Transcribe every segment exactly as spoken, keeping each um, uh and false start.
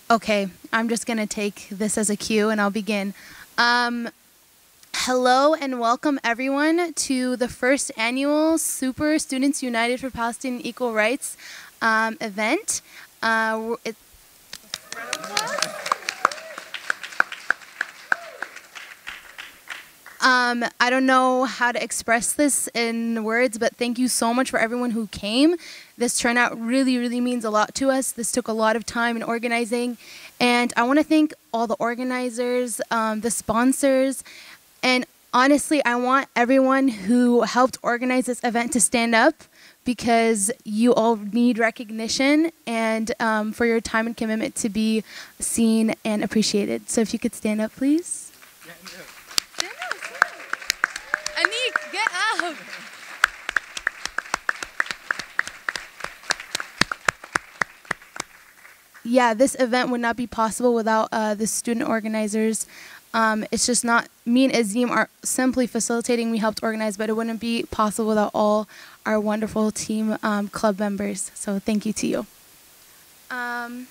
Okay, I'm just going to take this as a cue and I'll begin. Um, hello and welcome everyone to the first annual Super Students United for Palestinian Equal Rights um, event. Uh, it Um, I don't know how to express this in words, but thank you so much for everyone who came. This turnout really, really means a lot to us. This took a lot of time in organizing. And I want to thank all the organizers, um, the sponsors, and honestly, I want everyone who helped organize this event to stand up because you all need recognition and um, for your time and commitment to be seen and appreciated. So if you could stand up, please. Yeah, no. Anik, get up! Yeah, this event would not be possible without uh, the student organizers. Um, it's just not, me and Azim are simply facilitating, we helped organize, but it wouldn't be possible without all our wonderful team um, club members. So thank you to you. Um,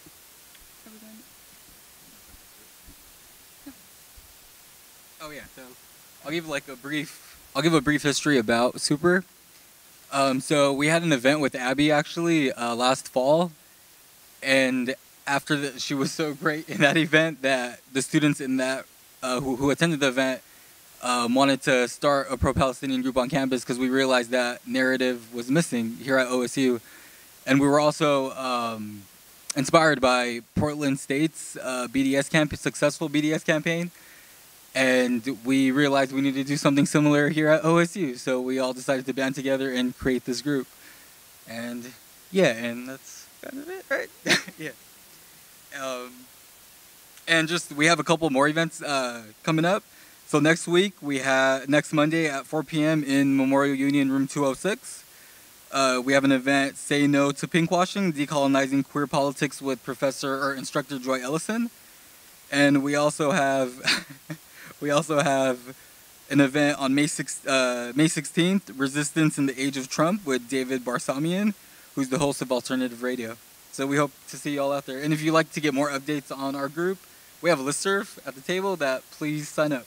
oh yeah, so I'll give like a brief I'll give a brief history about Super. Um, so we had an event with Abby actually uh, last fall, and after the, she was so great in that event that the students in that uh, who, who attended the event um, wanted to start a pro-Palestinian group on campus because we realized that narrative was missing here at O S U, and we were also um, inspired by Portland State's uh, B D S camp successful B D S campaign. And we realized we needed to do something similar here at O S U. So we all decided to band together and create this group. And yeah, and that's kind of it, right? yeah. Um, and just, we have a couple more events uh, coming up. So next week, we have, next Monday at four p m in Memorial Union Room two oh six. Uh, we have an event, Say No to Pinkwashing, Decolonizing Queer Politics with Professor or Instructor Joy Ellison. And we also have... We also have an event on May sixth, uh, May sixteenth, Resistance in the Age of Trump with David Barsamian, who's the host of Alternative Radio. So we hope to see you all out there. And if you'd like to get more updates on our group, we have a listserv at the table that please sign up.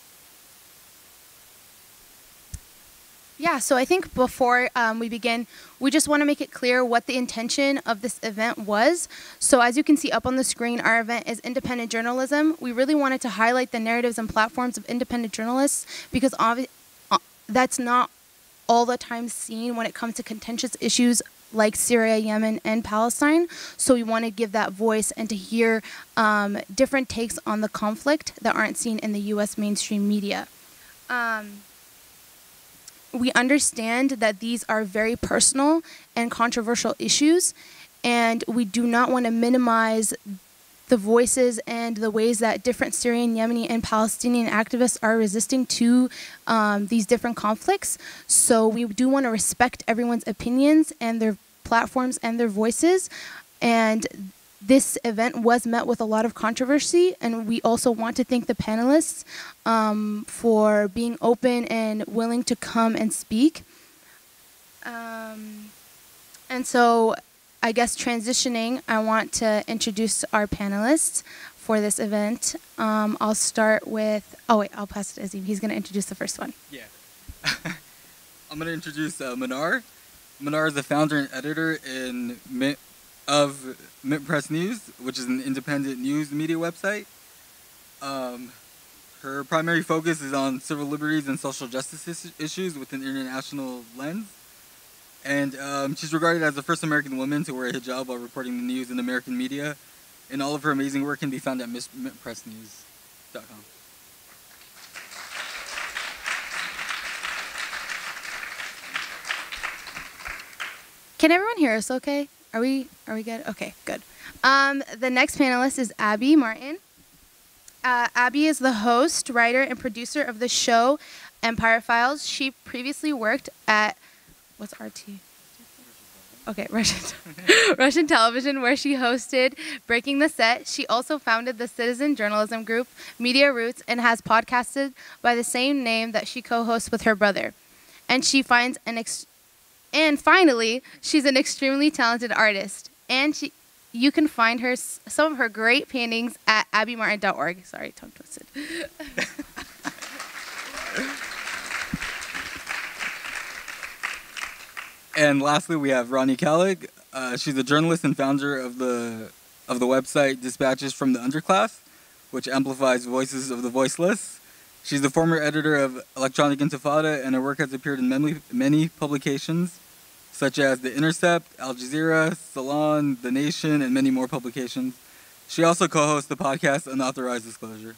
Yeah, so I think before um, we begin, we just want to make it clear what the intention of this event was. So as you can see up on the screen, our event is independent journalism. We really wanted to highlight the narratives and platforms of independent journalists because obvi- uh, that's not all the time seen when it comes to contentious issues like Syria, Yemen, and Palestine. So we want to give that voice and to hear um, different takes on the conflict that aren't seen in the U S mainstream media. Um, We understand that these are very personal and controversial issues, and we do not want to minimize the voices and the ways that different Syrian, Yemeni, and Palestinian activists are resisting to um, these different conflicts. So we do want to respect everyone's opinions and their platforms and their voices. And this event was met with a lot of controversy, and we also want to thank the panelists um, for being open and willing to come and speak. Um, and so I guess transitioning, I want to introduce our panelists for this event. Um, I'll start with, oh wait, I'll pass it to Azim. He's going to introduce the first one. Yeah. I'm going to introduce uh, Mnar. Mnar is the founder and editor in Mint of Mint Press News, which is an independent news media website. Um, her primary focus is on civil liberties and social justice is issues with an international lens. And um, she's regarded as the first American woman to wear a hijab while reporting the news in American media. And all of her amazing work can be found at mint press news dot com. Can everyone hear us okay? Are we are we good? Okay, good. Um, the next panelist is Abby Martin. Uh, Abby is the host, writer, and producer of the show Empire Files. She previously worked at, what's R T? Okay, Russian, Russian television, where she hosted Breaking the Set. She also founded the citizen journalism group Media Roots and has podcasted by the same name that she co-hosts with her brother. And she finds an ex- and finally, she's an extremely talented artist. And she, you can find her some of her great paintings at abby martin dot org. Sorry, tongue twisted. And lastly, we have Rania Khalek. Uh, she's a journalist and founder of the of the website Dispatches from the Underclass, which amplifies voices of the voiceless. She's the former editor of Electronic Intifada, and her work has appeared in many, many publications, such as The Intercept, Al Jazeera, Salon, The Nation, and many more publications. She also co-hosts the podcast Unauthorized Disclosure.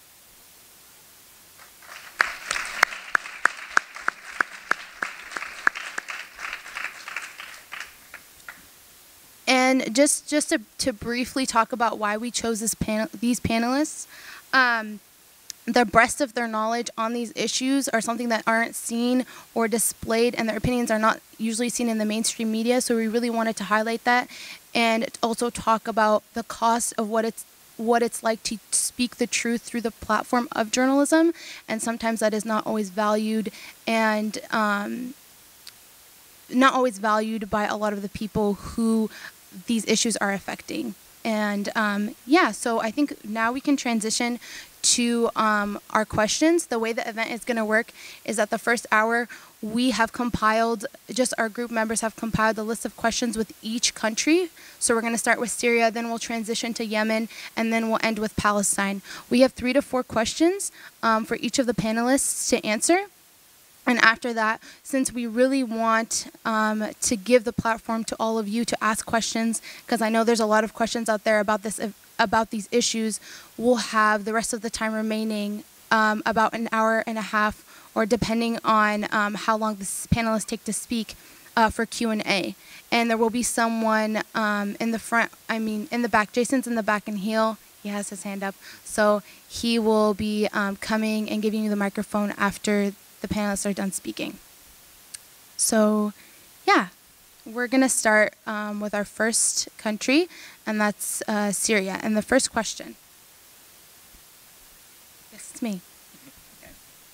And just just to, to briefly talk about why we chose this panel, these panelists, um, the breadth of their knowledge on these issues are something that aren't seen or displayed, and their opinions are not usually seen in the mainstream media. So we really wanted to highlight that, and also talk about the cost of what it's what it's like to speak the truth through the platform of journalism, and sometimes that is not always valued and um, not always valued by a lot of the people who these issues are affecting. And um, yeah, so I think now we can transition to um, our questions. The way the event is going to work is that the first hour we have compiled, just our group members have compiled a list of questions with each country. So we're going to start with Syria, then we'll transition to Yemen, and then we'll end with Palestine. We have three to four questions um, for each of the panelists to answer. And after that, since we really want um, to give the platform to all of you to ask questions, because I know there's a lot of questions out there about this, about these issues, we'll have the rest of the time remaining um, about an hour and a half, or depending on um, how long the panelists take to speak, uh, for Q and A. And there will be someone um, in the front, I mean, in the back. Jason's in the back and heel. He has his hand up. So he will be um, coming and giving you the microphone after the panelists are done speaking. So, yeah, we're going to start um, with our first country, and that's uh, Syria. And the first question. Yes, it's me. Okay.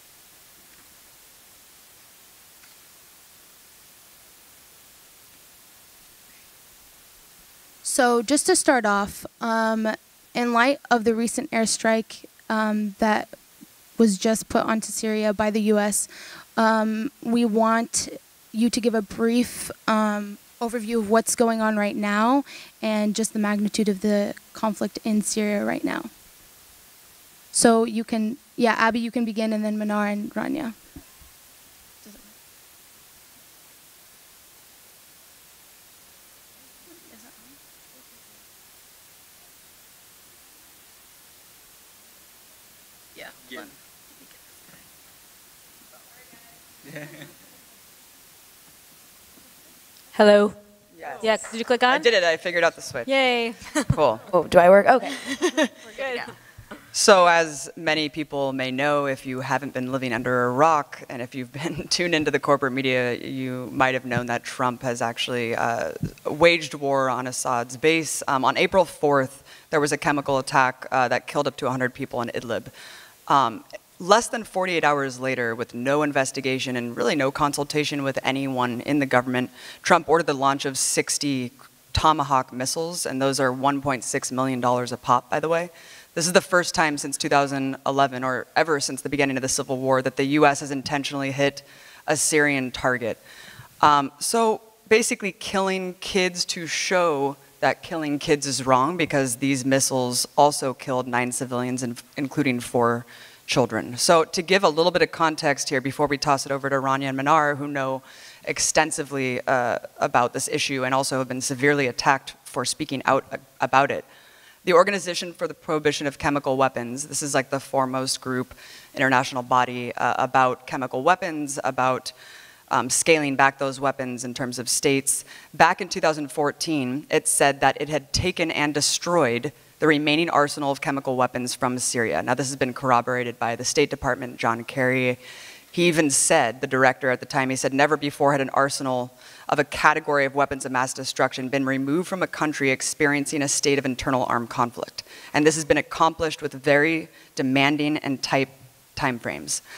So, just to start off, um, in light of the recent airstrike um, that was just put onto Syria by the U S, um, we want you to give a brief um, overview of what's going on right now and just the magnitude of the conflict in Syria right now. So you can, yeah, Abby, you can begin, and then Mnar and Rania. Yeah. Yeah. Hello. Yes. Yeah, did you click on? I did it. I figured out the switch. Yay. Cool. Oh, do I work? Okay. We're good. So as many people may know, if you haven't been living under a rock, and if you've been tuned into the corporate media, you might have known that Trump has actually uh, waged war on Assad's base. Um, on April fourth, there was a chemical attack uh, that killed up to one hundred people in Idlib. Um, Less than forty-eight hours later, with no investigation and really no consultation with anyone in the government, Trump ordered the launch of sixty Tomahawk missiles, and those are one point six million dollars a pop, by the way. This is the first time since two thousand eleven, or ever since the beginning of the Civil War, that the U S has intentionally hit a Syrian target. Um, so basically killing kids to show that killing kids is wrong, because these missiles also killed nine civilians, including four children. So to give a little bit of context here before we toss it over to Rania and Mnar, who know extensively uh, about this issue and also have been severely attacked for speaking out about it. The Organization for the Prohibition of Chemical Weapons, this is like the foremost group, international body uh, about chemical weapons, about um, scaling back those weapons in terms of states. Back in two thousand fourteen, it said that it had taken and destroyed the remaining arsenal of chemical weapons from Syria. Now, this has been corroborated by the State Department, John Kerry. He even said, the director at the time, he said, never before had an arsenal of a category of weapons of mass destruction been removed from a country experiencing a state of internal armed conflict. And this has been accomplished with very demanding and tight timeframes.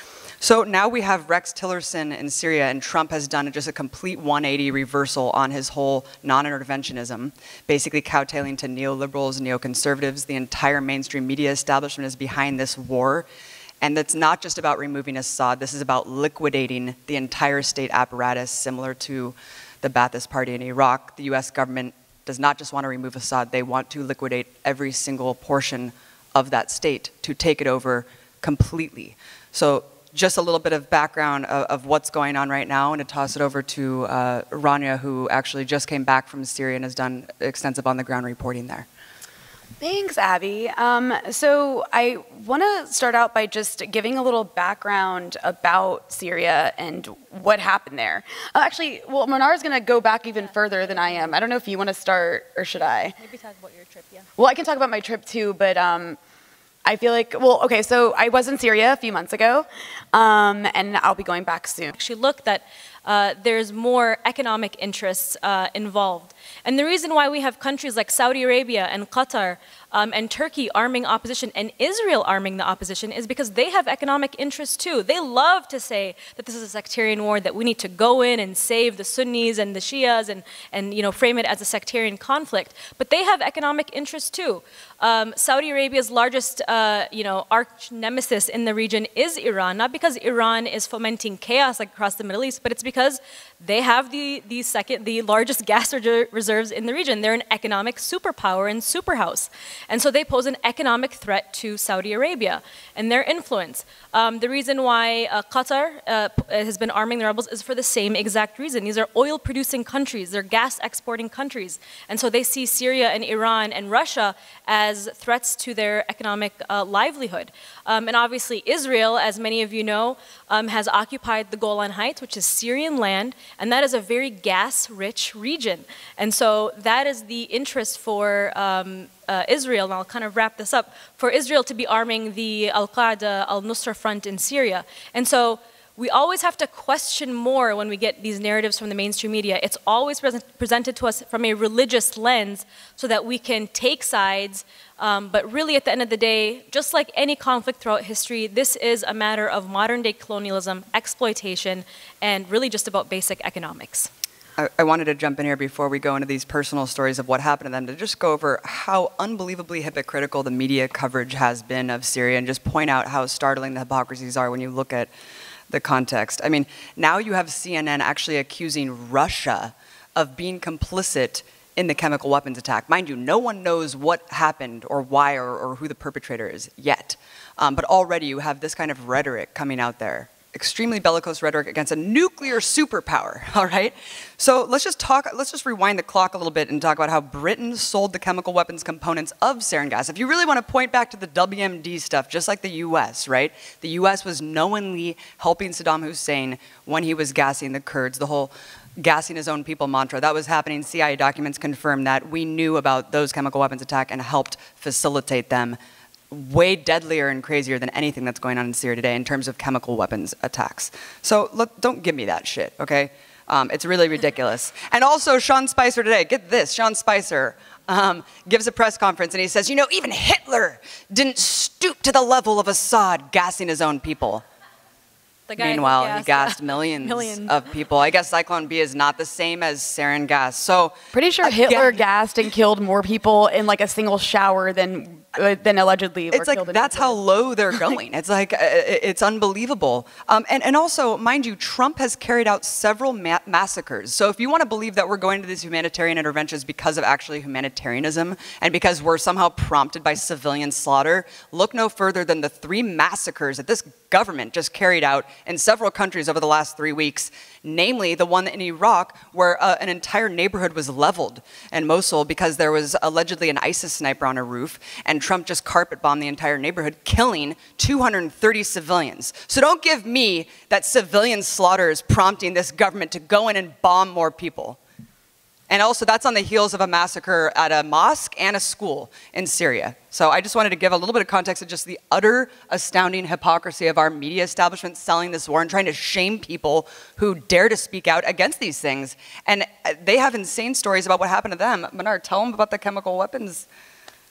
So now we have Rex Tillerson in Syria, and Trump has done just a complete one eighty reversal on his whole non-interventionism, basically kowtowing to neoliberals, neoconservatives. The entire mainstream media establishment is behind this war. And it's not just about removing Assad. This is about liquidating the entire state apparatus, similar to the Ba'athist Party in Iraq. The U S government does not just want to remove Assad. They want to liquidate every single portion of that state, to take it over completely. So just a little bit of background of, of what's going on right now, and to toss it over to uh, Rania, who actually just came back from Syria and has done extensive on-the-ground reporting there. Thanks, Abby. Um, so I want to start out by just giving a little background about Syria and what happened there. Uh, actually, well, Mnar is going to go back even further than I am. I don't know if you want to start, or should I? Maybe talk about your trip, yeah. Well, I can talk about my trip too, but um, I feel like, well, okay, so I was in Syria a few months ago, um, and I'll be going back soon. Actually look that uh, there's more economic interests uh, involved. And the reason why we have countries like Saudi Arabia and Qatar um, and Turkey arming opposition and Israel arming the opposition is because they have economic interests too. They love to say that this is a sectarian war, that we need to go in and save the Sunnis and the Shias and, and you know, frame it as a sectarian conflict. But they have economic interests too. Um, Saudi Arabia's largest uh, you know, arch nemesis in the region is Iran, not because Iran is fomenting chaos like across the Middle East, but it's because they have the, the, second, the largest gas reserves in the region. They're an economic superpower and superhouse. And so they pose an economic threat to Saudi Arabia and their influence. Um, the reason why uh, Qatar uh, has been arming the rebels is for the same exact reason. These are oil-producing countries. They're gas-exporting countries. And so they see Syria and Iran and Russia as threats to their economic uh, livelihood. Um, and obviously Israel, as many of you know, um, has occupied the Golan Heights, which is Syrian land, and that is a very gas-rich region. And so that is the interest for um, uh, Israel, and I'll kind of wrap this up, for Israel to be arming the Al-Qaeda, Al-Nusra front in Syria. And so we always have to question more when we get these narratives from the mainstream media. It's always present, presented to us from a religious lens so that we can take sides. Um, but really, at the end of the day, just like any conflict throughout history, this is a matter of modern-day colonialism, exploitation, and really just about basic economics. I, I wanted to jump in here before we go into these personal stories of what happened to them, to just go over how unbelievably hypocritical the media coverage has been of Syria, and just point out how startling the hypocrisies are when you look at the context. I mean, now you have C N N actually accusing Russia of being complicit in the chemical weapons attack. Mind you, no one knows what happened or why or, or who the perpetrator is yet. Um, but already you have this kind of rhetoric coming out there. Extremely bellicose rhetoric against a nuclear superpower, all right? So let's just talk, let's just rewind the clock a little bit and talk about how Britain sold the chemical weapons components of sarin gas. If you really want to point back to the W M D stuff, just like the U S, right? The U S was knowingly helping Saddam Hussein when he was gassing the Kurds, the whole gassing his own people mantra. That was happening. C I A documents confirm that. We knew about those chemical weapons attack and helped facilitate them. Way deadlier and crazier than anything that's going on in Syria today in terms of chemical weapons attacks. So look, don't give me that shit, okay? Um, it's really ridiculous. And also Sean Spicer today, get this, Sean Spicer um, gives a press conference and he says, you know, even Hitler didn't stoop to the level of Assad gassing his own people. The guy Meanwhile, gassed, he gassed yeah. millions, millions of people. I guess Cyclone B is not the same as sarin gas. So Pretty sure again, Hitler gassed and killed more people in like a single shower than uh, than allegedly were it's like killed in that's how Hitler. low they're going. It's like uh, it's unbelievable. Um, and and also, mind you, Trump has carried out several ma massacres. So if you want to believe that we're going to these humanitarian interventions because of actually humanitarianism and because we're somehow prompted by civilian slaughter, look no further than the three massacres that this government just carried out in several countries over the last three weeks, namely the one in Iraq where uh, an entire neighborhood was leveled in Mosul because there was allegedly an ISIS sniper on a roof, and Trump just carpet bombed the entire neighborhood, killing two hundred thirty civilians. So don't give me that civilian slaughter is prompting this government to go in and bomb more people. And also that's on the heels of a massacre at a mosque and a school in Syria. So I just wanted to give a little bit of context of just the utter astounding hypocrisy of our media establishment selling this war and trying to shame people who dare to speak out against these things. And they have insane stories about what happened to them. Mnar, tell them about the chemical weapons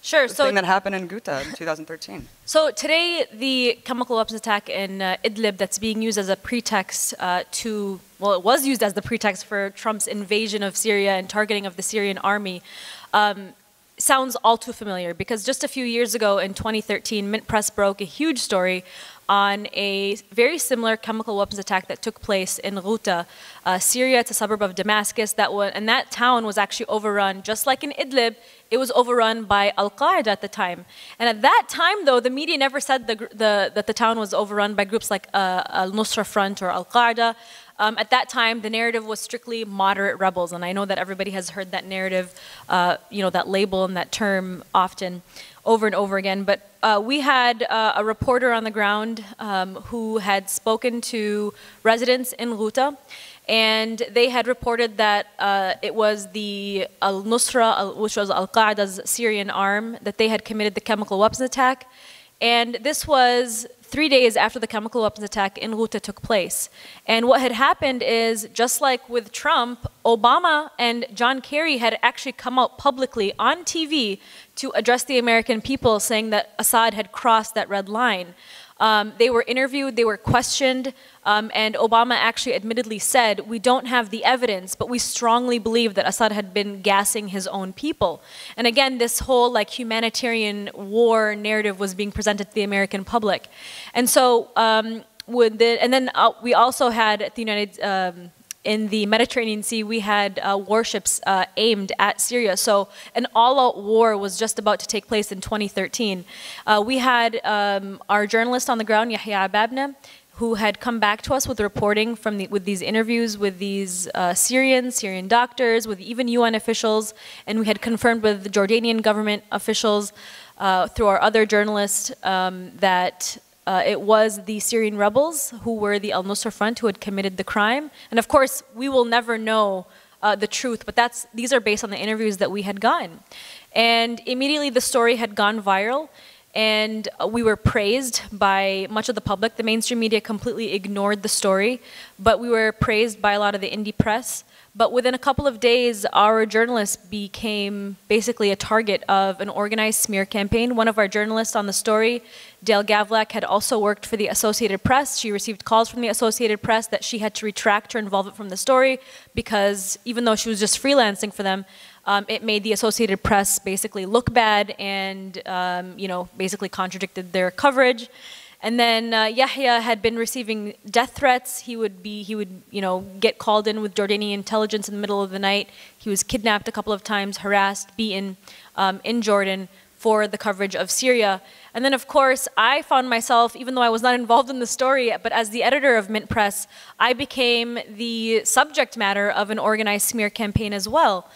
Sure. The so thing that happened in Ghouta in two thousand thirteen. So today, the chemical weapons attack in uh, Idlib that's being used as a pretext uh, to, well, it was used as the pretext for Trump's invasion of Syria and targeting of the Syrian army, um, sounds all too familiar, because just a few years ago in twenty thirteen, Mint Press broke a huge story on a very similar chemical weapons attack that took place in Ghouta, uh, Syria. It's a suburb of Damascus, that was, and that town was actually overrun, just like in Idlib, it was overrun by Al-Qaeda at the time. And at that time, though, the media never said the, the, that the town was overrun by groups like uh, Al-Nusra Front or Al-Qaeda. Um, at that time, the narrative was strictly moderate rebels, and I know that everybody has heard that narrative, uh, you know, that label and that term often, over and over again. But uh, we had uh, a reporter on the ground um, who had spoken to residents in Ghouta, and they had reported that uh, it was the Al-Nusra, which was Al-Qaeda's Syrian arm, that they had committed the chemical weapons attack. And this was three days after the chemical weapons attack in Ghouta took place. And what had happened is, just like with Trump, Obama and John Kerry had actually come out publicly on T V to address the American people, saying that Assad had crossed that red line. Um, they were interviewed, they were questioned, um, and Obama actually admittedly said, we don't have the evidence, but we strongly believe that Assad had been gassing his own people. And again, this whole like humanitarian war narrative was being presented to the American public. And so, um, would the, and then uh, we also had at the United, um, in the Mediterranean Sea, we had uh, warships uh, aimed at Syria. So an all-out war was just about to take place in twenty thirteen. Uh, we had um, our journalist on the ground, Yahya Ababna, who had come back to us with reporting from the, with these interviews with these uh, Syrians, Syrian doctors, with even U N officials, and we had confirmed with the Jordanian government officials uh, through our other journalists um, that Uh, it was the Syrian rebels who were the Al-Nusra Front who had committed the crime. And of course, we will never know uh, the truth, but that's, these are based on the interviews that we had gotten. And immediately the story had gone viral, and uh, we were praised by much of the public. The mainstream media completely ignored the story, but we were praised by a lot of the indie press. But within a couple of days, our journalists became basically a target of an organized smear campaign. One of our journalists on the story, Dale Gavlak, had also worked for the Associated Press. She received calls from the Associated Press that she had to retract her involvement from the story because even though she was just freelancing for them, um, it made the Associated Press basically look bad and, um, you know, basically contradicted their coverage. And then uh, Yahya had been receiving death threats. He would be, he would, you know, get called in with Jordanian intelligence in the middle of the night. He was kidnapped a couple of times, harassed, beaten um, in Jordan for the coverage of Syria. And then, of course, I found myself, even though I was not involved in the story, but as the editor of Mint Press, I became the subject matter of an organized smear campaign as well.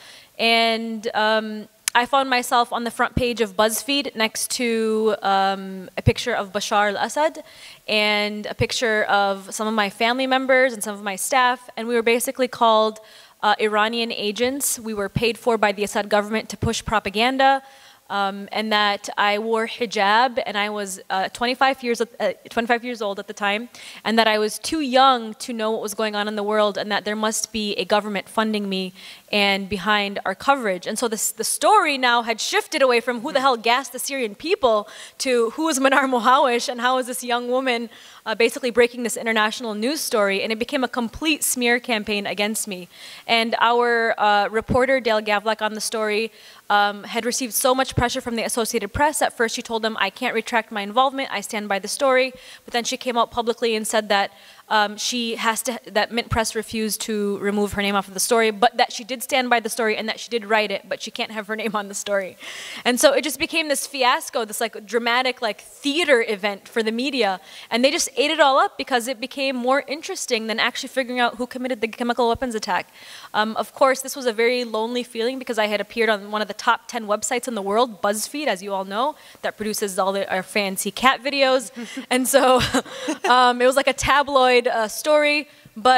And um, I found myself on the front page of BuzzFeed next to um, a picture of Bashar al-Assad and a picture of some of my family members and some of my staff, and we were basically called uh, Iranian agents. We were paid for by the Assad government to push propaganda, um, and that I wore hijab, and I was uh, twenty-five years, uh, twenty-five years old at the time, and that I was too young to know what was going on in the world, and that there must be a government funding me and behind our coverage. And so this, the story now had shifted away from who the hell gassed the Syrian people to who is Mnar Muhawesh and how is this young woman uh, basically breaking this international news story, and it became a complete smear campaign against me. And our uh, reporter, Dale Gavlak, on the story um, had received so much pressure from the Associated Press. At first she told them, I can't retract my involvement, I stand by the story, but then she came out publicly and said that Um, she has to, that Mint Press refused to remove her name off of the story, but that she did stand by the story and that she did write it, but she can't have her name on the story. And so it just became this fiasco, this like dramatic like theater event for the media, and they just ate it all up because it became more interesting than actually figuring out who committed the chemical weapons attack. Um, of course, this was a very lonely feeling because I had appeared on one of the top ten websites in the world, BuzzFeed, as you all know, that produces all the, our fancy cat videos. And so um, it was like a tabloid Uh, story, but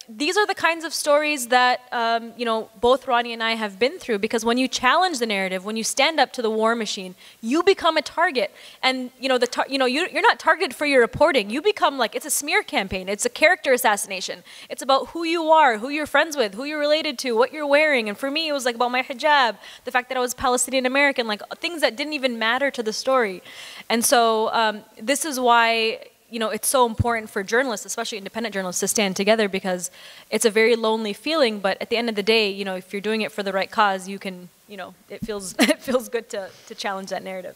these are the kinds of stories that, um, you know, both Rania and I have been through, because when you challenge the narrative, when you stand up to the war machine, you become a target. And, you know, the tar you know you, you're not targeted for your reporting. You become like, it's a smear campaign. It's a character assassination. It's about who you are, who you're friends with, who you're related to, what you're wearing. And for me, it was like about my hijab, the fact that I was Palestinian American, like things that didn't even matter to the story. And so um, this is why, you know, it's so important for journalists, especially independent journalists, to stand together, because it's a very lonely feeling. But at the end of the day, you know, if you're doing it for the right cause, you can, you know, it feels it feels good to to challenge that narrative.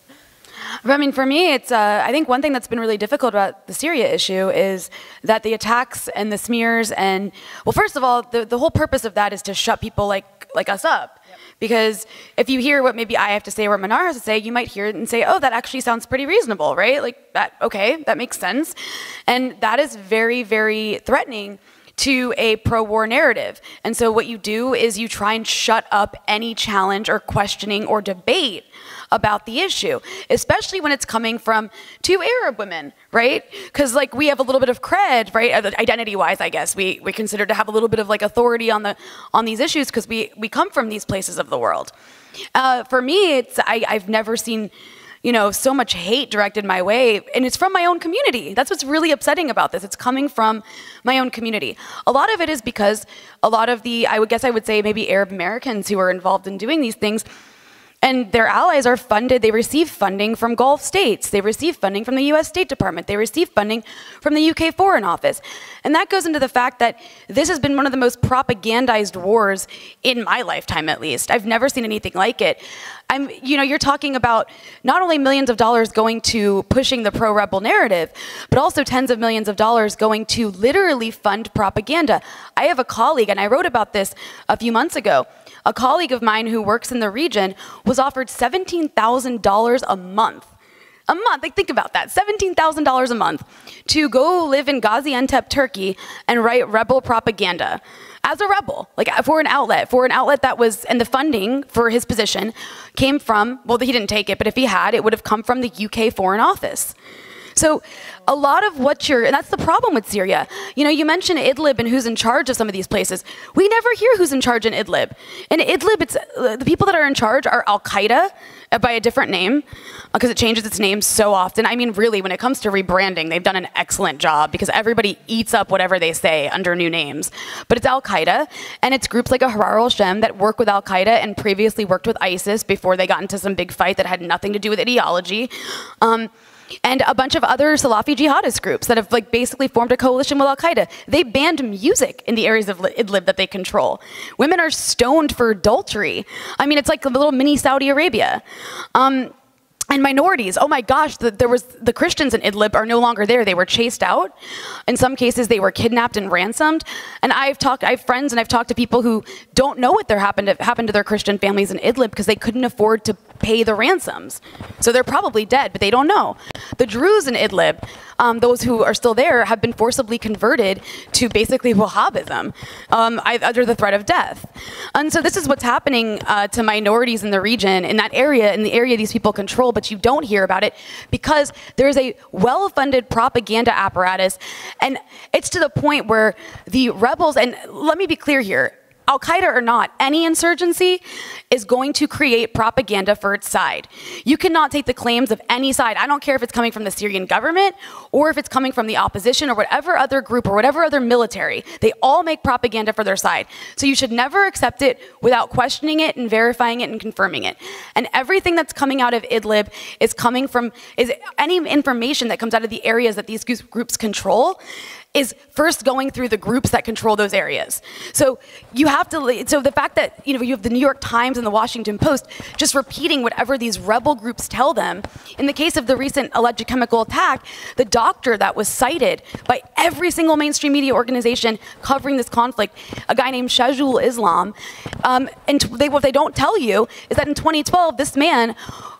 I mean, for me, it's, uh, I think one thing that's been really difficult about the Syria issue is that the attacks and the smears and, well, first of all, the, the whole purpose of that is to shut people like, like us up. Yep. Because if you hear what maybe I have to say or what Mnar has to say, you might hear it and say, oh, that actually sounds pretty reasonable, right? Like that, okay, that makes sense. And that is very, very threatening to a pro-war narrative. And so what you do is you try and shut up any challenge or questioning or debate about the issue, especially when it's coming from two Arab women, right? Because like we have a little bit of cred, right? Identity-wise, I guess we we consider to have a little bit of like authority on the on these issues because we we come from these places of the world. Uh, for me, it's I, I've never seen, you know, so much hate directed my way, and it's from my own community. That's what's really upsetting about this. It's coming from my own community. A lot of it is because a lot of the, I would guess I would say maybe Arab Americans who are involved in doing these things, and their allies are funded, they receive funding from Gulf states, they receive funding from the U S State Department, they receive funding from the U K Foreign Office. And that goes into the fact that this has been one of the most propagandized wars in my lifetime, at least. I've never seen anything like it. I'm, you know, you're talking about not only millions of dollars going to pushing the pro-rebel narrative, but also tens of millions of dollars going to literally fund propaganda. I have a colleague, and I wrote about this a few months ago, a colleague of mine who works in the region was offered seventeen thousand dollars a month. A month, like think about that, seventeen thousand dollars a month to go live in Gaziantep, Turkey and write rebel propaganda. As a rebel, like for an outlet, for an outlet that was, and the funding for his position came from, well, he didn't take it, but if he had, it would have come from the U K Foreign Office. So a lot of what you're, and that's the problem with Syria. You know, you mentioned Idlib and who's in charge of some of these places. We never hear who's in charge in Idlib. In Idlib, it's, uh, the people that are in charge are Al-Qaeda uh, by a different name, because uh, it changes its name so often. I mean, really, when it comes to rebranding, they've done an excellent job because everybody eats up whatever they say under new names. But it's Al-Qaeda, and it's groups like Ahrar al-Shem that work with Al-Qaeda and previously worked with ISIS before they got into some big fight that had nothing to do with ideology. Um, And a bunch of other Salafi jihadist groups that have like basically formed a coalition with Al-Qaeda. They banned music in the areas of Idlib that they control. Women are stoned for adultery. I mean, it's like a little mini Saudi Arabia. Um, And minorities, oh my gosh, the, there was, the Christians in Idlib are no longer there. They were chased out. In some cases, they were kidnapped and ransomed. And I've talked, I have friends and I've talked to people who don't know what there happened to, happened to their Christian families in Idlib because they couldn't afford to pay the ransoms. So they're probably dead, but they don't know. The Druze in Idlib, um, those who are still there, have been forcibly converted to basically Wahhabism um, under the threat of death. And so this is what's happening uh, to minorities in the region, in that area, in the area these people control, but you don't hear about it because there's a well-funded propaganda apparatus, and it's to the point where the rebels, and let me be clear here, Al-Qaeda or not, any insurgency is going to create propaganda for its side. You cannot take the claims of any side. I don't care if it's coming from the Syrian government or if it's coming from the opposition or whatever other group or whatever other military. They all make propaganda for their side. So you should never accept it without questioning it and verifying it and confirming it. And everything that's coming out of Idlib is coming from, is any information that comes out of the areas that these groups control is first going through the groups that control those areas. So you have to, so the fact that, you know, you have the New York Times and the Washington Post just repeating whatever these rebel groups tell them. In the case of the recent alleged chemical attack, the doctor that was cited by every single mainstream media organization covering this conflict, a guy named Shahjul Islam, um, and they, what they don't tell you is that in twenty twelve, this man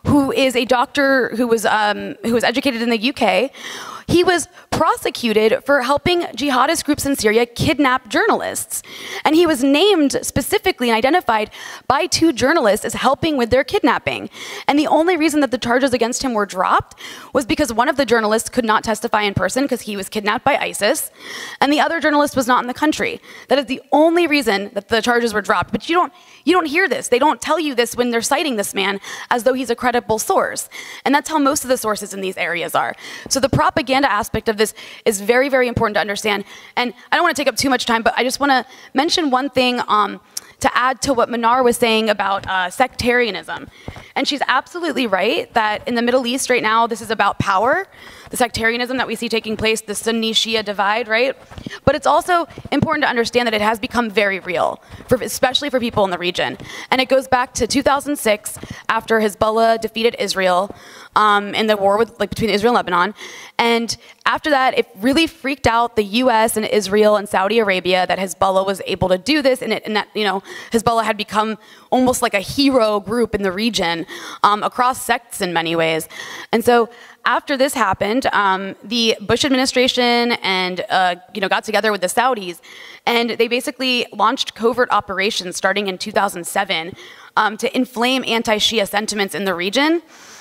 who is a doctor who was, um, who was educated in the U K. He was prosecuted for helping jihadist groups in Syria kidnap journalists. And he was named specifically and identified by two journalists as helping with their kidnapping. And the only reason that the charges against him were dropped was because one of the journalists could not testify in person because he was kidnapped by ISIS, and the other journalist was not in the country. That is the only reason that the charges were dropped. But you don't, you don't hear this. They don't tell you this when they're citing this man as though he's a credible source. And that's how most of the sources in these areas are. So the propaganda aspect of this is very, very important to understand. And I don't want to take up too much time, but I just want to mention one thing um, to add to what Mnar was saying about uh, sectarianism. And she's absolutely right that in the Middle East right now, this is about power, the sectarianism that we see taking place, the Sunni-Shia divide, right? But it's also important to understand that it has become very real, for, especially for people in the region. And it goes back to two thousand six, after Hezbollah defeated Israel um, in the war with, like, between Israel and Lebanon. And after that, it really freaked out the U S and Israel and Saudi Arabia that Hezbollah was able to do this, and, it, and that, you know, Hezbollah had become almost like a hero group in the region um, across sects in many ways. And so after this happened, um, the Bush administration and uh, you know, got together with the Saudis, and they basically launched covert operations starting in two thousand seven um, to inflame anti-Shia sentiments in the region.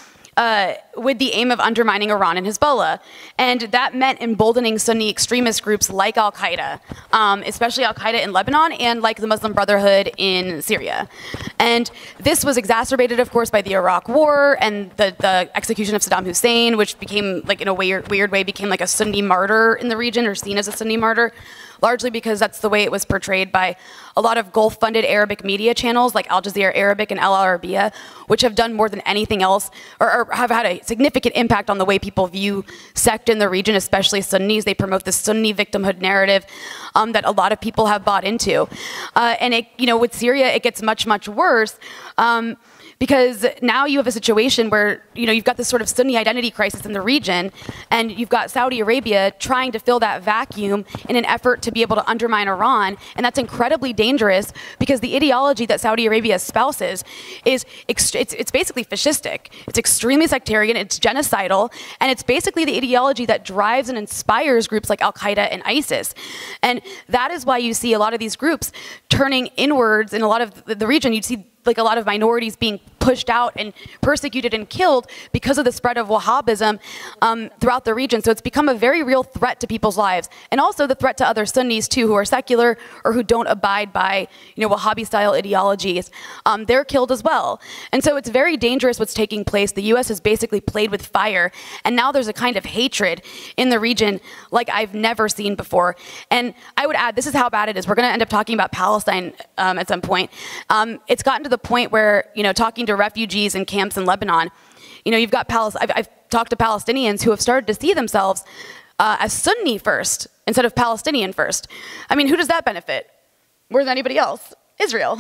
Uh, with the aim of undermining Iran and Hezbollah. And that meant emboldening Sunni extremist groups like Al-Qaeda, um, especially Al-Qaeda in Lebanon and like the Muslim Brotherhood in Syria. And this was exacerbated, of course, by the Iraq War and the, the execution of Saddam Hussein, which became, like, in a weird, weird way, became like a Sunni martyr in the region, or seen as a Sunni martyr, largely because that's the way it was portrayed by a lot of Gulf-funded Arabic media channels like Al Jazeera Arabic and Al Arabiya, which have done more than anything else, or, or have had a significant impact on the way people view sect in the region, especially Sunnis. They promote the Sunni victimhood narrative um, that a lot of people have bought into. Uh, and it, you know, with Syria, it gets much, much worse. Um, Because now you have a situation where, you know, you've got this sort of Sunni identity crisis in the region, and you've got Saudi Arabia trying to fill that vacuum in an effort to be able to undermine Iran, and that's incredibly dangerous because the ideology that Saudi Arabia espouses is, it's, it's basically fascistic. It's extremely sectarian, it's genocidal, and it's basically the ideology that drives and inspires groups like Al-Qaeda and ISIS. And that is why you see a lot of these groups turning inwards in a lot of the region. You'd see like a lot of minorities being pushed out and persecuted and killed because of the spread of Wahhabism um, throughout the region. So it's become a very real threat to people's lives, and also the threat to other Sunnis too, who are secular or who don't abide by, you know, Wahhabi-style ideologies. Um, they're killed as well. And so it's very dangerous what's taking place. The U S has basically played with fire, and now there's a kind of hatred in the region like I've never seen before. And I would add, this is how bad it is. We're going to end up talking about Palestine um, at some point. Um, it's gotten to the point where, you know, talking to refugees in camps in Lebanon, you know, you've got Palis- I've, I've talked to Palestinians who have started to see themselves uh, as Sunni first instead of Palestinian first. I mean, who does that benefit more than anybody else? Israel.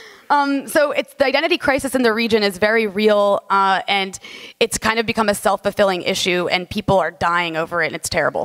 um, so it's, the identity crisis in the region is very real, uh, and it's kind of become a self-fulfilling issue, and people are dying over it, and it's terrible.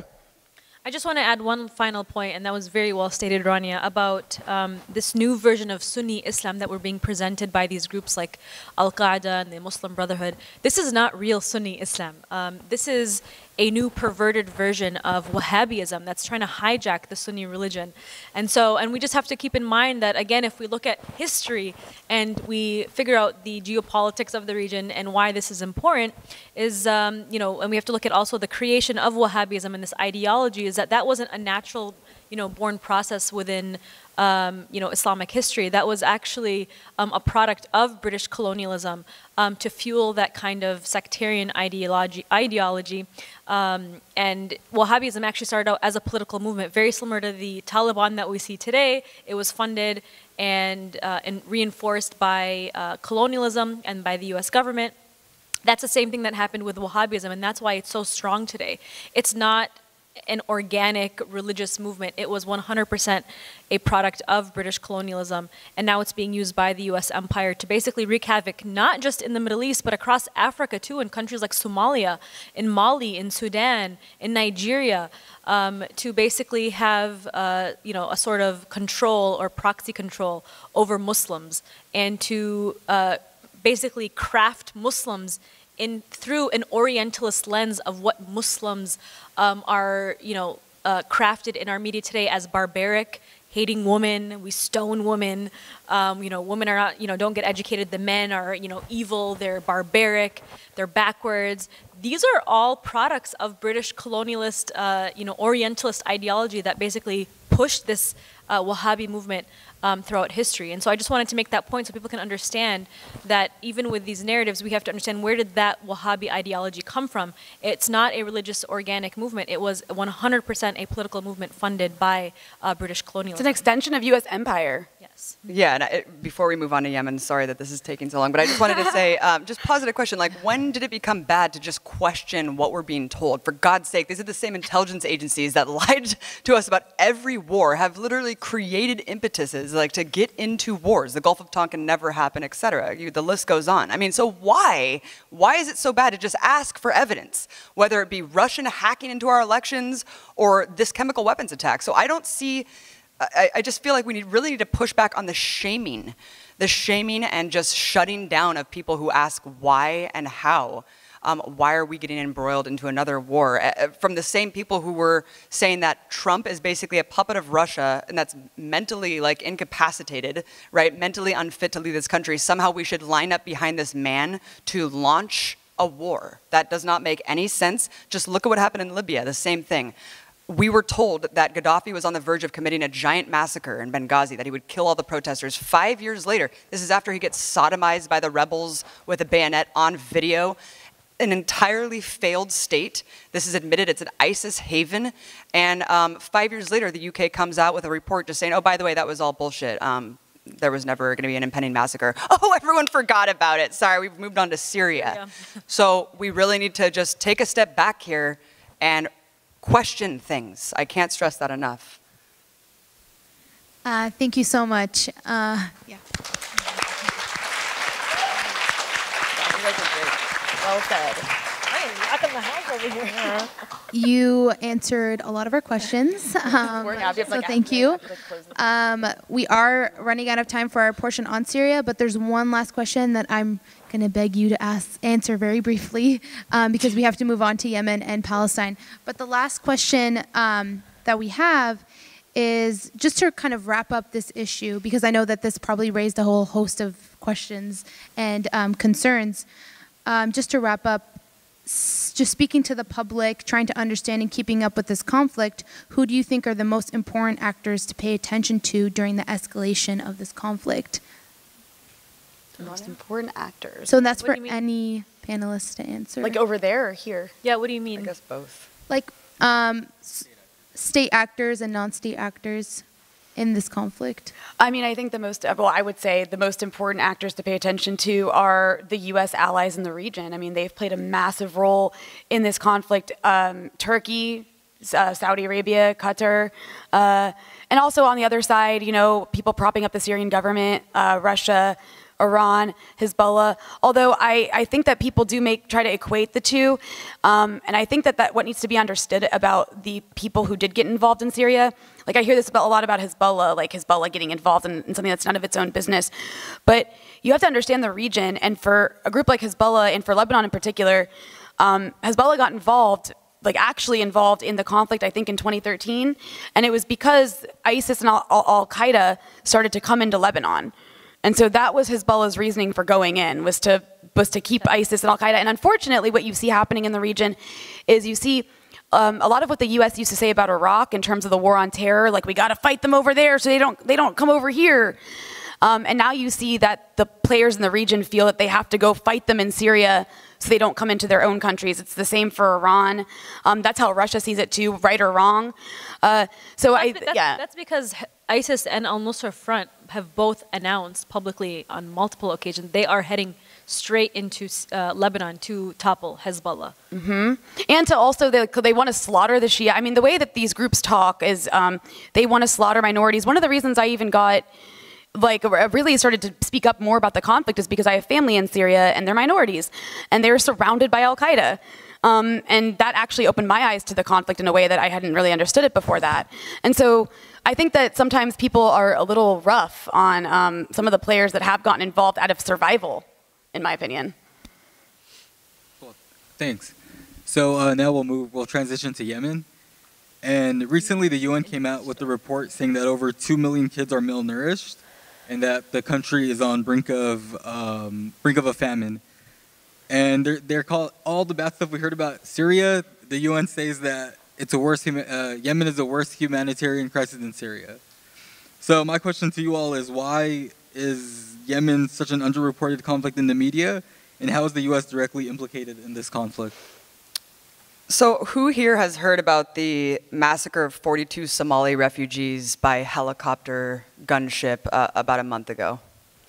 I just want to add one final point, and that was very well stated, Rania, about um, this new version of Sunni Islam that we're being presented by these groups like Al-Qaeda and the Muslim Brotherhood. This is not real Sunni Islam. Um, this is a new perverted version of Wahhabism that's trying to hijack the Sunni religion. And so, and we just have to keep in mind that, again, if we look at history and we figure out the geopolitics of the region and why this is important, is, um, you know, and we have to look at also the creation of Wahhabism and this ideology, is that that wasn't a natural, you know, born process within Um, you know, Islamic history. That was actually um, a product of British colonialism um, to fuel that kind of sectarian ideology. ideology. Um, and Wahhabism actually started out as a political movement, very similar to the Taliban that we see today. It was funded and, uh, and reinforced by uh, colonialism and by the U S government. That's the same thing that happened with Wahhabism, and that's why it's so strong today. It's not an organic religious movement. It was one hundred percent a product of British colonialism, and now it's being used by the U S empire to basically wreak havoc, not just in the Middle East, but across Africa too, in countries like Somalia, in Mali, in Sudan, in Nigeria, um, to basically have uh, you know, a sort of control or proxy control over Muslims, and to uh, basically craft Muslims in through an Orientalist lens of what Muslims um, are, you know, uh, crafted in our media today as barbaric, hating women, we stone women, um, you know, women are not, you know, don't get educated, the men are, you know, evil, they're barbaric, they're backwards. These are all products of British colonialist, uh, you know, Orientalist ideology that basically pushed this uh, Wahhabi movement um, throughout history. And so I just wanted to make that point so people can understand that even with these narratives, we have to understand where did that Wahhabi ideology come from. It's not a religious organic movement. It was one hundred percent a political movement funded by uh, British colonialism. It's an extension of U S empire. Yes. Yeah, and I, before we move on to Yemen, sorry that this is taking so long, but I just wanted to say, um, just positive question, like when did it become bad to just question what we're being told? For God's sake, these are the same intelligence agencies that lied to us about every war, have literally created impetuses like to get into wars. The Gulf of Tonkin never happened, et cetera. You, the list goes on. I mean, so why? Why is it so bad to just ask for evidence, whether it be Russian hacking into our elections or this chemical weapons attack? So I don't see, I, I just feel like we need, really need to push back on the shaming, the shaming and just shutting down of people who ask why and how. Um, why are we getting embroiled into another war? Uh, from the same people who were saying that Trump is basically a puppet of Russia and that's mentally like incapacitated, right? Mentally unfit to lead this country. Somehow we should line up behind this man to launch a war. That does not make any sense. Just look at what happened in Libya, the same thing. We were told that Gaddafi was on the verge of committing a giant massacre in Benghazi, that he would kill all the protesters. Five years later, this is after he gets sodomized by the rebels with a bayonet on video. An entirely failed state. This is admitted, it's an ISIS haven. And um, five years later, the U K comes out with a report just saying, oh, by the way, that was all bullshit. Um, there was never going to be an impending massacre. Oh, everyone forgot about it. Sorry, we've moved on to Syria. Yeah. So we really need to just take a step back here and question things. I can't stress that enough. Uh, thank you so much. Uh, yeah. Well said. You answered a lot of our questions. Um, so thank you. Um, we are running out of time for our portion on Syria, but there's one last question that I'm going to beg you to ask, answer very briefly um, because we have to move on to Yemen and Palestine. But the last question um, that we have is just to kind of wrap up this issue, because I know that this probably raised a whole host of questions and um, concerns. Um, just to wrap up, s just speaking to the public, trying to understand and keeping up with this conflict, who do you think are the most important actors to pay attention to during the escalation of this conflict? The most important actors. So that's What for any panelists to answer. Like over there or here? Yeah, what do you mean? I guess both. Like um, s state actors and non-state actors in this conflict? I mean, I think the most, well, I would say the most important actors to pay attention to are the U S allies in the region. I mean, they've played a massive role in this conflict. Um, Turkey, uh, Saudi Arabia, Qatar, uh, and also on the other side, you know, people propping up the Syrian government, uh, Russia, Iran, Hezbollah, although I, I think that people do make try to equate the two, um, and I think that, that what needs to be understood about the people who did get involved in Syria, like I hear this about, a lot about Hezbollah, like Hezbollah getting involved in, in something that's none of its own business, but you have to understand the region, and for a group like Hezbollah, and for Lebanon in particular, um, Hezbollah got involved like actually involved in the conflict, I think in twenty thirteen, and it was because ISIS and Al-Qaeda started to come into Lebanon. And so that was Hezbollah's reasoning for going in, was to was to keep ISIS and Al-Qaeda. And unfortunately, what you see happening in the region is you see um, a lot of what the U S used to say about Iraq in terms of the war on terror, like we got to fight them over there so they don't they don't come over here. Um, and now you see that the players in the region feel that they have to go fight them in Syria so they don't come into their own countries. It's the same for Iran. Um, that's how Russia sees it too, right or wrong. Uh, so that's, I, that's, yeah. That's because ISIS and al-Nusra Front have both announced publicly on multiple occasions they are heading straight into uh, Lebanon to topple Hezbollah. Mm-hmm. And to also, they, they want to slaughter the Shia. I mean, the way that these groups talk is um, they want to slaughter minorities. One of the reasons I even got like really started to speak up more about the conflict is because I have family in Syria and they're minorities and they're surrounded by Al-Qaeda. Um, and that actually opened my eyes to the conflict in a way that I hadn't really understood it before that. And so I think that sometimes people are a little rough on um, some of the players that have gotten involved out of survival in my opinion. Cool. Thanks. So uh, now we'll move, we'll transition to Yemen. And recently the U N came out with a report saying that over two million kids are malnourished and that the country is on brink of, um, brink of a famine. And they're, they're called, all the bad stuff we heard about Syria, the U N says that it's a worse, uh, Yemen is a worse humanitarian crisis than Syria. So my question to you all is, why is Yemen such an underreported conflict in the media, and how is the U S directly implicated in this conflict? So who here has heard about the massacre of forty-two Somali refugees by helicopter gunship uh, about a month ago?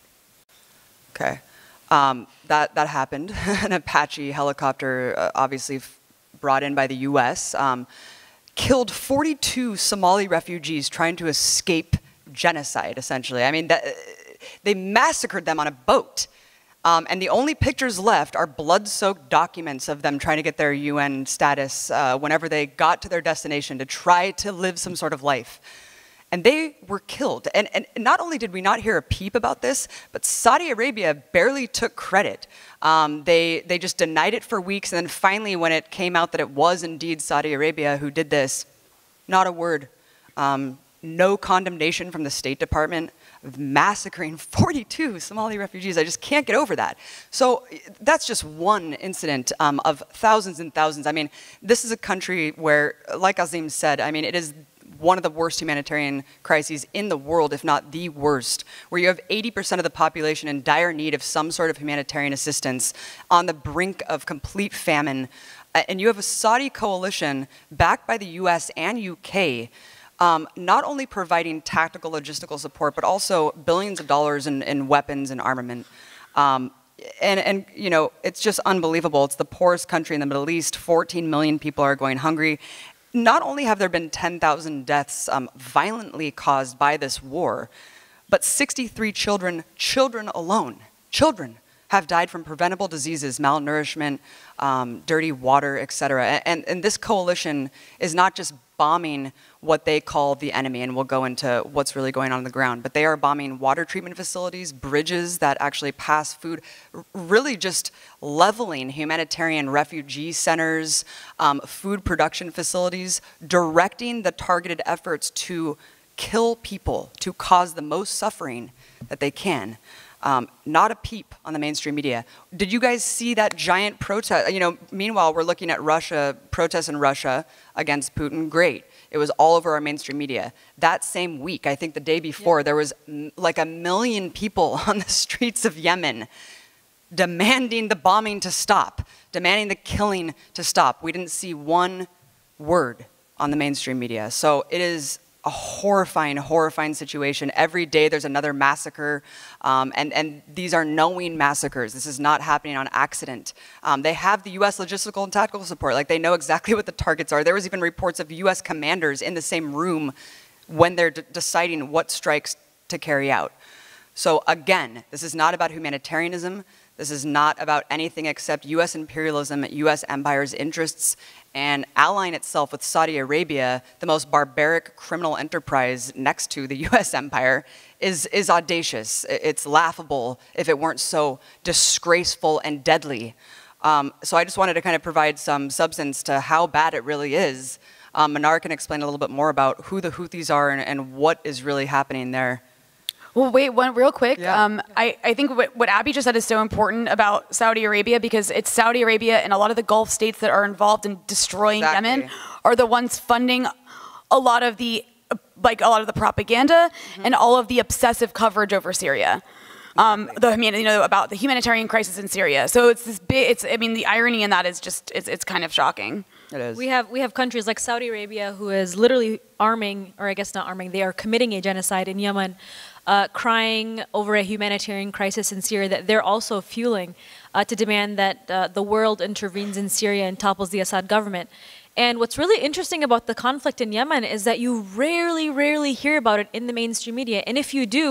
Okay. Um, that, that happened. An Apache helicopter, uh, obviously f brought in by the U S, um, killed forty-two Somali refugees trying to escape genocide, essentially. I mean, that, they massacred them on a boat. Um, and the only pictures left are blood-soaked documents of them trying to get their U N status uh, whenever they got to their destination to try to live some sort of life. And they were killed. And, and not only did we not hear a peep about this, but Saudi Arabia barely took credit. Um, they, they just denied it for weeks, and then finally when it came out that it was indeed Saudi Arabia who did this, not a word. Um, no condemnation from the State Department of massacring forty-two Somali refugees. I just can't get over that. So that's just one incident um, of thousands and thousands. I mean, this is a country where, like Azim said, I mean, it is one of the worst humanitarian crises in the world, if not the worst, where you have eighty percent of the population in dire need of some sort of humanitarian assistance, on the brink of complete famine, and you have a Saudi coalition backed by the U S and U K, Um, not only providing tactical logistical support, but also billions of dollars in, in weapons and armament. Um, and, and, you know, it's just unbelievable. It's the poorest country in the Middle East. fourteen million people are going hungry. Not only have there been ten thousand deaths um, violently caused by this war, but sixty-three children, children alone, children, have died from preventable diseases, malnourishment, um, dirty water, et cetera. And, and this coalition is not just bombing what they call the enemy, and we'll go into what's really going on on the ground, but they are bombing water treatment facilities, bridges that actually pass food, really just leveling humanitarian refugee centers, um, food production facilities, directing the targeted efforts to kill people, to cause the most suffering that they can. Um, not a peep on the mainstream media. Did you guys see that giant protest? You know, meanwhile, we're looking at Russia, protests in Russia against Putin. Great. It was all over our mainstream media. That same week, I think the day before, yeah. there was m like a million people on the streets of Yemen demanding the bombing to stop, demanding the killing to stop. We didn't see one word on the mainstream media. So it is a horrifying, horrifying situation. Every day there's another massacre, um, and, and these are knowing massacres. This is not happening on accident. Um, they have the U S logistical and tactical support. Like, they know exactly what the targets are. There was even reports of U S commanders in the same room when they're d deciding what strikes to carry out. So again, this is not about humanitarianism. This is not about anything except U S imperialism, U S empire's interests, and allying itself with Saudi Arabia, the most barbaric criminal enterprise next to the U S empire, is, is audacious. It's laughable if it weren't so disgraceful and deadly. Um, so I just wanted to kind of provide some substance to how bad it really is. Um, Mnar can explain a little bit more about who the Houthis are and, and what is really happening there. Well, wait, one real quick. Yeah. Um, I, I think what, what Abby just said is so important about Saudi Arabia, because it's Saudi Arabia and a lot of the Gulf states that are involved in destroying Exactly. Yemen are the ones funding a lot of the, like a lot of the propaganda mm-hmm. and all of the obsessive coverage over Syria. Um, the, you know, about the humanitarian crisis in Syria. So it's this big, it's, I mean, the irony in that is just, it's, it's kind of shocking. It is. We have, we have countries like Saudi Arabia who is literally arming, or I guess not arming, they are committing a genocide in Yemen. Uh, crying over a humanitarian crisis in Syria that they're also fueling uh, to demand that uh, the world intervenes in Syria and topples the Assad government. And what's really interesting about the conflict in Yemen is that you rarely, rarely hear about it in the mainstream media. And if you do,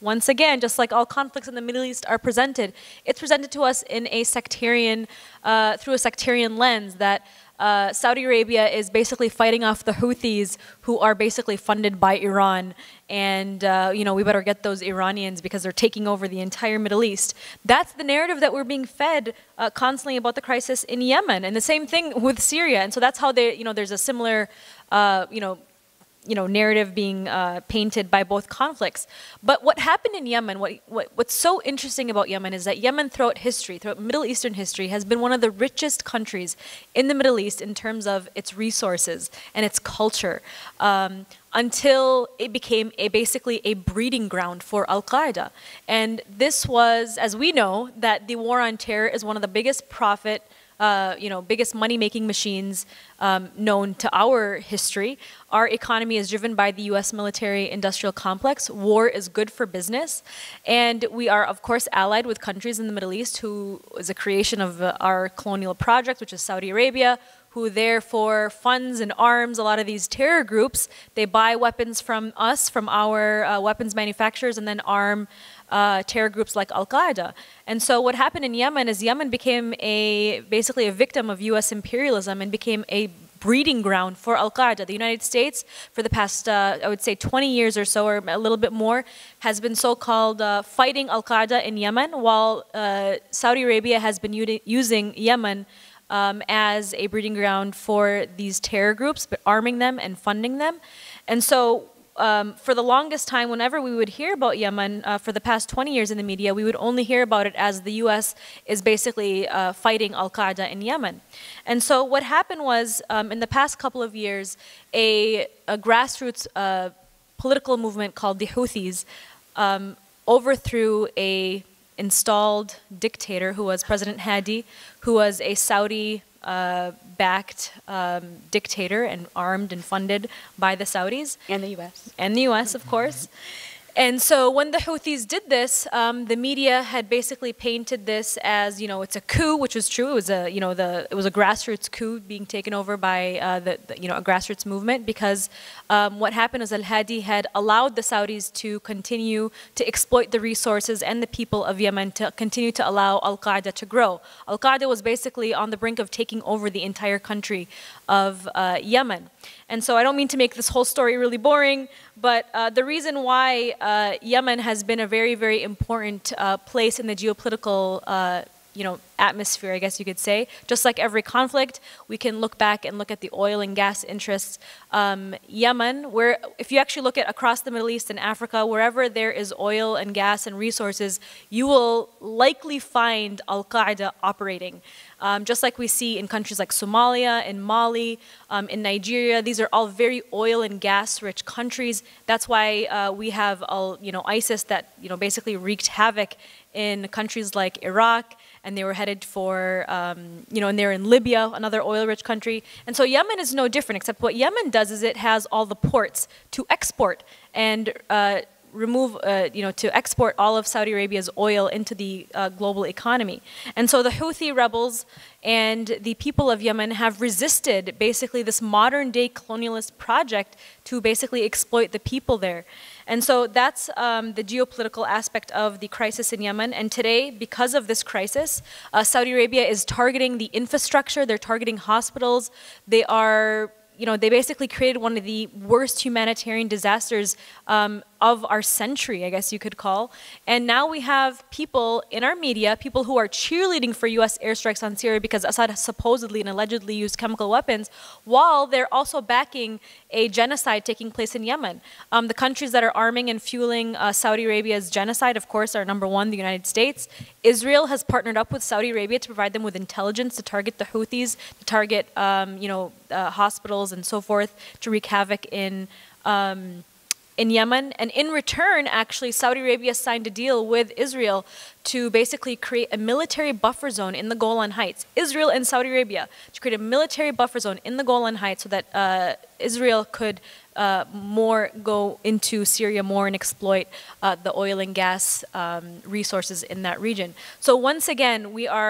once again, just like all conflicts in the Middle East are presented, it's presented to us in a sectarian, uh, through a sectarian lens that uh, Saudi Arabia is basically fighting off the Houthis, who are basically funded by Iran. And, uh, you know, we better get those Iranians because they're taking over the entire Middle East. That's the narrative that we're being fed uh, constantly about the crisis in Yemen. And the same thing with Syria. And so that's how they, you know, there's a similar, uh, you know, you know, narrative being uh, painted by both conflicts. But what happened in Yemen, what, what, what's so interesting about Yemen is that Yemen throughout history, throughout Middle Eastern history, has been one of the richest countries in the Middle East in terms of its resources and its culture, um, until it became a, basically a breeding ground for Al-Qaeda. And this was, as we know, that the war on terror is one of the biggest profit Uh, you know, biggest money-making machines um, known to our history. Our economy is driven by the U S military-industrial complex. War is good for business. And we are, of course, allied with countries in the Middle East who is a creation of uh, our colonial project, which is Saudi Arabia, who therefore funds and arms a lot of these terror groups. They buy weapons from us, from our uh, weapons manufacturers, and then arm Uh, terror groups like Al-Qaeda. And so what happened in Yemen is Yemen became a basically a victim of U S imperialism and became a breeding ground for Al-Qaeda. The United States, for the past, uh, I would say twenty years or so, or a little bit more, has been so-called uh, fighting Al-Qaeda in Yemen, while uh, Saudi Arabia has been using Yemen um, as a breeding ground for these terror groups, but arming them and funding them. And so Um, for the longest time, whenever we would hear about Yemen, uh, for the past twenty years in the media, we would only hear about it as the U S is basically uh, fighting Al-Qaeda in Yemen. And so what happened was, um, in the past couple of years, a, a grassroots uh, political movement called the Houthis um, overthrew a installed dictator who was President Hadi, who was a Saudi Uh, backed um, dictator and armed and funded by the Saudis. And the U S. And the U S, of course. And so when the Houthis did this, um, the media had basically painted this as, you know, it's a coup, which was true. It was a, you know, the it was a grassroots coup being taken over by uh, the, the, you know, a grassroots movement, because um, what happened is Al-Hadi had allowed the Saudis to continue to exploit the resources and the people of Yemen, to continue to allow Al-Qaeda to grow. Al-Qaeda was basically on the brink of taking over the entire country of uh, Yemen. And so I don't mean to make this whole story really boring, but uh, the reason why uh, Yemen has been a very, very important uh, place in the geopolitical uh, you know, atmosphere, I guess you could say. Just like every conflict, we can look back and look at the oil and gas interests. Um, Yemen, where if you actually look at across the Middle East and Africa, wherever there is oil and gas and resources, you will likely find Al-Qaeda operating. Um, just like we see in countries like Somalia, in Mali, um, in Nigeria. These are all very oil and gas-rich countries. That's why uh, we have, uh, you know, ISIS that, you know, basically wreaked havoc in countries like Iraq, and they were headed for, um, you know, and they're in Libya, another oil-rich country. And so Yemen is no different, except what Yemen does is it has all the ports to export and uh, remove, uh, you know, to export all of Saudi Arabia's oil into the uh, global economy. And so the Houthi rebels and the people of Yemen have resisted basically this modern-day colonialist project to basically exploit the people there. And so that's um, the geopolitical aspect of the crisis in Yemen. And today, because of this crisis, uh, Saudi Arabia is targeting the infrastructure, they're targeting hospitals, they are, you know, they basically created one of the worst humanitarian disasters um, of our century, I guess you could call. And now we have people in our media, people who are cheerleading for U S airstrikes on Syria because Assad has supposedly and allegedly used chemical weapons, while they're also backing a genocide taking place in Yemen. Um, the countries that are arming and fueling uh, Saudi Arabia's genocide, of course, are number one, the United States. Israel has partnered up with Saudi Arabia to provide them with intelligence to target the Houthis, to target, um, you know, uh, hospitals and so forth, to wreak havoc in um, in Yemen. And in return, actually, Saudi Arabia signed a deal with Israel to basically create a military buffer zone in the Golan Heights. Israel and Saudi Arabia to create a military buffer zone in the Golan Heights so that uh, Israel could uh, more go into Syria more and exploit uh, the oil and gas um, resources in that region. So once again, we are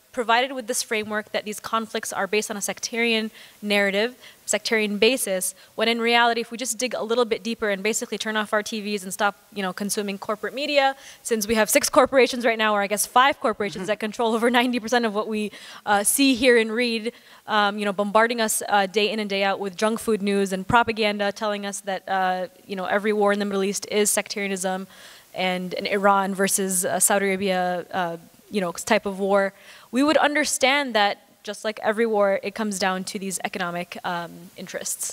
provided with this framework that these conflicts are based on a sectarian narrative, sectarian basis, when in reality, if we just dig a little bit deeper and basically turn off our T Vs and stop, you know, consuming corporate media, since we have six corporations right now, or I guess five corporations mm-hmm. that control over ninety percent of what we uh, see, hear, and read, um, you know, bombarding us uh, day in and day out with junk food news and propaganda telling us that, uh, you know, every war in the Middle East is sectarianism, and, and Iran versus uh, Saudi Arabia, uh, you know, type of war, we would understand that just like every war, it comes down to these economic um, interests.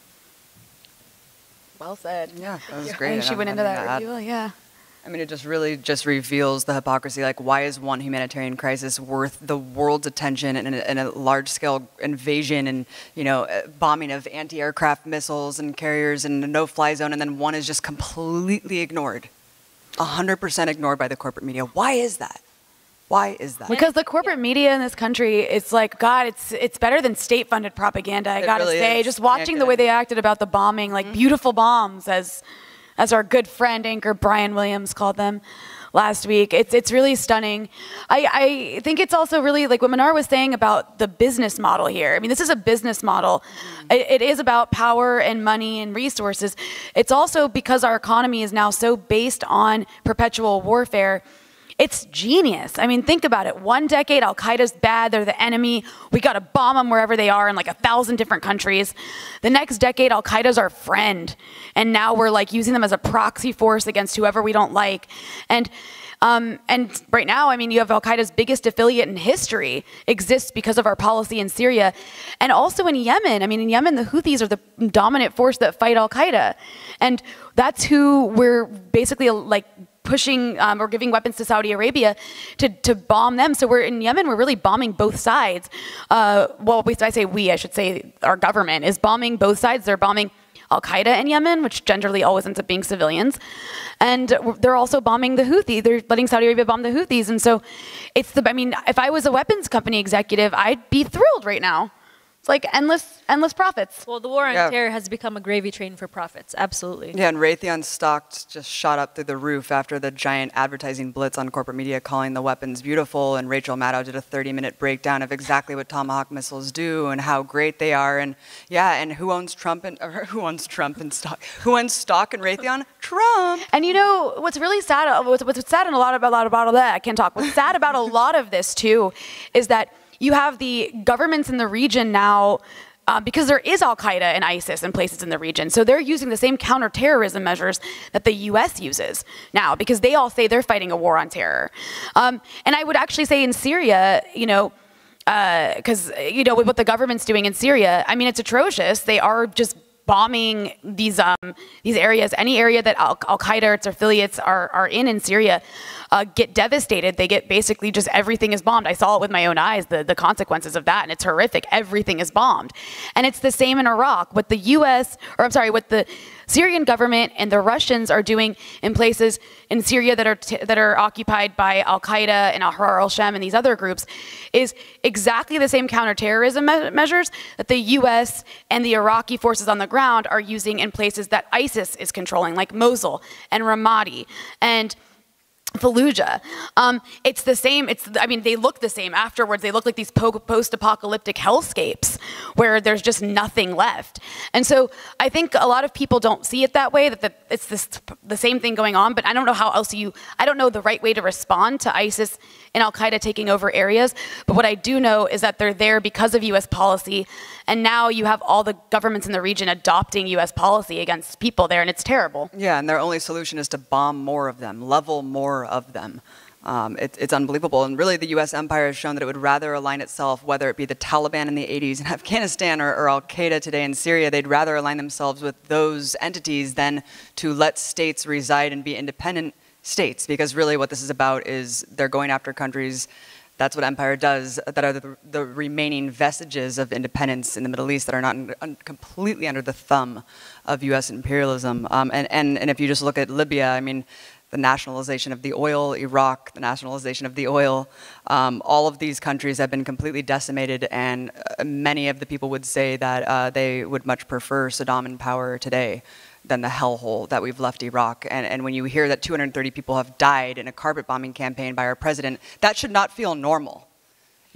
Well said. Yeah, that was great. And she went into that review, yeah. I mean, it just really just reveals the hypocrisy. Like, why is one humanitarian crisis worth the world's attention and a, and a large-scale invasion and, you know, bombing of anti-aircraft missiles and carriers and a no-fly zone, and then one is just completely ignored, one hundred percent ignored by the corporate media? Why is that? Why is that? Because the corporate media in this country, it's like, God, it's it's better than state-funded propaganda, I it gotta really say. Is. Just watching the way they acted about the bombing, like mm-hmm. beautiful bombs, as as our good friend, anchor Brian Williams called them last week. It's it's really stunning. I, I think it's also really, like what Mnar was saying about the business model here. I mean, this is a business model. Mm-hmm. it, it is about power and money and resources. It's also because our economy is now so based on perpetual warfare. It's genius. I mean, think about it. One decade, Al-Qaeda's bad, they're the enemy. We gotta bomb them wherever they are in like a thousand different countries. The next decade, Al-Qaeda's our friend. And now we're like using them as a proxy force against whoever we don't like. And um, and right now, I mean, you have Al-Qaeda's biggest affiliate in history exists because of our policy in Syria. And also in Yemen. I mean, in Yemen, the Houthis are the dominant force that fight Al-Qaeda. And that's who we're basically like pushing um, or giving weapons to Saudi Arabia to, to bomb them. So we're in Yemen, we're really bombing both sides. Uh, well, we, I say we, I should say our government is bombing both sides. They're bombing Al-Qaeda in Yemen, which generally always ends up being civilians. And they're also bombing the Houthi. They're letting Saudi Arabia bomb the Houthis. And so it's the, I mean, if I was a weapons company executive, I'd be thrilled right now. It's like endless, endless profits. Well, the war on yeah. terror has become a gravy train for profits. Absolutely. Yeah, and Raytheon's stocks just shot up through the roof after the giant advertising blitz on corporate media calling the weapons beautiful. And Rachel Maddow did a thirty minute breakdown of exactly what Tomahawk missiles do and how great they are. And yeah, and who owns Trump and or who owns Trump and stock? Who owns stock in Raytheon? Trump. And you know what's really sad? What's, what's sad and a lot about a lot about all that I can't talk. What's sad about a lot of this too is that you have the governments in the region now. Uh, because there is Al-Qaeda and ISIS in places in the region. So they're using the same counterterrorism measures that the U S uses now, because they all say they're fighting a war on terror. Um, and I would actually say in Syria, you know, because, uh, you know, with what the government's doing in Syria, I mean, it's atrocious. They are just bombing these um, these areas. Any area that Al- Al-Qaeda or its affiliates are, are in in Syria uh, get devastated. They get basically just everything is bombed. I saw it with my own eyes, the, the consequences of that, and it's horrific. Everything is bombed. And it's the same in Iraq. What the U S, or I'm sorry, what the Syrian government and the Russians are doing in places in Syria that are t- that are occupied by Al-Qaeda and Ahrar al-Sham and these other groups is exactly the same counterterrorism me- measures that the U S and the Iraqi forces on the ground are using in places that ISIS is controlling, like Mosul and Ramadi and Fallujah. Um, it's the same, it's, I mean, they look the same afterwards. They look like these po- post-apocalyptic hellscapes where there's just nothing left. And so I think a lot of people don't see it that way, that the, it's this, the same thing going on, but I don't know how else you, I don't know the right way to respond to ISIS and Al-Qaeda taking over areas. But what I do know is that they're there because of U S policy. And now you have all the governments in the region adopting U S policy against people there, and it's terrible. Yeah, and their only solution is to bomb more of them, level more of them. Um, it, it's unbelievable. And really, the U S empire has shown that it would rather align itself, whether it be the Taliban in the eighties in Afghanistan or, or Al-Qaeda today in Syria, they'd rather align themselves with those entities than to let states reside and be independent states. Because really what this is about is they're going after countries. That's what empire does, that are the, the remaining vestiges of independence in the Middle East that are not un, un, completely under the thumb of U S imperialism. Um, and, and, and if you just look at Libya, I mean, the nationalization of the oil, Iraq, the nationalization of the oil, um, all of these countries have been completely decimated, and uh, many of the people would say that uh, they would much prefer Saddam in power today than the hellhole that we've left Iraq. And, and when you hear that two hundred thirty people have died in a carpet bombing campaign by our president, that should not feel normal.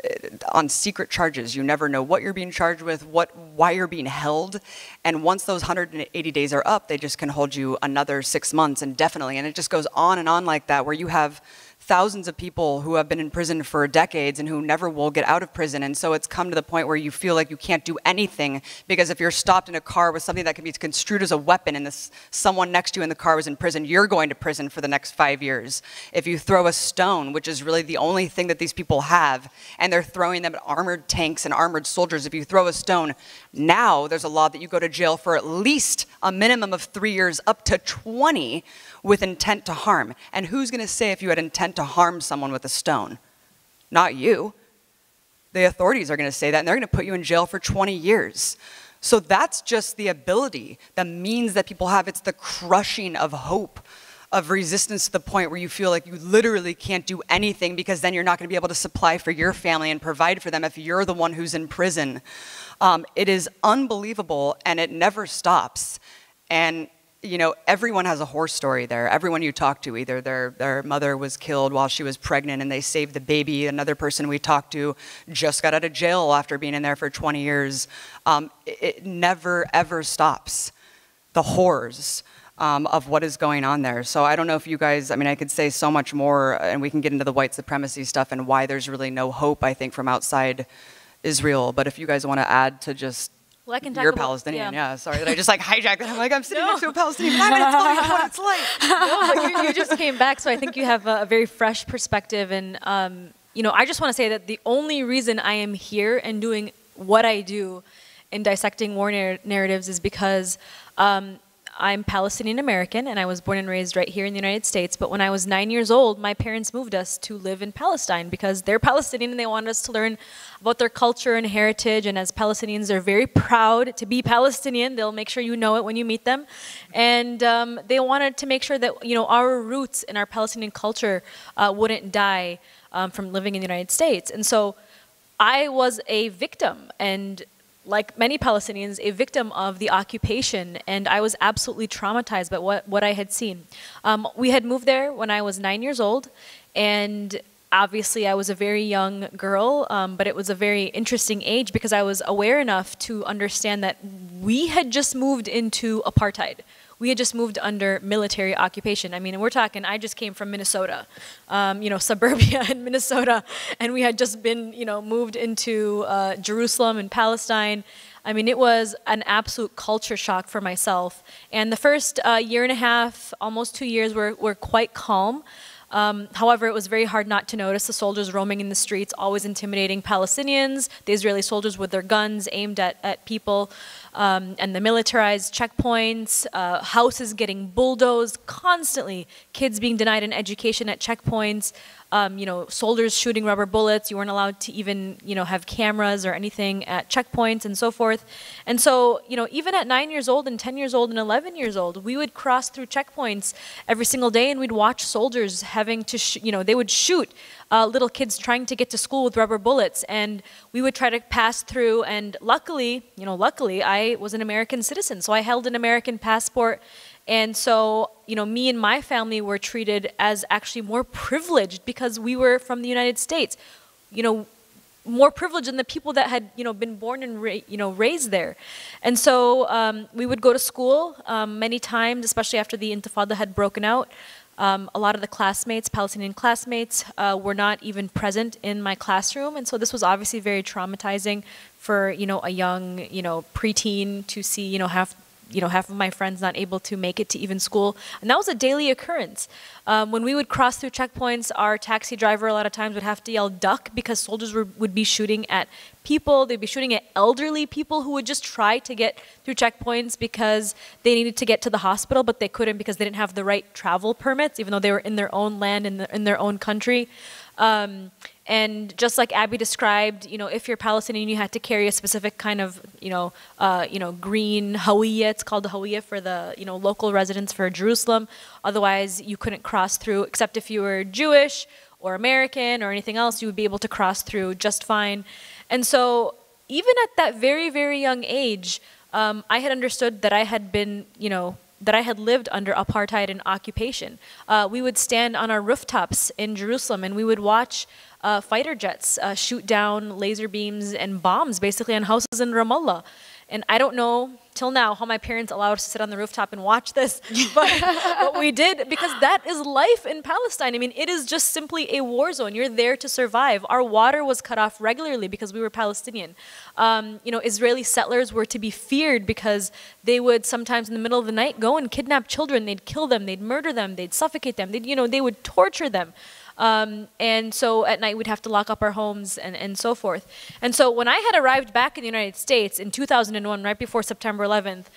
on secret charges. You never know what you're being charged with, what, why you're being held. And once those one hundred eighty days are up, they just can hold you another six months indefinitely. And it just goes on and on like that, where you have thousands of people who have been in prison for decades and who never will get out of prison. And so it's come to the point where you feel like you can't do anything, because if you're stopped in a car with something that can be construed as a weapon and this, someone next to you in the car was in prison, you're going to prison for the next five years. If you throw a stone, which is really the only thing that these people have, and they're throwing them at armored tanks and armored soldiers, if you throw a stone, now there's a law that you go to jail for at least a minimum of three years up to twenty with intent to harm. And who's going to say if you had intent to harm someone with a stone? Not you. The authorities are going to say that, and they're going to put you in jail for twenty years. So that's just the ability, the means that people have. It's the crushing of hope, of resistance to the point where you feel like you literally can't do anything, because then you're not going to be able to supply for your family and provide for them if you're the one who's in prison. Um, it is unbelievable, and it never stops. And you know, everyone has a horror story there. Everyone you talk to, either their, their mother was killed while she was pregnant and they saved the baby. Another person we talked to just got out of jail after being in there for twenty years. Um, it, it never, ever stops. The horrors um, of what is going on there. So I don't know if you guys, I mean, I could say so much more, and we can get into the white supremacy stuff and why there's really no hope, I think, from outside Israel. But if you guys want to add to just Well, I can talk You're about, Palestinian, yeah. yeah. Sorry that I just like hijacked that. I'm like, I'm sitting No. next to a Palestinian, but I'm going to tell you what it's like. No, but you, you just came back, so I think you have a, a very fresh perspective. And, um, you know, I just want to say that the only reason I am here and doing what I do in dissecting war narr narratives is because um, I'm Palestinian American, and I was born and raised right here in the United States. But when I was nine years old, my parents moved us to live in Palestine because they're Palestinian and they wanted us to learn about their culture and heritage. And as Palestinians, they're very proud to be Palestinian. They'll make sure you know it when you meet them. And um, they wanted to make sure that, you know, our roots and our Palestinian culture uh, wouldn't die um, from living in the United States. And so I was a victim, and like many Palestinians, a victim of the occupation, and I was absolutely traumatized by what, what I had seen. Um, we had moved there when I was nine years old, and obviously I was a very young girl, um, but it was a very interesting age because I was aware enough to understand that we had just moved into apartheid. We had just moved under military occupation. I mean, we're talking, I just came from Minnesota, um, you know, suburbia in Minnesota, and we had just been, you know, moved into uh, Jerusalem and Palestine. I mean, it was an absolute culture shock for myself. And the first uh, year and a half, almost two years, were, were quite calm. Um, however, it was very hard not to notice the soldiers roaming in the streets, always intimidating Palestinians, the Israeli soldiers with their guns aimed at, at people, um, and the militarized checkpoints, uh, houses getting bulldozed constantly, kids being denied an education at checkpoints, um, you know, soldiers shooting rubber bullets. You weren't allowed to even, you know, have cameras or anything at checkpoints and so forth. And so, you know, even at nine years old and ten years old and eleven years old, we would cross through checkpoints every single day, and we'd watch soldiers having to, sh you know, they would shoot uh, little kids trying to get to school with rubber bullets, and we would try to pass through. And luckily, you know, luckily I was an American citizen, so I held an American passport. And so, you know, me and my family were treated as actually more privileged because we were from the United States, you know, more privileged than the people that had, you know, been born and, ra you know, raised there. And so um, we would go to school um, many times, especially after the Intifada had broken out. Um, a lot of the classmates, Palestinian classmates, uh, were not even present in my classroom. And so this was obviously very traumatizing for, you know, a young, you know, preteen to see, you know, half you know, half of my friends not able to make it to even school. And that was a daily occurrence. Um, when we would cross through checkpoints, our taxi driver a lot of times would have to yell duck because soldiers were, would be shooting at people. They'd be shooting at elderly people who would just try to get through checkpoints because they needed to get to the hospital, but they couldn't because they didn't have the right travel permits, even though they were in their own land, in, the, in their own country. Um, and just like Abby described, you know, if you're Palestinian, you had to carry a specific kind of, you know, uh, you know, green hawiyah. It's called the hawiyah for the, you know, local residents for Jerusalem. Otherwise, you couldn't cross through, except if you were Jewish or American or anything else, you would be able to cross through just fine. And so, even at that very, very young age, um, I had understood that I had been, you know, that I had lived under apartheid and occupation. Uh, we would stand on our rooftops in Jerusalem and we would watch uh, fighter jets uh, shoot down laser beams and bombs basically on houses in Ramallah. And I don't know till now how my parents allowed us to sit on the rooftop and watch this, but, but we did, because that is life in Palestine. I mean, it is just simply a war zone. You're there to survive. Our water was cut off regularly because we were Palestinian. Um, you know, Israeli settlers were to be feared because they would sometimes in the middle of the night go and kidnap children. They'd kill them, they'd murder them, they'd suffocate them, they'd, you know, they would torture them. Um, and so at night we'd have to lock up our homes and, and so forth. And so when I had arrived back in the United States in two thousand one, right before September eleventh,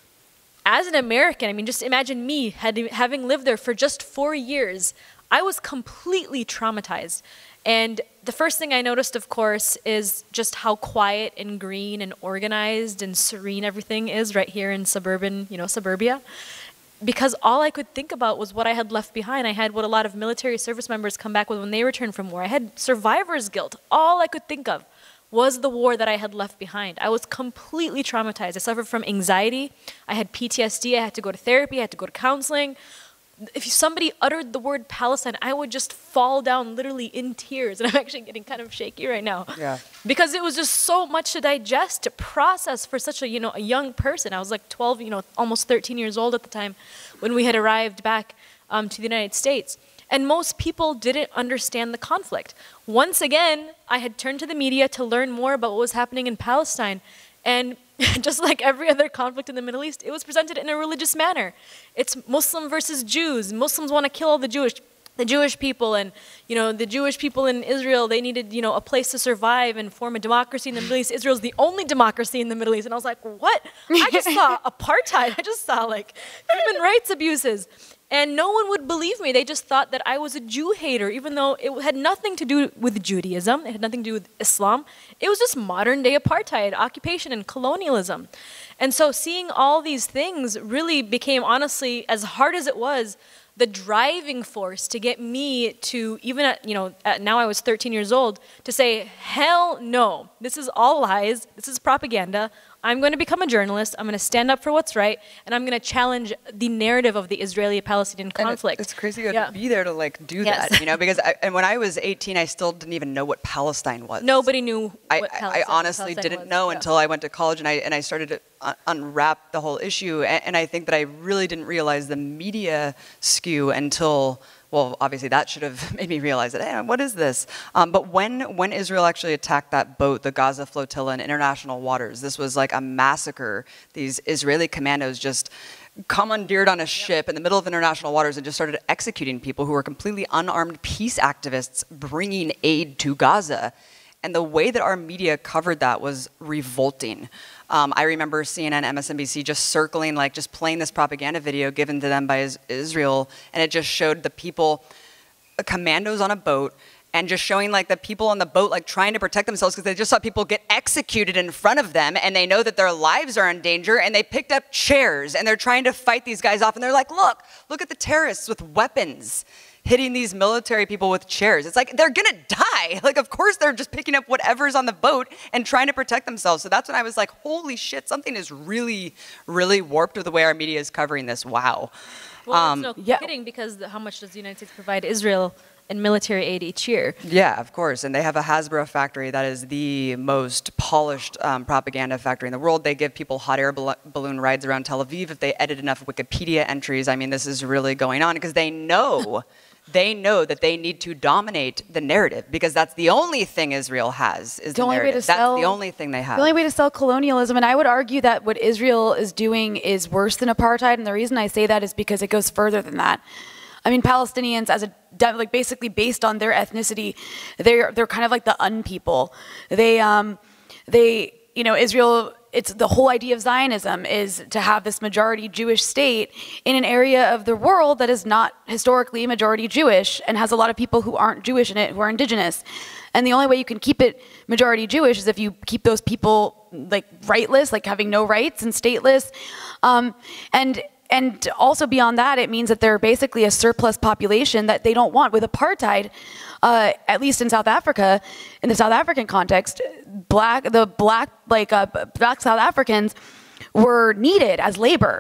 as an American, I mean, just imagine me had, having lived there for just four years, I was completely traumatized. And the first thing I noticed, of course, is just how quiet and green and organized and serene everything is right here in suburban, you know, suburbia. Because all I could think about was what I had left behind. I had what a lot of military service members come back with when they return from war. I had survivor's guilt. All I could think of was the war that I had left behind. I was completely traumatized. I suffered from anxiety. I had P T S D. I had to go to therapy. I had to go to counseling. If somebody uttered the word Palestine, I would just fall down literally in tears. And I'm actually getting kind of shaky right now. Yeah. Because it was just so much to digest, to process for such a, you know, a young person. I was like twelve, you know, almost thirteen years old at the time when we had arrived back um, to the United States. And most people didn't understand the conflict. Once again, I had turned to the media to learn more about what was happening in Palestine. And just like every other conflict in the Middle East, it was presented in a religious manner. It's Muslim versus Jews. Muslims want to kill all the Jewish, the Jewish people, and you know the Jewish people in Israel, they needed you know a place to survive and form a democracy in the Middle East. Israel's the only democracy in the Middle East, and I was like, what? I just saw apartheid. I just saw like human rights abuses. And no one would believe me. They just thought that I was a Jew hater, even though it had nothing to do with Judaism. It had nothing to do with Islam. It was just modern day apartheid, occupation, and colonialism. And so seeing all these things really became, honestly, as hard as it was, the driving force to get me to, even at, you know, at, now I was thirteen years old, to say, hell no, this is all lies, this is propaganda. I'm going to become a journalist, I'm going to stand up for what's right, and I'm going to challenge the narrative of the Israeli-Palestinian conflict. And it's crazy to yeah. be there to like do yes. that, you know, because I, and when I was eighteen, I still didn't even know what Palestine was. Nobody knew what I, Palestine, I honestly Palestine didn't was. know yeah. until I went to college and I, and I started to un unwrap the whole issue. And, and I think that I really didn't realize the media skew until, well, obviously that should have made me realize that, hey, what is this? Um, but when, when Israel actually attacked that boat, the Gaza flotilla in international waters, this was like a massacre. These Israeli commandos just commandeered on a ship in the middle of international waters and just started executing people who were completely unarmed peace activists bringing aid to Gaza. And the way that our media covered that was revolting. Um, I remember C N N, M S N B C just circling, like just playing this propaganda video given to them by is Israel, and it just showed the people, the commandos on a boat, and just showing like the people on the boat like trying to protect themselves because they just saw people get executed in front of them, and they know that their lives are in danger, and they picked up chairs and they're trying to fight these guys off, and they're like, look, look at the terrorists with weapons hitting these military people with chairs. It's like, they're gonna die. Like, of course they're just picking up whatever's on the boat and trying to protect themselves. So that's when I was like, holy shit, something is really, really warped with the way our media is covering this. Wow. Well, um, it's no yeah. kidding, because the, how much does the United States provide Israel in military aid each year? Yeah, of course. And they have a Hasbro factory that is the most polished um, propaganda factory in the world. They give people hot air bal balloon rides around Tel Aviv if they edit enough Wikipedia entries. I mean, this is really going on because they know They know that they need to dominate the narrative because that's the only thing Israel has is the, the only narrative. Way to sell, that's the only thing they have. The only way to sell colonialism. And I would argue that what Israel is doing is worse than apartheid. And the reason I say that is because it goes further than that. I mean, Palestinians, as a like basically based on their ethnicity, they're they're kind of like the unpeople. They um, they you know Israel. It's the whole idea of Zionism is to have this majority Jewish state in an area of the world that is not historically majority Jewish and has a lot of people who aren't Jewish in it, who are indigenous. And the only way you can keep it majority Jewish is if you keep those people like rightless, like having no rights and stateless. Um, and And also beyond that, it means that they're basically a surplus population that they don't want. With apartheid, uh, at least in South Africa, in the South African context, black the black like uh, black South Africans were needed as labor.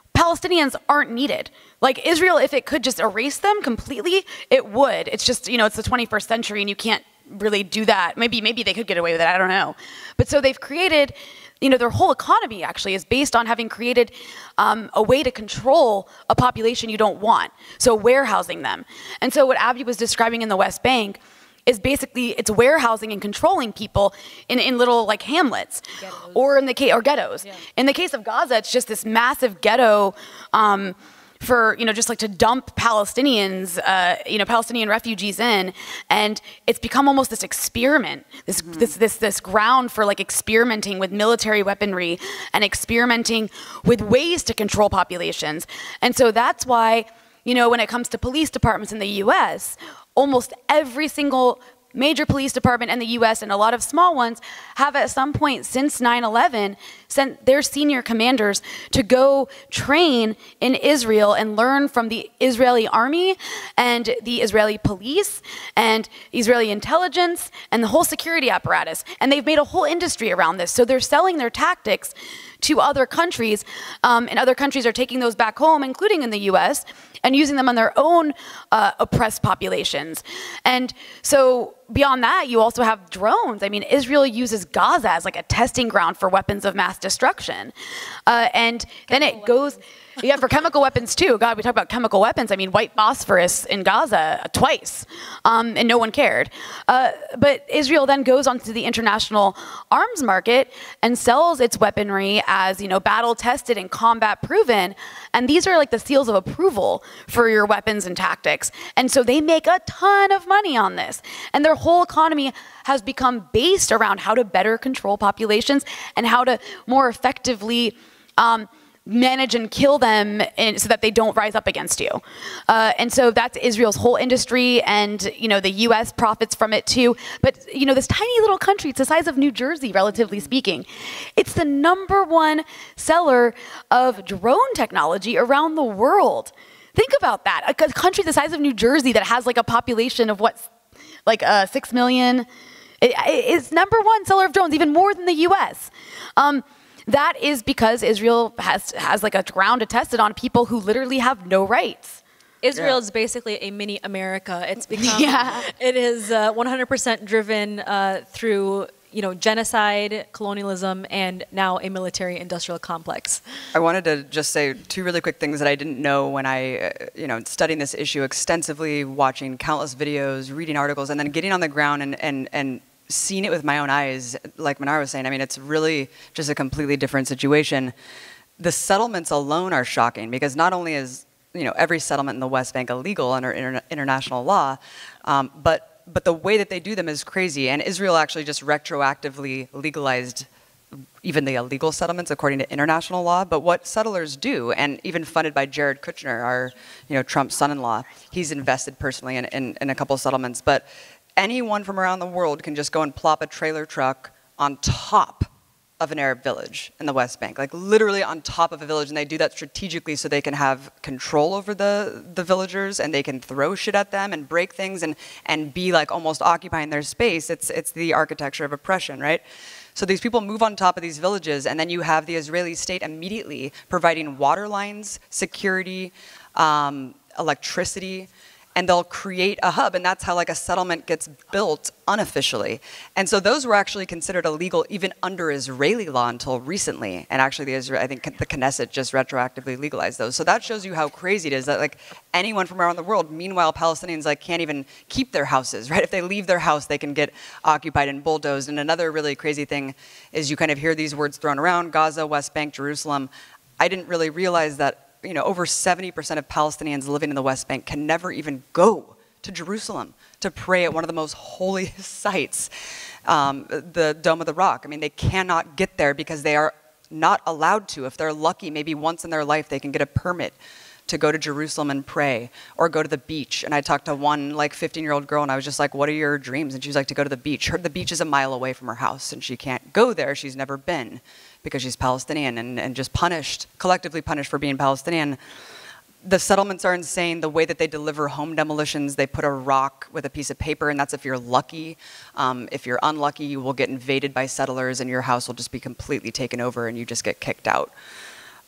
Palestinians aren't needed. Like Israel, if it could just erase them completely, it would. It's just, you know, it's the twenty-first century and you can't really do that. Maybe, maybe they could get away with it, I don't know. But so they've created, you know, their whole economy actually is based on having created um, a way to control a population you don't want. So warehousing them. And so what Abby was describing in the West Bank is basically it's warehousing and controlling people in, in little like hamlets, ghettos. or in the case or ghettos. Yeah. In the case of Gaza, it's just this massive ghetto um, for you know just like to dump Palestinians, uh, you know Palestinian refugees in, and it's become almost this experiment, this mm-hmm. this this this ground for like experimenting with military weaponry and experimenting with ways to control populations, and so that's why you know when it comes to police departments in the U S almost every single major police department in the U S and a lot of small ones have at some point since nine eleven sent their senior commanders to go train in Israel and learn from the Israeli army and the Israeli police and Israeli intelligence and the whole security apparatus. And they've made a whole industry around this. So they're selling their tactics to other countries, um, and other countries are taking those back home, including in the U S, and using them on their own uh, oppressed populations. And so beyond that, you also have drones. I mean, Israel uses Gaza as like a testing ground for weapons of mass destruction. Uh, and then it goes, yeah, for chemical weapons too. God, we talk about chemical weapons. I mean, white phosphorus in Gaza twice, um, and no one cared. Uh, but Israel then goes onto the international arms market and sells its weaponry as, you know, battle tested and combat proven. And these are like the seals of approval for your weapons and tactics. And so they make a ton of money on this. And their whole economy has become based around how to better control populations and how to more effectively um, manage and kill them in, so that they don't rise up against you. Uh, and so that's Israel's whole industry, and you know the U S profits from it too. But you know this tiny little country, it's the size of New Jersey, relatively speaking. It's the number one seller of drone technology around the world. Think about that. A country the size of New Jersey that has like a population of what, like uh, six million, it, it is number one seller of drones, even more than the U S. Um, That is because Israel has, has like a ground to test it on people who literally have no rights. Israel Yeah. is basically a mini America. It's become, Yeah. it is uh, one hundred percent driven uh, through, you know, genocide, colonialism, and now a military-industrial complex. I wanted to just say two really quick things that I didn't know when I, uh, you know, studying this issue extensively, watching countless videos, reading articles, and then getting on the ground and, and, and seen it with my own eyes, like Mnar was saying. I mean, it's really just a completely different situation. The settlements alone are shocking because not only is, you know, every settlement in the West Bank illegal under inter international law, um, but, but the way that they do them is crazy. And Israel actually just retroactively legalized even the illegal settlements according to international law. But what settlers do, and even funded by Jared Kushner, our, you know, Trump's son-in-law, he's invested personally in, in, in a couple of settlements. But anyone from around the world can just go and plop a trailer truck on top of an Arab village in the West Bank, like literally on top of a village, and they do that strategically so they can have control over the, the villagers, and they can throw shit at them and break things and, and be like almost occupying their space. It's, it's the architecture of oppression, right? So these people move on top of these villages, and then you have the Israeli state immediately providing water lines, security, um, electricity, and they'll create a hub, and that's how like a settlement gets built unofficially. And so those were actually considered illegal even under Israeli law until recently. And actually, the Israel, I think the Knesset just retroactively legalized those. So that shows you how crazy it is that like anyone from around the world. Meanwhile, Palestinians like can't even keep their houses, right? If they leave their house, they can get occupied and bulldozed. And another really crazy thing is you kind of hear these words thrown around: Gaza, West Bank, Jerusalem. I didn't really realize that, you know, over seventy percent of Palestinians living in the West Bank can never even go to Jerusalem to pray at one of the most holy sites, um, the Dome of the Rock. I mean, they cannot get there because they are not allowed to. If they're lucky, maybe once in their life they can get a permit to go to Jerusalem and pray, or go to the beach. And I talked to one like fifteen-year-old girl, and I was just like, what are your dreams? And she was like, to go to the beach. Her, the beach is a mile away from her house, and she can't go there. She's never been, because she's Palestinian and, and just punished, collectively punished for being Palestinian. The settlements are insane. The way that they deliver home demolitions, they put a rock with a piece of paper, and that's if you're lucky. Um, if you're unlucky, you will get invaded by settlers, and your house will just be completely taken over, and you just get kicked out.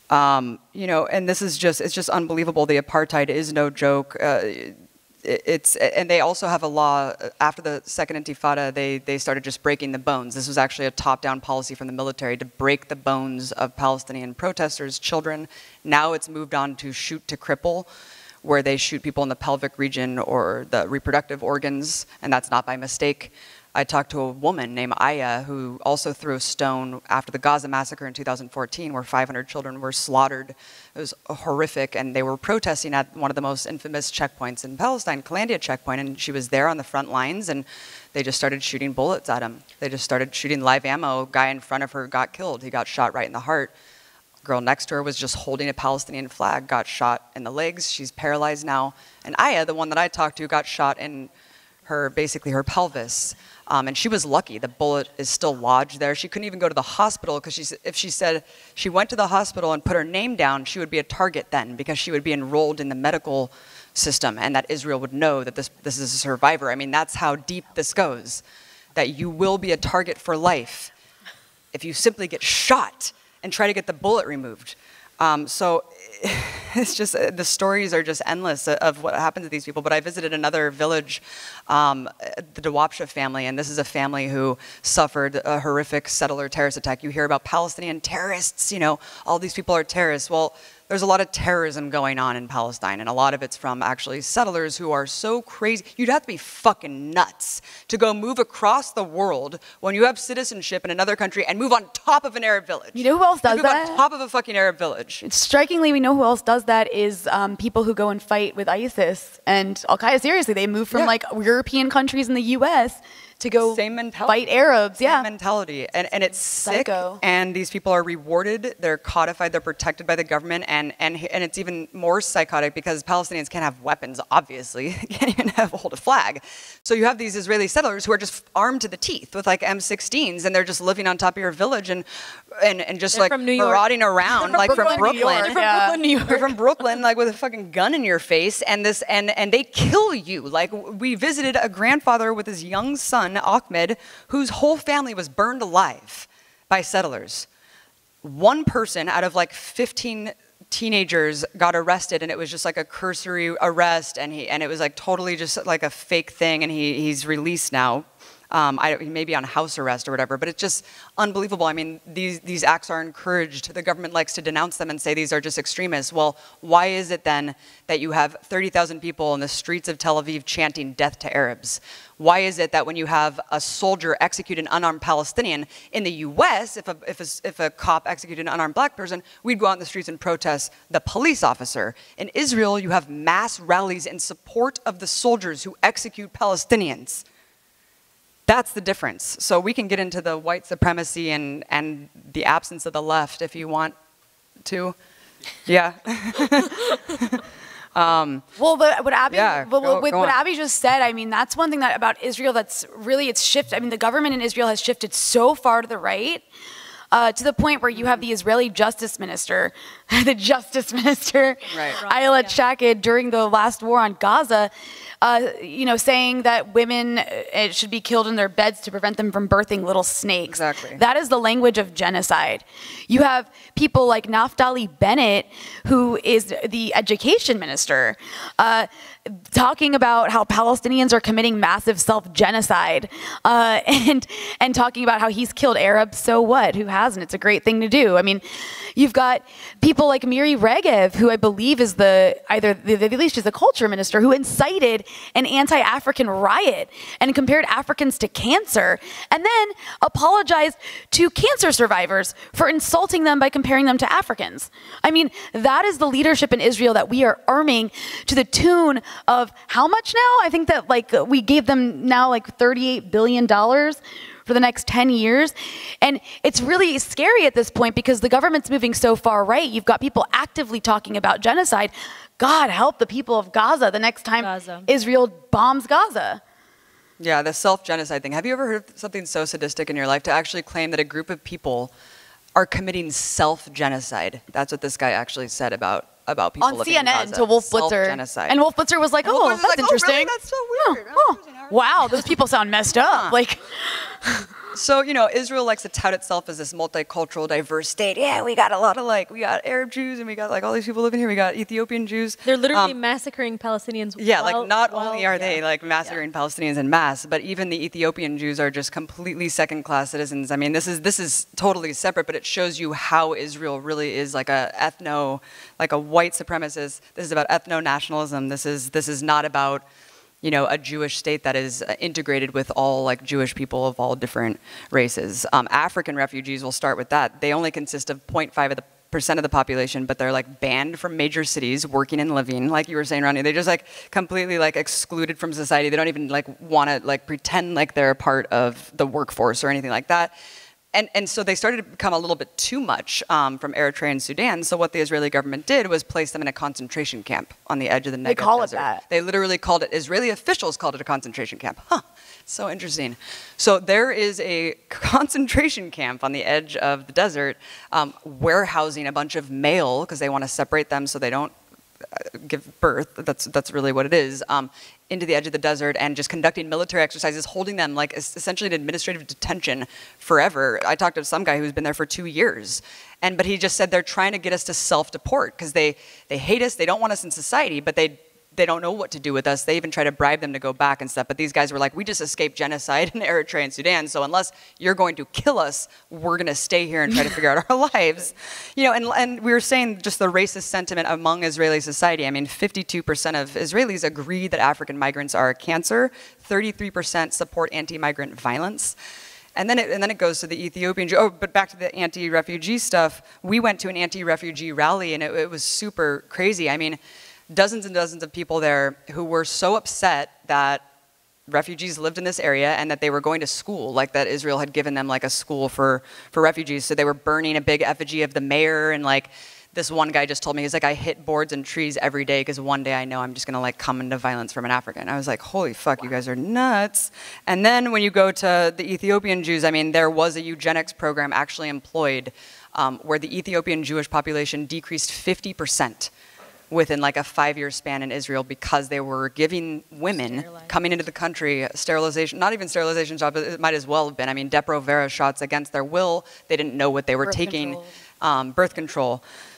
Um, you know, and this is just, it's just unbelievable. The apartheid is no joke. Uh, it, it's, and they also have a law, after the second intifada, they, they started just breaking the bones. This was actually a top-down policy from the military to break the bones of Palestinian protesters, children. Now it's moved on to shoot to cripple, where they shoot people in the pelvic region or the reproductive organs, and that's not by mistake. I talked to a woman named Aya who also threw a stone after the Gaza massacre in two thousand fourteen, where five hundred children were slaughtered. It was horrific, and they were protesting at one of the most infamous checkpoints in Palestine, Calandia checkpoint, and she was there on the front lines, and they just started shooting bullets at him. They just started shooting live ammo. Guy in front of her got killed. He got shot right in the heart. Girl next to her was just holding a Palestinian flag, got shot in the legs. She's paralyzed now. And Aya, the one that I talked to, got shot in her, basically her pelvis. Um, and she was lucky. The bullet is still lodged there. She couldn't even go to the hospital because she, if she said she went to the hospital and put her name down, she would be a target then because she would be enrolled in the medical system and that Israel would know that this, this is a survivor. I mean, that's how deep this goes, that you will be a target for life if you simply get shot and try to get the bullet removed. Um, so it's just, uh, the stories are just endless of what happened to these people. But I visited another village, um, the Dawabsha family, and this is a family who suffered a horrific settler terrorist attack. You hear about Palestinian terrorists, you know, all these people are terrorists. Well, there's a lot of terrorism going on in Palestine, and a lot of it's from actually settlers who are so crazy. You'd have to be fucking nuts to go move across the world when you have citizenship in another country and move on top of an Arab village. You know who else does move that? on top of a fucking Arab village. Strikingly, we know who else does that is um, people who go and fight with ISIS and Al-Qaeda. Seriously, they move from Yeah. like European countries in the U S to go Same mentality. fight Arabs. Same Yeah. mentality. And, and it's sick. Psycho. And these people are rewarded. They're codified. They're protected by the government. And, and, and it's even more psychotic because Palestinians can't have weapons, obviously. They can't even have hold a flag. So you have these Israeli settlers who are just armed to the teeth with like M sixteens, and they're just living on top of your village and and, and just They're like from New York. marauding around like Brooklyn, from New Brooklyn. York. They're from Yeah. Brooklyn, New York. They're from Brooklyn, like with a fucking gun in your face, and this, and and they kill you. Like we visited a grandfather with his young son Ahmed, whose whole family was burned alive by settlers. One person out of like fifteen teenagers got arrested, and it was just like a cursory arrest, and he and it was like totally just like a fake thing, and he he's released now. Um, I, he may be on house arrest or whatever, but it's just unbelievable. I mean, these, these acts are encouraged. The government likes to denounce them and say these are just extremists. Well, why is it then that you have thirty thousand people in the streets of Tel Aviv chanting death to Arabs? Why is it that when you have a soldier execute an unarmed Palestinian in the U S, if a, if a, if a cop executed an unarmed black person, we'd go out in the streets and protest the police officer. In Israel, you have mass rallies in support of the soldiers who execute Palestinians. That's the difference. So we can get into the white supremacy and, and the absence of the left if you want to. Yeah. um, Well, but what Abby, Yeah, but go- with go what on. Abby just said, I mean, that's one thing that about Israel that's really it's shifted. I mean, the government in Israel has shifted so far to the right. Uh, to the point where you have the Israeli justice minister, the justice minister, Right. Ayla Yeah. Shaked, during the last war on Gaza, uh, you know, saying that women uh, should be killed in their beds to prevent them from birthing little snakes. Exactly. That is the language of genocide. You have people like Naftali Bennett, who is the education minister, uh, talking about how Palestinians are committing massive self-genocide, uh, and and talking about how he's killed Arabs. So what? Who hasn't? It's a great thing to do. I mean, you've got people like Miri Regev, who I believe is the either the, at least she's the culture minister, who incited an anti-African riot and compared Africans to cancer, and then apologized to cancer survivors for insulting them by comparing them to Africans. I mean, that is the leadership in Israel that we are arming to the tune of how much now? I think that like we gave them now like thirty-eight billion dollars for the next ten years. And it's really scary at this point because the government's moving so far right. You've got people actively talking about genocide. God help the people of Gaza the next time Gaza. Israel bombs Gaza. Yeah, the self-genocide thing. Have you ever heard of something so sadistic in your life to actually claim that a group of people are committing self-genocide? That's what this guy actually said about about people On living C N N in Gaza. to Wolf Blitzer. Self-genocide. And Wolf Blitzer was like, And oh, Wolf Blitzer's that's like, oh, interesting. really? That's so weird. Huh, huh. Wow, those people sound messed up. Huh. Like, So, you know, Israel likes to tout itself as this multicultural, diverse state. Yeah, we got a lot of like, we got Arab Jews and we got like all these people living here. We got Ethiopian Jews. They're literally Um, massacring Palestinians. Yeah, while, like not while, only are yeah. they like massacring yeah. Palestinians en masse, but even the Ethiopian Jews are just completely second-class citizens. I mean, this is this is totally separate, but it shows you how Israel really is like a ethno, like a white supremacist. This is about ethno-nationalism. This is this is not about, you know, a Jewish state that is integrated with all like Jewish people of all different races. Um, African refugees, will start with that. They only consist of zero point five of the percent of the population, but they're like banned from major cities, working and living, like you were saying, Rania. They're just like completely like excluded from society. They don't even like want to like pretend like they're a part of the workforce or anything like that. And, and so they started to become a little bit too much um, from Eritrea and Sudan. So what the Israeli government did was place them in a concentration camp on the edge of the Negev They call desert. it that. They literally called it, Israeli officials called it a concentration camp. Huh, so interesting. So there is a concentration camp on the edge of the desert, um, warehousing a bunch of male, because they want to separate them so they don't uh, give birth. That's, that's really what it is. Um, into the edge of the desert and just conducting military exercises, holding them like essentially in administrative detention forever. I talked to some guy who's been there for two years. And, but he just said they're trying to get us to self-deport because they, they hate us, they don't want us in society, but they, they don't know what to do with us. They even try to bribe them to go back and stuff. But these guys were like, we just escaped genocide in Eritrea and Sudan, so unless you're going to kill us, we're going to stay here and try to figure out our lives. You know, and, and we were saying just the racist sentiment among Israeli society. I mean, fifty-two percent of Israelis agree that African migrants are a cancer. thirty-three percent support anti-migrant violence. And then, it, and then it goes to the Ethiopian, oh, but back to the anti-refugee stuff. We went to an anti-refugee rally, and it, it was super crazy. I mean, dozens and dozens of people there who were so upset that refugees lived in this area and that they were going to school, like that Israel had given them like a school for, for refugees. So they were burning a big effigy of the mayor, and like this one guy just told me, he's like, I hit boards and trees every day because one day I know I'm just gonna like come into violence from an African. I was like, holy fuck, wow. You guys are nuts. And then when you go to the Ethiopian Jews, I mean, there was a eugenics program actually employed um, where the Ethiopian Jewish population decreased fifty percent within like a five-year span in Israel because they were giving women Sterilized. coming into the country sterilization, not even sterilization shots, but it might as well have been. I mean, Depo-Provera shots against their will. They didn't know what they were birth taking, control. Um, birth control.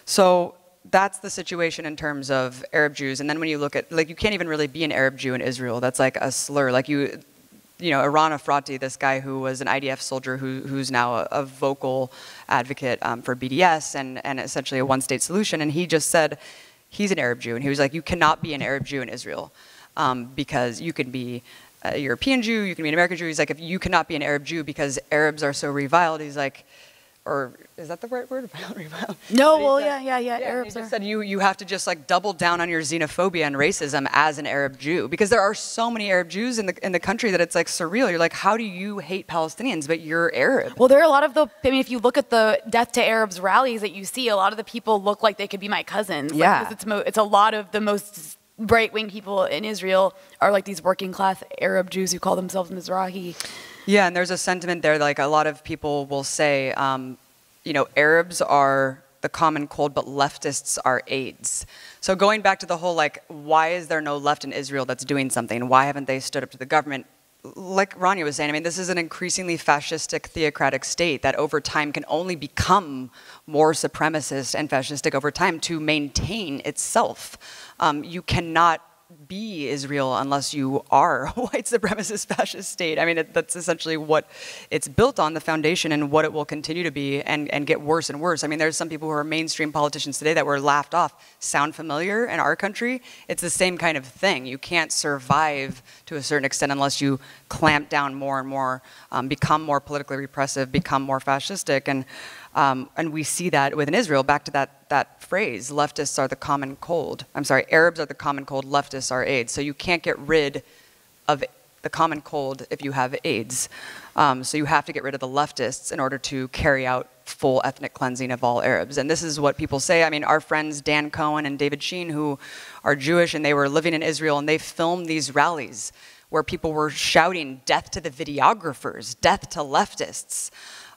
So that's the situation in terms of Arab Jews. And then when you look at, like, you can't even really be an Arab Jew in Israel. That's like a slur. Like you, you know, Iran Afrati, this guy who was an I D F soldier who, who's now a, a vocal advocate um, for B D S and, and essentially a one-state solution. And he just said, he's an Arab Jew, and he was like, you cannot be an Arab Jew in Israel um, because you can be a European Jew, you can be an American Jew. He's like, if you cannot be an Arab Jew because Arabs are so reviled, he's like, or is that the right word? Reviled? No, But well, said, yeah, yeah, yeah, yeah Arabs he are. just said you, you have to just like double down on your xenophobia and racism as an Arab Jew, because there are so many Arab Jews in the, in the country that it's like surreal. You're like, how do you hate Palestinians, but you're Arab? Well, there are a lot of the, I mean, if you look at the Death to Arabs rallies that you see, a lot of the people look like they could be my cousins. Like, Yeah. 'cause it's, mo it's a lot of the most right-wing people in Israel are like these working-class Arab Jews who call themselves Mizrahi. Yeah, and there's a sentiment there, like a lot of people will say, um, you know, Arabs are the common cold, but leftists are AIDS. So going back to the whole, like, why is there no left in Israel that's doing something? Why haven't they stood up to the government? Like Rania was saying, I mean, this is an increasingly fascistic, theocratic state that over time can only become more supremacist and fascistic over time to maintain itself. Um, you cannot be Israel unless you are a white supremacist fascist state. I mean, it, that's essentially what it's built on, the foundation, and what it will continue to be and, and get worse and worse. I mean, there's some people who are mainstream politicians today that were laughed off. Sound familiar in our country? It's the same kind of thing. You can't survive to a certain extent unless you clamp down more and more, um, become more politically repressive, become more fascistic. And Um, and we see that within Israel, back to that, that phrase, leftists are the common cold. I'm sorry, Arabs are the common cold, leftists are AIDS. So you can't get rid of the common cold if you have AIDS. Um, so you have to get rid of the leftists in order to carry out full ethnic cleansing of all Arabs. And this is what people say. I mean, our friends Dan Cohen and David Sheen, who are Jewish, and they were living in Israel, and they filmed these rallies where people were shouting, death to the videographers, death to leftists.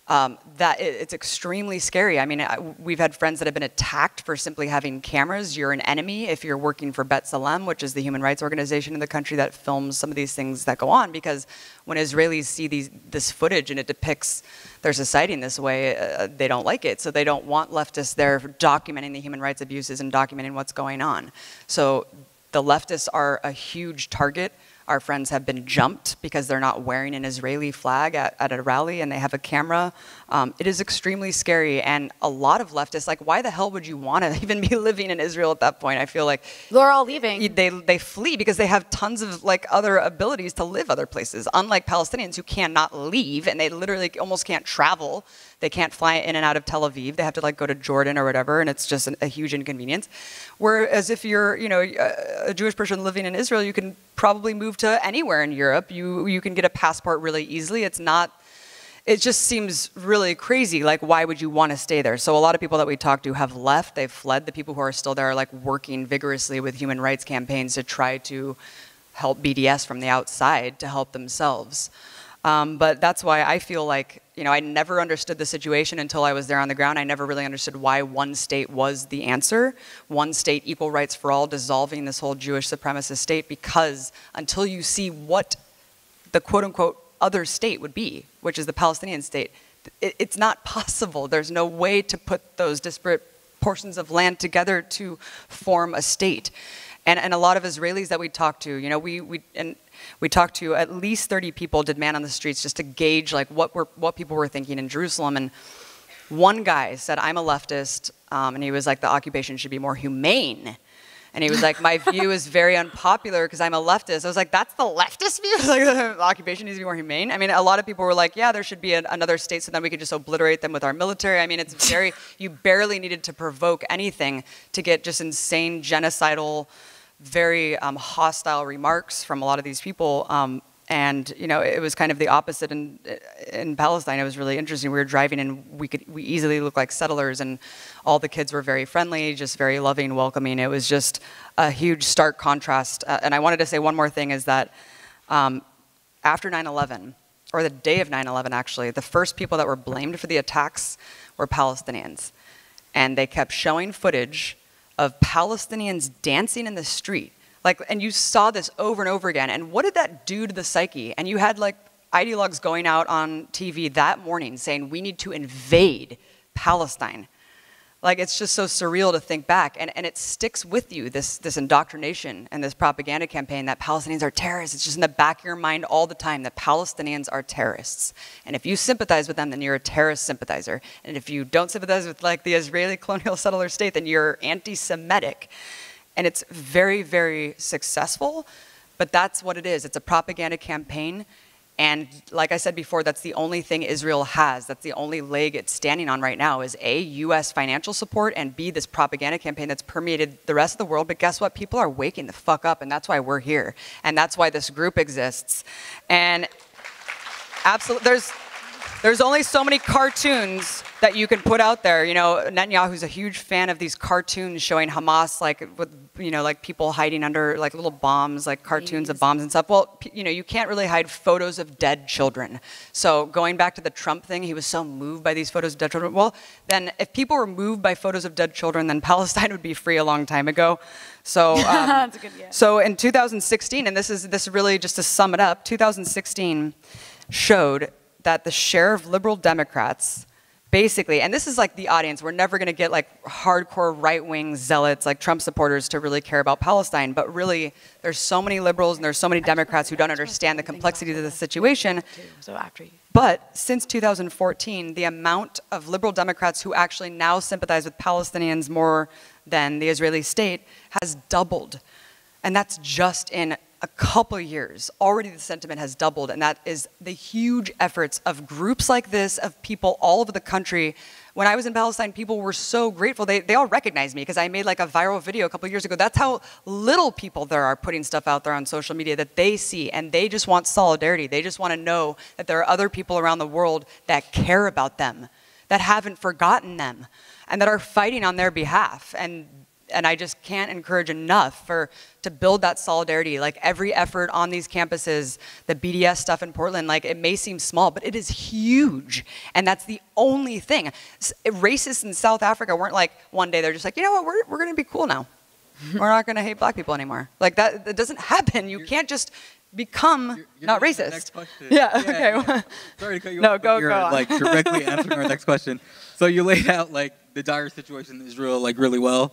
Um, that it, it's extremely scary. I mean, I, we've had friends that have been attacked for simply having cameras. You're an enemy if you're working for B'Tselem, which is the human rights organization in the country that films some of these things that go on. Because when Israelis see these, this footage and it depicts their society in this way, uh, they don't like it. So they don't want leftists there documenting the human rights abuses and documenting what's going on. So the leftists are a huge target. Our friends have been jumped because they're not wearing an Israeli flag at, at a rally and they have a camera. Um, it is extremely scary, and a lot of leftists, like, why the hell would you want to even be living in Israel at that point? I feel like they're all leaving. They, they flee because they have tons of like other abilities to live other places, unlike Palestinians who cannot leave, and they literally almost can't travel. They can't fly in and out of Tel Aviv. They have to like go to Jordan or whatever, and it's just an, a huge inconvenience. Whereas if you're, you know, a, a Jewish person living in Israel, you can probably move to anywhere in Europe. You you can get a passport really easily. It's not. It just seems really crazy. Like, why would you want to stay there? So a lot of people that we talk to have left. They've fled. The people who are still there are like working vigorously with human rights campaigns to try to help B D S from the outside to help themselves. Um, but that's why I feel like, you know, I never understood the situation until I was there on the ground. I never really understood why one state was the answer. One state, equal rights for all, dissolving this whole Jewish supremacist state, because until you see what the quote-unquote other state would be, which is the Palestinian state, it, it's not possible. There's no way to put those disparate portions of land together to form a state. And, and a lot of Israelis that we talk to, you know, we, we and we talked to at least thirty people, did man on the streets just to gauge like what were what people were thinking in Jerusalem. And one guy said, I'm a leftist, um, and he was like, the occupation should be more humane. And he was like, my view is very unpopular because I'm a leftist. I was like, that's the leftist view? Like, the occupation needs to be more humane? I mean, a lot of people were like, yeah, there should be an, another state so then we could just obliterate them with our military. I mean, it's very, you barely needed to provoke anything to get just insane, genocidal, very um, hostile remarks from a lot of these people. Um, and, you know, it was kind of the opposite in, in Palestine. It was really interesting. We were driving and we could we easily looked like settlers, and all the kids were very friendly, just very loving, welcoming. It was just a huge stark contrast. Uh, and I wanted to say one more thing is that um, after nine eleven, or the day of nine eleven actually, the first people that were blamed for the attacks were Palestinians. And they kept showing footage of Palestinians dancing in the street. Like, and you saw this over and over again. And what did that do to the psyche? And you had like ideologues going out on T V that morning saying, we need to invade Palestine. Like, it's just so surreal to think back. And, and it sticks with you, this, this indoctrination and this propaganda campaign that Palestinians are terrorists. It's just in the back of your mind all the time that Palestinians are terrorists. And if you sympathize with them, then you're a terrorist sympathizer. And if you don't sympathize with like the Israeli colonial settler state, then you're anti-Semitic. And it's very, very successful, but that's what it is. It's a propaganda campaign. And like I said before, that's the only thing Israel has. That's the only leg it's standing on right now is A, U S financial support, and B, this propaganda campaign that's permeated the rest of the world. But guess what? People are waking the fuck up, and that's why we're here. And that's why this group exists. And absolutely, there's, there's only so many cartoons that you can put out there. You know, Netanyahu's a huge fan of these cartoons showing Hamas, like, with, you know, like people hiding under like little bombs, like cartoons of bombs and stuff. Well, you know, you can't really hide photos of dead children. So going back to the Trump thing, he was so moved by these photos of dead children. Well, then if people were moved by photos of dead children, then Palestine would be free a long time ago. So, um, That's a good guess. So in two thousand sixteen, and this is this really just to sum it up, two thousand sixteen showed that the share of liberal Democrats basically, and this is like the audience, we're never going to get like hardcore right-wing zealots like Trump supporters to really care about Palestine, but really there's so many liberals and there's so many Democrats who don't understand the complexity of the situation. So after you. But since two thousand fourteen, the amount of liberal Democrats who actually now sympathize with Palestinians more than the Israeli state has doubled. And that's just in a couple years. Already the sentiment has doubled, and that is the huge efforts of groups like this, of people all over the country. When I was in Palestine, people were so grateful. They, they all recognized me because I made like a viral video a couple years ago. That's how little people there are putting stuff out there on social media that they see, and they just want solidarity. They just want to know that there are other people around the world that care about them, that haven't forgotten them, and that are fighting on their behalf. And and I just can't encourage enough for to build that solidarity. Like every effort on these campuses, the B D S stuff in Portland, like it may seem small, but it is huge. And that's the only thing. Racists in South Africa weren't like, one day they're just like, you know what, we're, we're gonna be cool now. We're not gonna hate black people anymore. Like that, that doesn't happen. You can't just become you're, you're not racist. Next question. Yeah, yeah, okay. Yeah. Sorry to cut you no, off, go, but you're go on. like directly answering our next question. So you laid out like the dire situation in Israel like really well.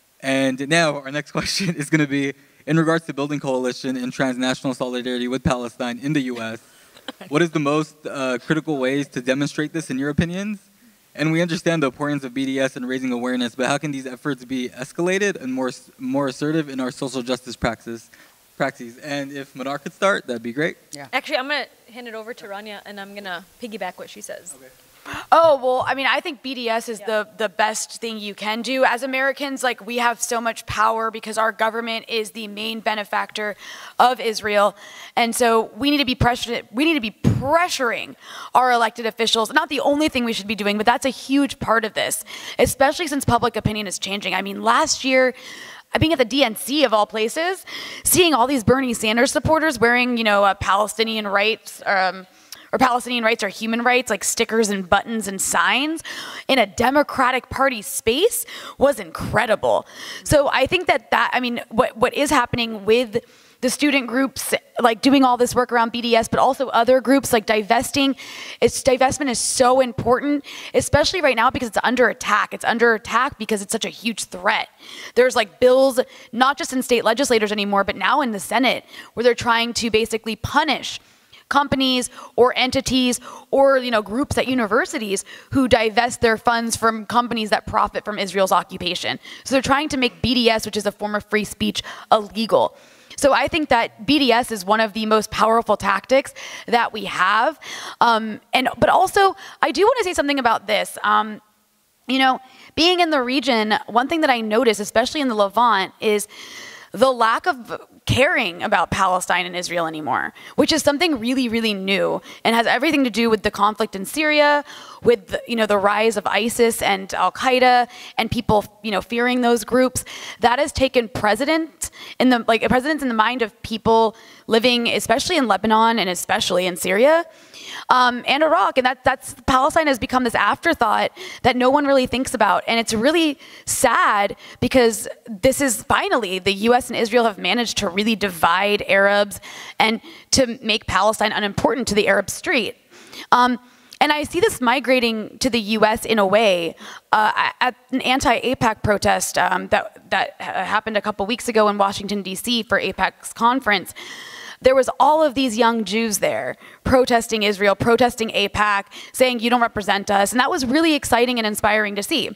And now our next question is going to be in regards to building coalition and transnational solidarity with Palestine in the U S. What is the most uh, critical ways to demonstrate this in your opinions? And we understand the importance of B D S and raising awareness, but how can these efforts be escalated and more more assertive in our social justice praxis, praxis? And if Mnar could start, that'd be great. Yeah. Actually, I'm going to hand it over to Rania, and I'm going to piggyback what she says. Okay. Oh, well, I mean, I think B D S is yeah. the, the best thing you can do. As Americans, like, we have so much power because our government is the main benefactor of Israel. And so we need to be pressure, we need to be pressuring our elected officials. Not the only thing we should be doing, but that's a huge part of this, especially since public opinion is changing. I mean, last year, being at the D N C of all places, seeing all these Bernie Sanders supporters wearing, you know, uh, Palestinian rights, um, or Palestinian rights or human rights, like stickers and buttons and signs in a Democratic Party space was incredible. So I think that that, I mean, what what is happening with the student groups, like doing all this work around B D S, but also other groups like divesting, it's, divestment is so important, especially right now because it's under attack. It's under attack because it's such a huge threat. There's like bills, not just in state legislators anymore, but now in the Senate, where they're trying to basically punish companies or entities or, you know, groups at universities who divest their funds from companies that profit from Israel's occupation. So they're trying to make B D S, which is a form of free speech, illegal. So I think that B D S is one of the most powerful tactics that we have. Um, and but also, I do want to say something about this. Um, you know, being in the region, one thing that I notice, especially in the Levant, is the lack of caring about Palestine and Israel anymore, which is something really, really new and has everything to do with the conflict in Syria, with the, you know, the rise of ISIS and Al-Qaeda and people, you know, fearing those groups. That has taken precedent in the like precedence in the mind of people living, especially in Lebanon and especially in Syria. Um, and Iraq, and that, that's Palestine has become this afterthought that no one really thinks about, and it's really sad because this is finally the U S and Israel have managed to really divide Arabs and to make Palestine unimportant to the Arab street. Um, and I see this migrating to the U S in a way. Uh, at an anti-AIPAC protest um, that, that happened a couple weeks ago in Washington, D C for AIPAC's conference, there was all of these young Jews there protesting Israel, protesting AIPAC, saying, you don't represent us. And that was really exciting and inspiring to see.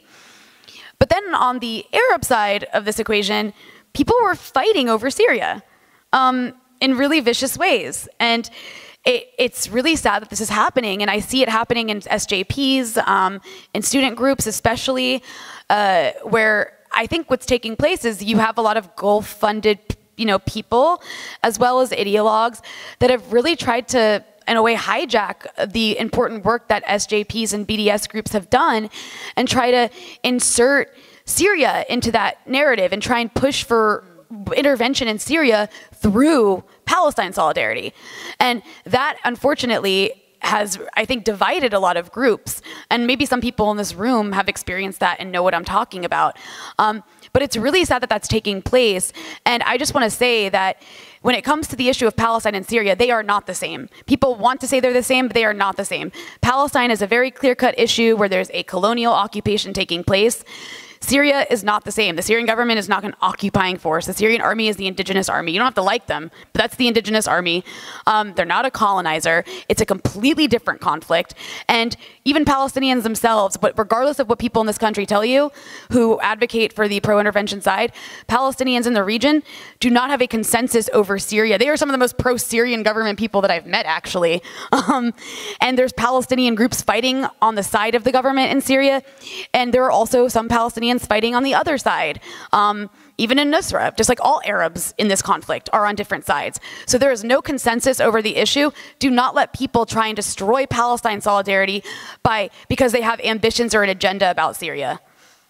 But then on the Arab side of this equation, people were fighting over Syria um, in really vicious ways. And it, it's really sad that this is happening. And I see it happening in S J Ps, um, in student groups especially, uh, where I think what's taking place is you have a lot of Gulf-funded you know, people, as well as ideologues that have really tried to, in a way, hijack the important work that S J Ps and B D S groups have done and try to insert Syria into that narrative and try and push for intervention in Syria through Palestine solidarity. And that, unfortunately, has, I think, divided a lot of groups. And maybe some people in this room have experienced that and know what I'm talking about. Um, But it's really sad that that's taking place. And I just want to say that when it comes to the issue of Palestine and Syria, they are not the same. People want to say they're the same, but they are not the same. Palestine is a very clear-cut issue where there's a colonial occupation taking place. Syria is not the same. The Syrian government is not an occupying force. The Syrian army is the indigenous army. You don't have to like them, but that's the indigenous army. Um, they're not a colonizer. It's a completely different conflict. And even Palestinians themselves, but regardless of what people in this country tell you who advocate for the pro-intervention side, Palestinians in the region do not have a consensus over Syria. They are some of the most pro-Syrian government people that I've met, actually. Um, and there's Palestinian groups fighting on the side of the government in Syria. And there are also some Palestinians fighting on the other side. Um, even in Nusra, just like all Arabs in this conflict are on different sides. So there is no consensus over the issue. Do not let people try and destroy Palestine solidarity by because they have ambitions or an agenda about Syria.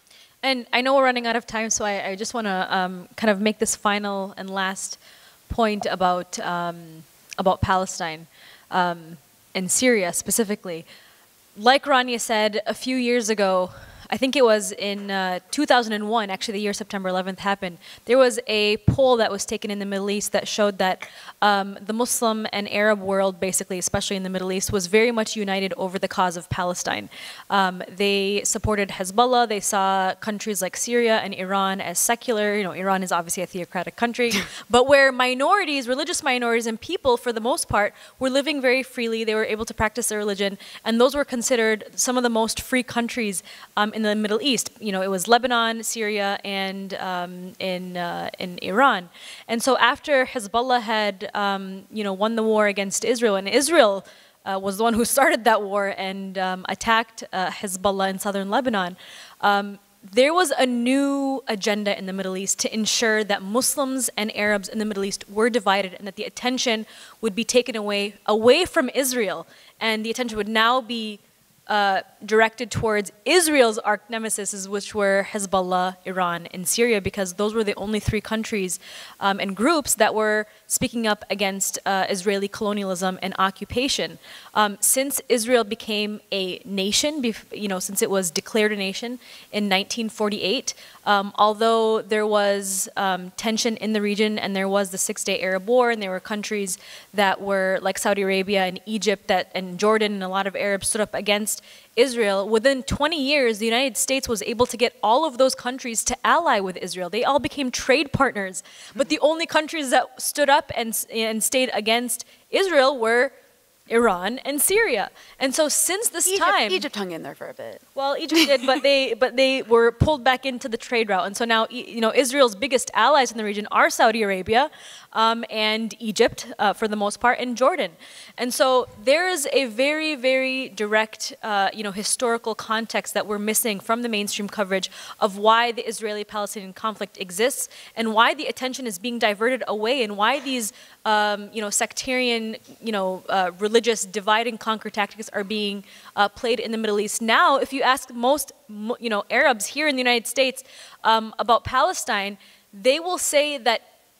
And I know we're running out of time, so I, I just want to um, kind of make this final and last point about um, about Palestine um, and Syria specifically. Like Rania said, a few years ago, I think it was in uh, two thousand one, actually the year September eleventh happened, there was a poll that was taken in the Middle East that showed that um, the Muslim and Arab world, basically, especially in the Middle East, was very much united over the cause of Palestine. Um, they supported Hezbollah. They saw countries like Syria and Iran as secular. You know, Iran is obviously a theocratic country, but where minorities, religious minorities and people, for the most part, were living very freely. They were able to practice their religion, and those were considered some of the most free countries um, in the Middle East. You know, it was Lebanon, Syria, and um, in uh, in Iran. And so after Hezbollah had um, you know won the war against Israel, and Israel uh, was the one who started that war and um, attacked uh, Hezbollah in southern Lebanon, um, there was a new agenda in the Middle East to ensure that Muslims and Arabs in the Middle East were divided, and that the attention would be taken away away from Israel, and the attention would now be Uh, directed towards Israel's arch nemesis, which were Hezbollah, Iran, and Syria, because those were the only three countries um, and groups that were speaking up against uh, Israeli colonialism and occupation. Um, since Israel became a nation, you know, since it was declared a nation in nineteen forty-eight, um, although there was um, tension in the region and there was the Six-Day Arab War, and there were countries that were like Saudi Arabia and Egypt that, and Jordan, and a lot of Arabs stood up against Israel, within twenty years, the United States was able to get all of those countries to ally with Israel. They all became trade partners. But the only countries that stood up and, and stayed against Israel were Iran and Syria. And so since this Egypt, time... Egypt hung in there for a bit. Well, Egypt did, but they but they were pulled back into the trade route. And so now, you know, Israel's biggest allies in the region are Saudi Arabia um, and Egypt, uh, for the most part, and Jordan. And so there is a very, very direct, uh, you know, historical context that we're missing from the mainstream coverage of why the Israeli-Palestinian conflict exists, and why the attention is being diverted away, and why these, um, you know, sectarian, you know, uh, religious divide and conquer tactics are being uh, played in the Middle East. Now, if you ask most, you know, Arabs here in the United States um, about Palestine, they will say that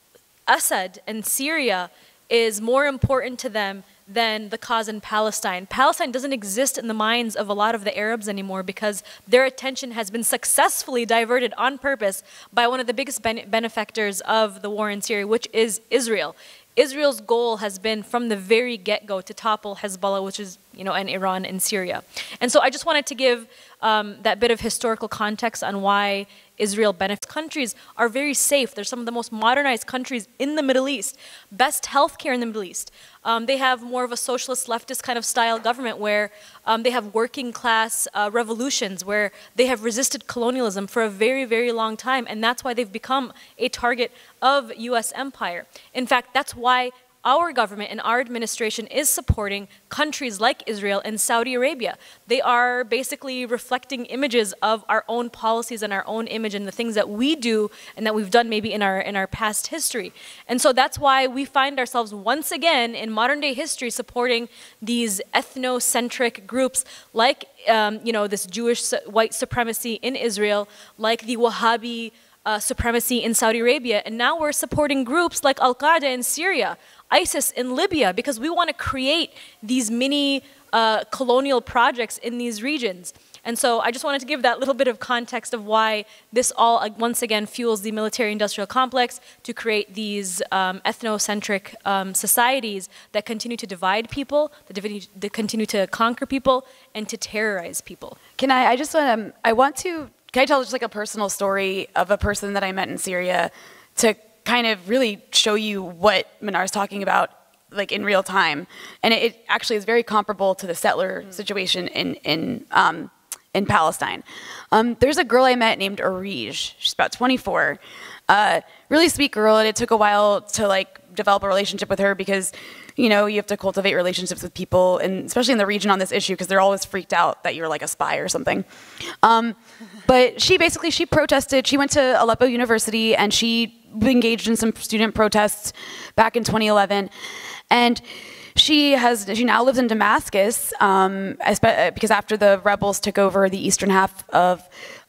Assad and Syria is more important to them than the cause in Palestine. Palestine doesn't exist in the minds of a lot of the Arabs anymore, because their attention has been successfully diverted on purpose by one of the biggest bene benefactors of the war in Syria, which is Israel. Israel's goal has been from the very get-go to topple Hezbollah, which is, you know, and Iran and Syria. And so I just wanted to give um, that bit of historical context on why Israel benefits. Countries are very safe. They're some of the most modernized countries in the Middle East. Best healthcare in the Middle East. Um, they have more of a socialist, leftist kind of style government where um, they have working class uh, revolutions, where they have resisted colonialism for a very, very long time. And that's why they've become a target of U S empire. In fact, that's why our government and our administration is supporting countries like Israel and Saudi Arabia. They are basically reflecting images of our own policies and our own image and the things that we do and that we've done maybe in our in our past history. And so that's why we find ourselves once again in modern day history supporting these ethnocentric groups like um, you know, this Jewish white supremacy in Israel, like the Wahhabi Uh, supremacy in Saudi Arabia, and now we're supporting groups like Al-Qaeda in Syria, ISIS in Libya, because we want to create these mini uh, colonial projects in these regions. And so I just wanted to give that little bit of context of why this all, uh, once again, fuels the military-industrial complex to create these um, ethnocentric um, societies that continue to divide people, that, that continue to conquer people, and to terrorize people. Can I, I just um, I want to, can I tell just like a personal story of a person that I met in Syria to kind of really show you what Mnar is talking about, like in real time. And it, it actually is very comparable to the settler situation in, in, um, in Palestine. Um, there's a girl I met named Arij. She's about twenty-four. Uh, really sweet girl, and it took a while to like develop a relationship with her, because you know, you have to cultivate relationships with people, and especially in the region on this issue, because they're always freaked out that you're like a spy or something. Um, but she basically, she protested. She went to Aleppo University, and she engaged in some student protests back in twenty eleven. And she has, she now lives in Damascus, um, because after the rebels took over the eastern half of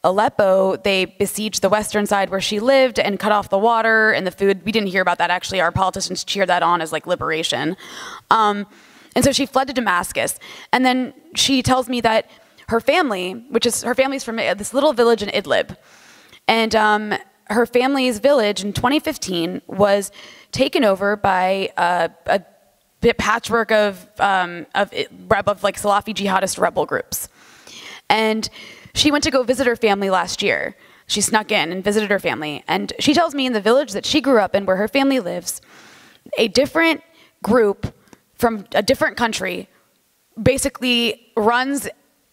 Aleppo, they besieged the western side where she lived and cut off the water and the food. We didn't hear about that, actually. Our politicians cheered that on as like liberation. Um, and so she fled to Damascus. And then she tells me that her family, which is, her family's from this little village in Idlib. And um, her family's village in twenty fifteen was taken over by uh, a bit patchwork of, um, of, of like Salafi jihadist rebel groups. And she went to go visit her family last year. She snuck in and visited her family. And she tells me in the village that she grew up in, where her family lives, a different group from a different country basically runs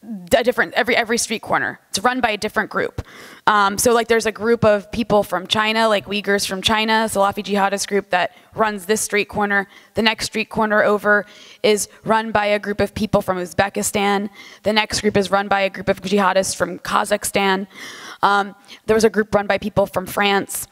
a different, every, every street corner. It's run by a different group. Um, so like there's a group of people from China, like Uyghurs from China, Salafi jihadist group that runs this street corner. The next street corner over is run by a group of people from Uzbekistan. The next group is run by a group of jihadists from Kazakhstan. Um, there was a group run by people from France.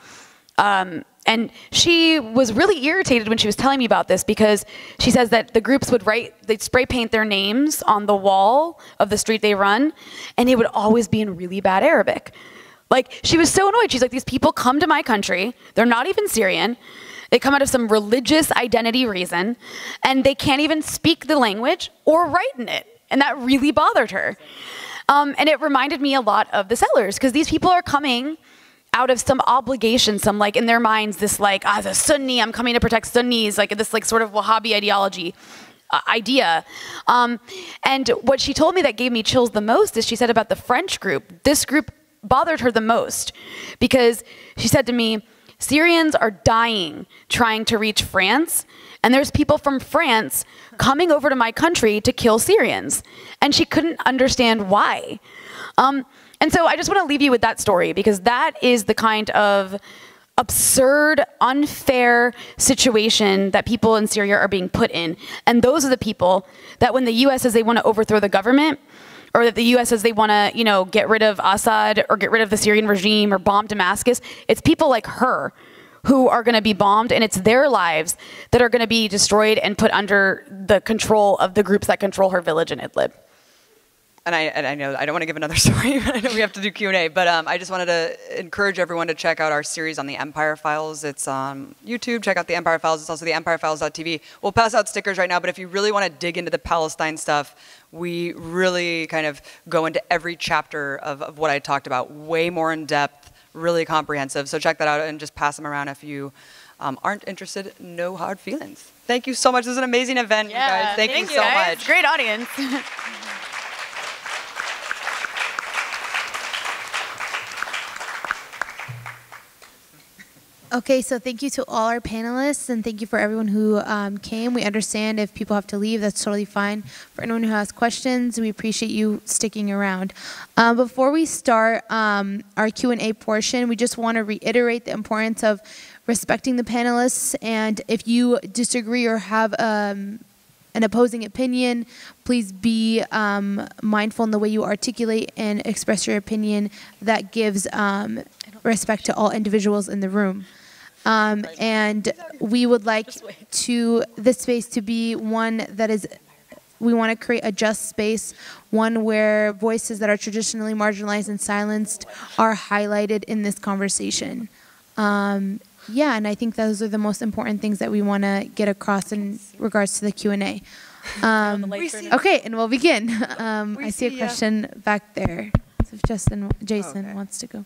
Um, And she was really irritated when she was telling me about this, because she says that the groups would write, they'd spray paint their names on the wall of the street they run, and it would always be in really bad Arabic. Like, she was so annoyed. She's like, these people come to my country, they're not even Syrian, they come out of some religious identity reason, and they can't even speak the language or write in it. And that really bothered her. Um, and it reminded me a lot of the settlers, because these people are coming out of some obligation, some like in their minds, this like, ah, as a Sunni, I'm coming to protect Sunnis, like this like sort of Wahhabi ideology uh, idea. Um, and what she told me that gave me chills the most is she said about the French group, this group bothered her the most, because she said to me, Syrians are dying trying to reach France, and there's people from France coming over to my country to kill Syrians. And she couldn't understand why. Um, And so I just want to leave you with that story, because that is the kind of absurd, unfair situation that people in Syria are being put in. And those are the people that when the U S says they want to overthrow the government, or that the U S says they want to, you know, get rid of Assad or get rid of the Syrian regime or bomb Damascus, it's people like her who are going to be bombed, and it's their lives that are going to be destroyed and put under the control of the groups that control her village in Idlib. And I, and I know I don't want to give another story. I know we have to do Q and A, but um, I just wanted to encourage everyone to check out our series on the Empire Files. It's on YouTube. Check out the Empire Files. It's also the empire files dot t v. We'll pass out stickers right now, but if you really want to dig into the Palestine stuff, we really kind of go into every chapter of, of what I talked about, way more in depth, really comprehensive. So check that out and just pass them around if you um, aren't interested. No hard feelings. Thank you so much. This is an amazing event, yeah, you guys. Thank, thank you, you so guys. much. Great audience. Okay, so thank you to all our panelists, and thank you for everyone who um, came. We understand if people have to leave, that's totally fine. For anyone who has questions, we appreciate you sticking around. Um, before we start um, our Q and A portion, we just want to reiterate the importance of respecting the panelists, and if you disagree or have um, an opposing opinion, please be um, mindful in the way you articulate and express your opinion. That gives um, respect to all individuals in the room. Um, and we would like to this space to be one that is, we want to create a just space, one where voices that are traditionally marginalized and silenced are highlighted in this conversation. Um, yeah, and I think those are the most important things that we want to get across in regards to the Q and A. Um, okay, and we'll begin. Um, I see a question back there. So if Justin, Jason okay. wants to go.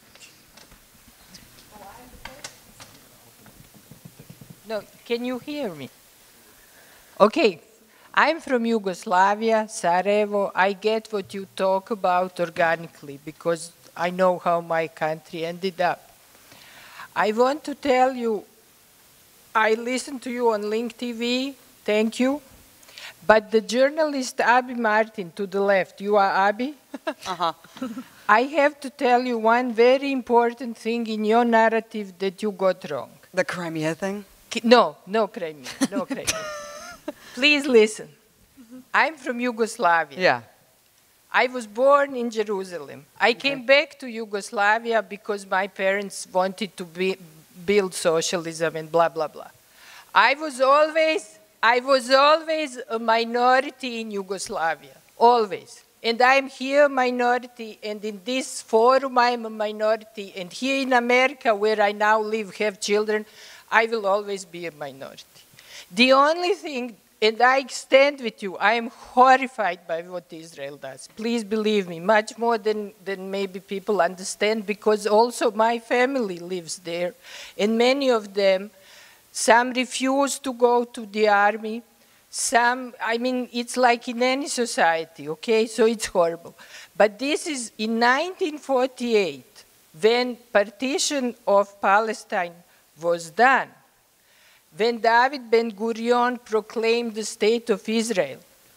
No, can you hear me? Okay, I'm from Yugoslavia, Sarajevo. I get what you talk about organically because I know how my country ended up. I want to tell you, I listened to you on Link T V, thank you. But the journalist Abi Martin to the left, you are Abi? Uh-huh. I have to tell you one very important thing in your narrative that you got wrong. The Crimea thing? No, no Crimea, no Crimea. Please listen. I'm from Yugoslavia. Yeah. I was born in Jerusalem. I okay. came back to Yugoslavia because my parents wanted to be, build socialism and blah, blah, blah. I was always, I was always a minority in Yugoslavia, always. And I'm here minority, and in this forum I'm a minority, and here in America, where I now live, have children, I will always be a minority. The only thing, and I stand with you, I am horrified by what Israel does. Please believe me, much more than, than maybe people understand, because also my family lives there, and many of them, some refuse to go to the army. Some, I mean, it's like in any society, okay? So it's horrible. But this is in nineteen forty-eight, when partition of Palestine was done, when David Ben-Gurion proclaimed the state of Israel.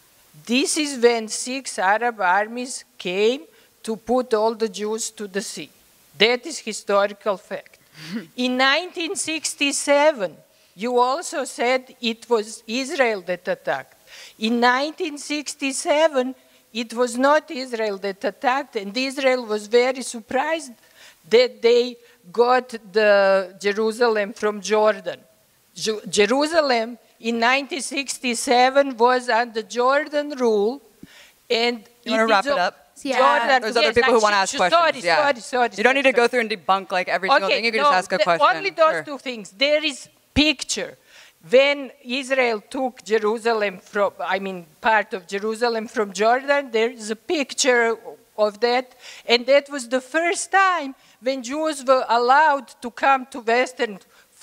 This is when six Arab armies came to put all the Jews to the sea. That is historical fact. In nineteen sixty-seven, you also said it was Israel that attacked. In nineteen sixty-seven, it was not Israel that attacked, and Israel was very surprised that they got the Jerusalem from Jordan. Ju Jerusalem in nineteen sixty-seven was under Jordan rule, and you want to wrap it up? Yeah. Jordan, There's yes, other people who want to ask questions. Sorry, yeah. sorry, sorry. You don't need to go through and debunk like every single okay, thing. You can no, just ask a question. Only those sure. two things. There is picture when Israel took Jerusalem from, I mean, part of Jerusalem from Jordan. There is a picture of that, and that was the first time when Jews were allowed to come to Western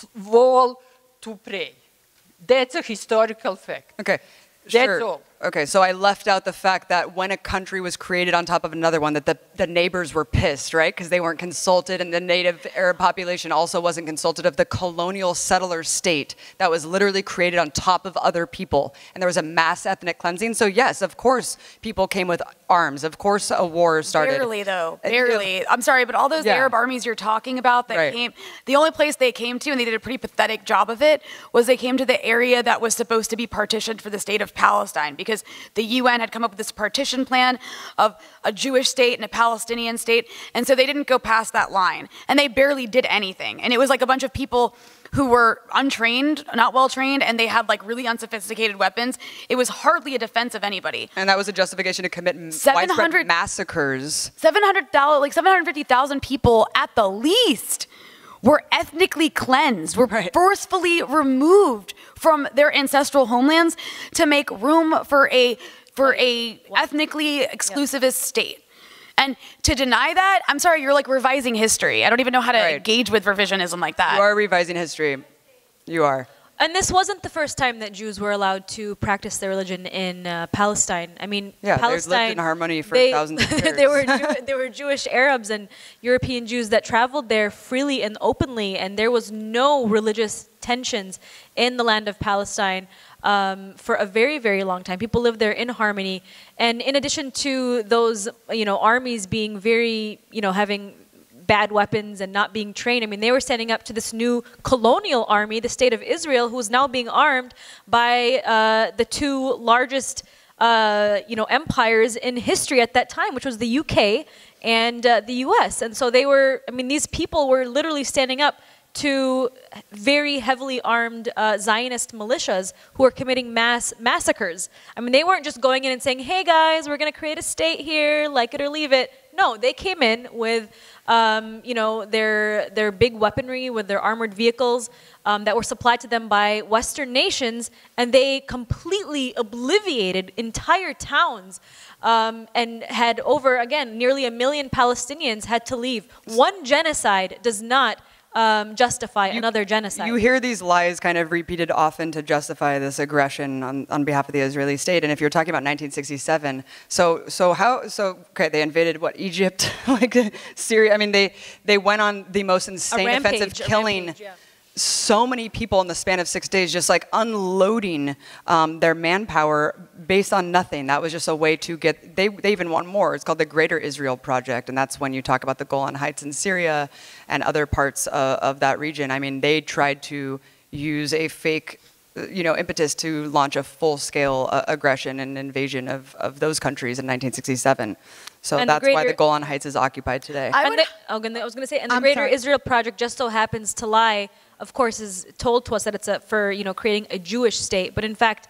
Wall to pray. That's a historical fact. Okay. That's sure. all. Okay, so I left out the fact that when a country was created on top of another one, that the, the neighbors were pissed, right? Because they weren't consulted, and the native Arab population also wasn't consulted of the colonial settler state that was literally created on top of other people. And there was a mass ethnic cleansing. So yes, of course, people came with arms. Of course, a war started. Barely, though. Barely. I'm sorry, but all those yeah. Arab armies you're talking about that right. came, the only place they came to, and they did a pretty pathetic job of it, was they came to the area that was supposed to be partitioned for the state of Palestine, because the U N had come up with this partition plan of a Jewish state and a Palestinian state, and so they didn't go past that line, and they barely did anything. And it was like a bunch of people who were untrained, not well trained, and they had like really unsophisticated weapons. It was hardly a defense of anybody. And that was a justification to commit widespread massacres. seven hundred thousand, like seven hundred fifty thousand people at the least were ethnically cleansed, were right. forcefully removed from their ancestral homelands to make room for a for a ethnically exclusivist yeah. state. And to deny that, I'm sorry, you're like revising history. I don't even know how to right. engage with revisionism like that. You are revising history. You are. And this wasn't the first time that Jews were allowed to practice their religion in uh, Palestine. I mean, yeah, Palestine, they've lived in harmony for they, thousands of years. there, were Jew there were Jewish Arabs and European Jews that traveled there freely and openly, and there was no religious tensions in the land of Palestine um, for a very, very long time. People lived there in harmony. And in addition to those, you know, armies being very, you know, having bad weapons and not being trained. I mean, they were standing up to this new colonial army, the state of Israel, who was now being armed by uh, the two largest, uh, you know, empires in history at that time, which was the U K and uh, the U S. And so they were, I mean, these people were literally standing up to very heavily armed uh, Zionist militias who were committing mass massacres. I mean, they weren't just going in and saying, hey guys, we're going to create a state here, like it or leave it. No, they came in with, um, you know, their, their big weaponry, with their armored vehicles um, that were supplied to them by Western nations, and they completely obliviated entire towns um, and had over, again, nearly a million Palestinians had to leave. One genocide does not Um, justify you, another genocide. You hear these lies kind of repeated often to justify this aggression on, on behalf of the Israeli state. And if you're talking about nineteen sixty-seven, so so how so okay, they invaded what, Egypt, like Syria. I mean, they they went on the most insane rampage, offensive, killing rampage, yeah. so many people in the span of six days, just like unloading um, their manpower based on nothing. That was just a way to get, they, they even want more. It's called the Greater Israel Project, and that's when you talk about the Golan Heights in Syria and other parts uh, of that region. I mean, they tried to use a fake, you know, impetus to launch a full-scale uh, aggression and invasion of, of those countries in nineteen sixty-seven. So and that's the why the Golan Heights is occupied today. I, and the, I was going to say, and the I'm Greater sorry. Israel Project just so happens to lie, of course, is told to us that it's a, for, you know, creating a Jewish state. But in fact,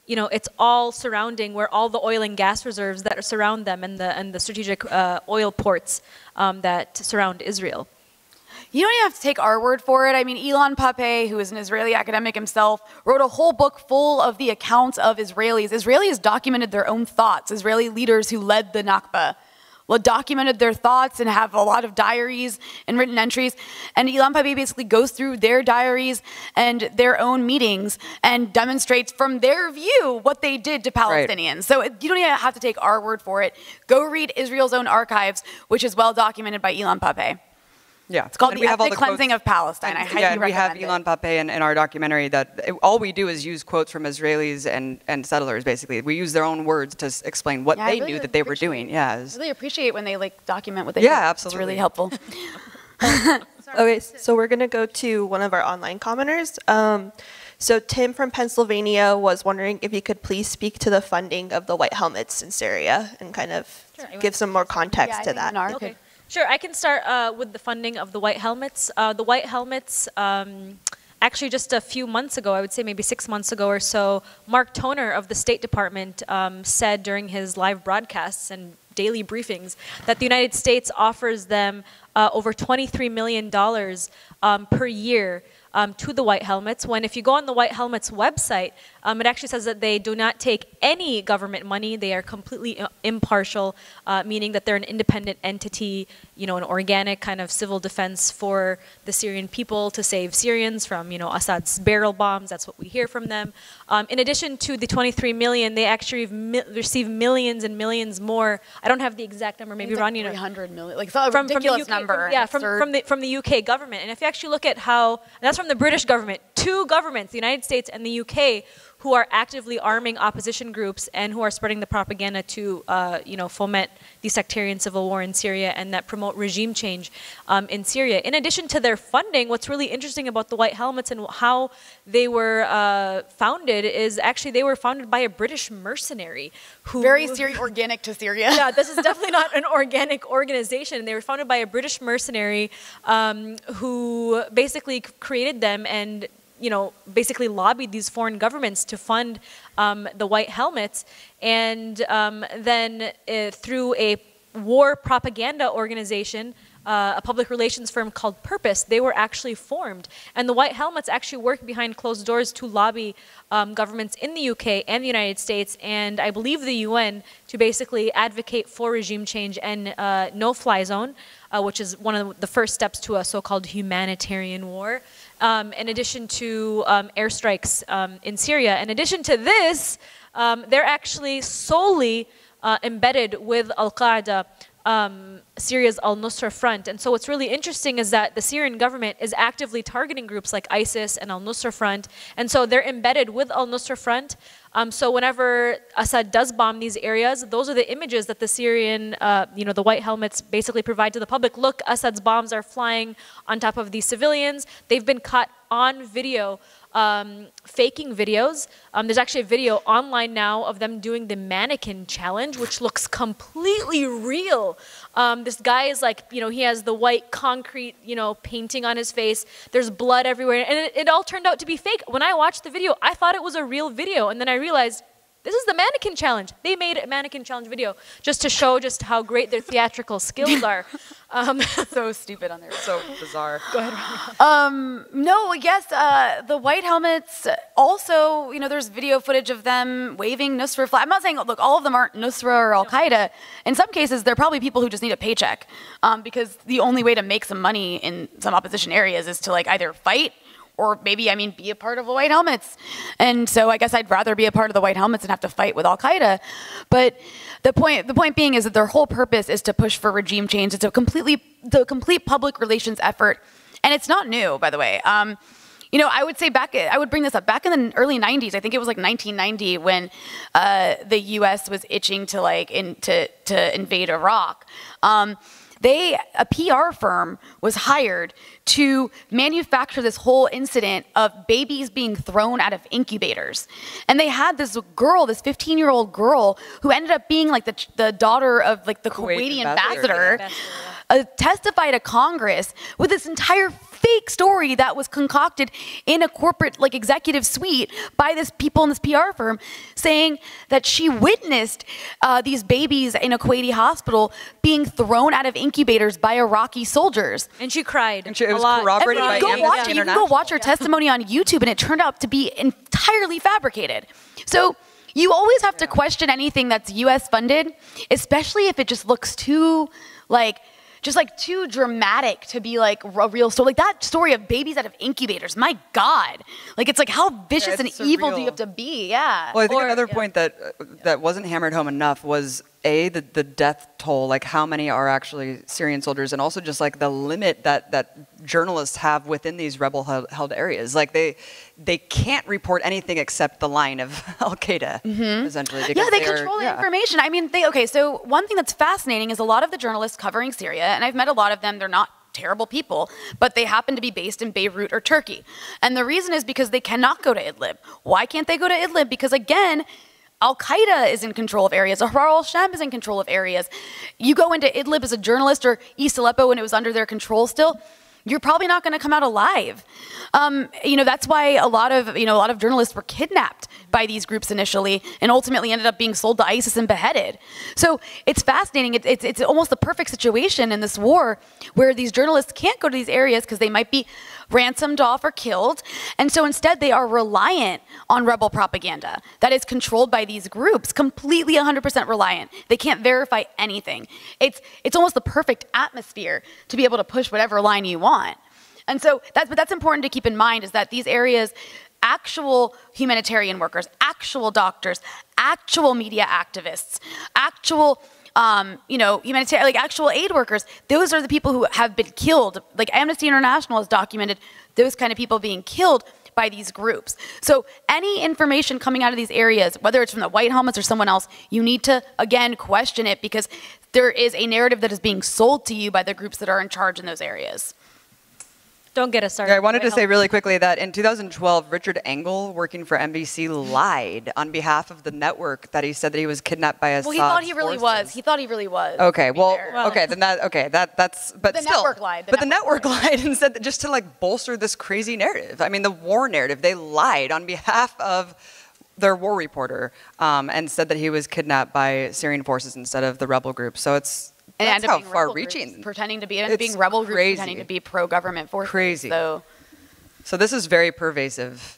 you know, it's all surrounding where all the oil and gas reserves that surround them and the, and the strategic uh, oil ports um, that surround Israel. You don't even have to take our word for it. I mean, Ilan Pappé, who is an Israeli academic himself, wrote a whole book full of the accounts of Israelis. Israelis documented their own thoughts. Israeli leaders who led the Nakba well, documented their thoughts and have a lot of diaries and written entries. And Ilan Pappé basically goes through their diaries and their own meetings and demonstrates from their view what they did to Palestinians. Right. So it, you don't even have to take our word for it. Go read Israel's own archives, which is well documented by Ilan Pappé. Yeah, it's called and the ethnic cleansing quotes. Of Palestine. I highly yeah, and we have it. Ilan Pappé in, in our documentary that it, all we do is use quotes from Israelis and, and settlers, basically. We use their own words to s explain what yeah, they really knew that they were doing. Yeah, I really appreciate when they like document what they yeah, do. absolutely. It's really helpful. Okay, so we're going to go to one of our online commenters. Um, so Tim from Pennsylvania was wondering if you could please speak to the funding of the white helmets in Syria and kind of sure, give some more context yeah, to that. Mnar okay. Sure, I can start uh, with the funding of the White Helmets. Uh, the White Helmets, um, actually just a few months ago, I would say maybe six months ago or so, Mark Toner of the State Department um, said during his live broadcasts and daily briefings that the United States offers them uh, over twenty-three million dollars um, per year Um, to the White Helmets, when if you go on the White Helmets website, um, it actually says that they do not take any government money. They are completely impartial, uh, meaning that they're an independent entity, you know, an organic kind of civil defense for the Syrian people to save Syrians from, you know, Assad's barrel bombs. That's what we hear from them. Um, in addition to the twenty-three million, they actually mi receive millions and millions more. I don't have the exact number. Maybe Ron, you know, three hundred million, like it's a from, ridiculous from the U K, number. From, yeah, from, from the from the U K government. And if you actually look at how, and that's from the British government, two governments, the United States and the U K, who are actively arming opposition groups and who are spreading the propaganda to, uh, you know, foment the sectarian civil war in Syria and that promote regime change um, in Syria. In addition to their funding, what's really interesting about the White Helmets and how they were uh, founded is actually they were founded by a British mercenary who... Very Syria, organic to Syria. Yeah, this is definitely not an organic organization. They were founded by a British mercenary um, who basically created them and you know, basically lobbied these foreign governments to fund um, the White Helmets. And um, then uh, through a war propaganda organization, uh, a public relations firm called Purpose, they were actually formed. And the White Helmets actually work behind closed doors to lobby um, governments in the U K and the United States, and I believe the U N, to basically advocate for regime change and uh, no-fly zone, uh, which is one of the first steps to a so-called humanitarian war. Um, in addition to um, airstrikes um, in Syria. In addition to this, um, they're actually solely uh, embedded with Al-Qaeda, um, Syria's al-Nusra Front. And so what's really interesting is that the Syrian government is actively targeting groups like ISIS and al-Nusra Front. And so they're embedded with al-Nusra Front. Um, so whenever Assad does bomb these areas, those are the images that the Syrian, uh, you know, the White Helmets basically provide to the public. Look, Assad's bombs are flying on top of these civilians. They've been caught on video, um, faking videos. Um, there's actually a video online now of them doing the mannequin challenge, which looks completely real. Um, this guy is like, you know, he has the white concrete, you know, painting on his face. There's blood everywhere. And it, it all turned out to be fake. When I watched the video, I thought it was a real video. And then I realized, this is the mannequin challenge. They made a mannequin challenge video just to show just how great their theatrical skills are. Um, so stupid on there. So bizarre. Go ahead. Um, no, yes, uh, the White Helmets also, you know, there's video footage of them waving Nusra flag. I'm not saying, look, all of them aren't Nusra or Al-Qaeda. In some cases, they're probably people who just need a paycheck um, because the only way to make some money in some opposition areas is to like either fight or maybe, I mean, be a part of the White Helmets. And so I guess I'd rather be a part of the White Helmets and have to fight with Al-Qaeda. But the point, the point being is that their whole purpose is to push for regime change. It's a completely, the complete public relations effort. And it's not new, by the way. Um, you know, I would say back, I would bring this up, back in the early nineties, I think it was like nineteen ninety when uh, the U S was itching to like, in, to, to invade Iraq. Um, They, a P R firm was hired to manufacture this whole incident of babies being thrown out of incubators. And they had this girl, this fifteen-year-old girl, who ended up being like the, the daughter of like the Kuwaiti, Kuwaiti ambassador. ambassador uh, testify to Congress with this entire fake story that was concocted in a corporate like executive suite by this people in this P R firm, saying that she witnessed uh, these babies in a Kuwaiti hospital being thrown out of incubators by Iraqi soldiers. And she cried. And she, it was a lot. corroborated by go Amnesty watch it. You can International. go watch her testimony on YouTube, and it turned out to be entirely fabricated. So you always have to question anything that's U S funded, especially if it just looks too, like, just like too dramatic to be like a real story. Like that story of babies out of incubators, my God. Like it's like how vicious Yeah, and it's evil surreal. do you have to be? Yeah. Well, I think Or- another yeah. point that uh, that wasn't hammered home enough was A, the, the death toll, like how many are actually Syrian soldiers, and also just like the limit that, that journalists have within these rebel held, held areas. Like they they can't report anything except the line of Al Qaeda, essentially. Yeah, they, because are- control the yeah. information. I mean, they, okay, so one thing that's fascinating is a lot of the journalists covering Syria, and I've met a lot of them, they're not terrible people, but they happen to be based in Beirut or Turkey. And the reason is because they cannot go to Idlib. Why can't they go to Idlib? Because again, Al-Qaeda is in control of areas. Ahrar al-Sham is in control of areas. You go into Idlib as a journalist or East Aleppo when it was under their control still, you're probably not going to come out alive. Um, you know, that's why a lot of, you know, a lot of journalists were kidnapped by these groups initially and ultimately ended up being sold to ISIS and beheaded. So it's fascinating. It, it's, it's almost the perfect situation in this war where these journalists can't go to these areas because they might be ransomed off or killed. And so instead they are reliant on rebel propaganda that is controlled by these groups, completely one hundred percent reliant. They can't verify anything. It's, it's almost the perfect atmosphere to be able to push whatever line you want. And so that's, but that's important to keep in mind is that these areas, actual humanitarian workers, actual doctors, actual media activists, actual Um, you know, humanitarian, like actual aid workers, those are the people who have been killed. Like Amnesty International has documented those kind of people being killed by these groups. So any information coming out of these areas, whether it's from the White Helmets or someone else, you need to, again, question it because there is a narrative that is being sold to you by the groups that are in charge in those areas. Don't get us started. Yeah, I wanted to Right, say help. really quickly that in two thousand twelve, Richard Engel, working for N B C, lied on behalf of the network that he said that he was kidnapped by Assad's Well, he thought he really forces. was. He thought he really was. Okay, to be well, fair. Well- okay, then that, okay, that, that's, but The still. network lied, the but the network network lied and said that just to like bolster this crazy narrative. I mean, the war narrative, they lied on behalf of their war reporter um, and said that he was kidnapped by Syrian forces instead of the rebel group. So it's, And that's ended how up being rebel far-reaching. groups, pretending to be, and It's being rebel groups, crazy. pretending to be pro-government forces. Crazy. So. So this is very pervasive.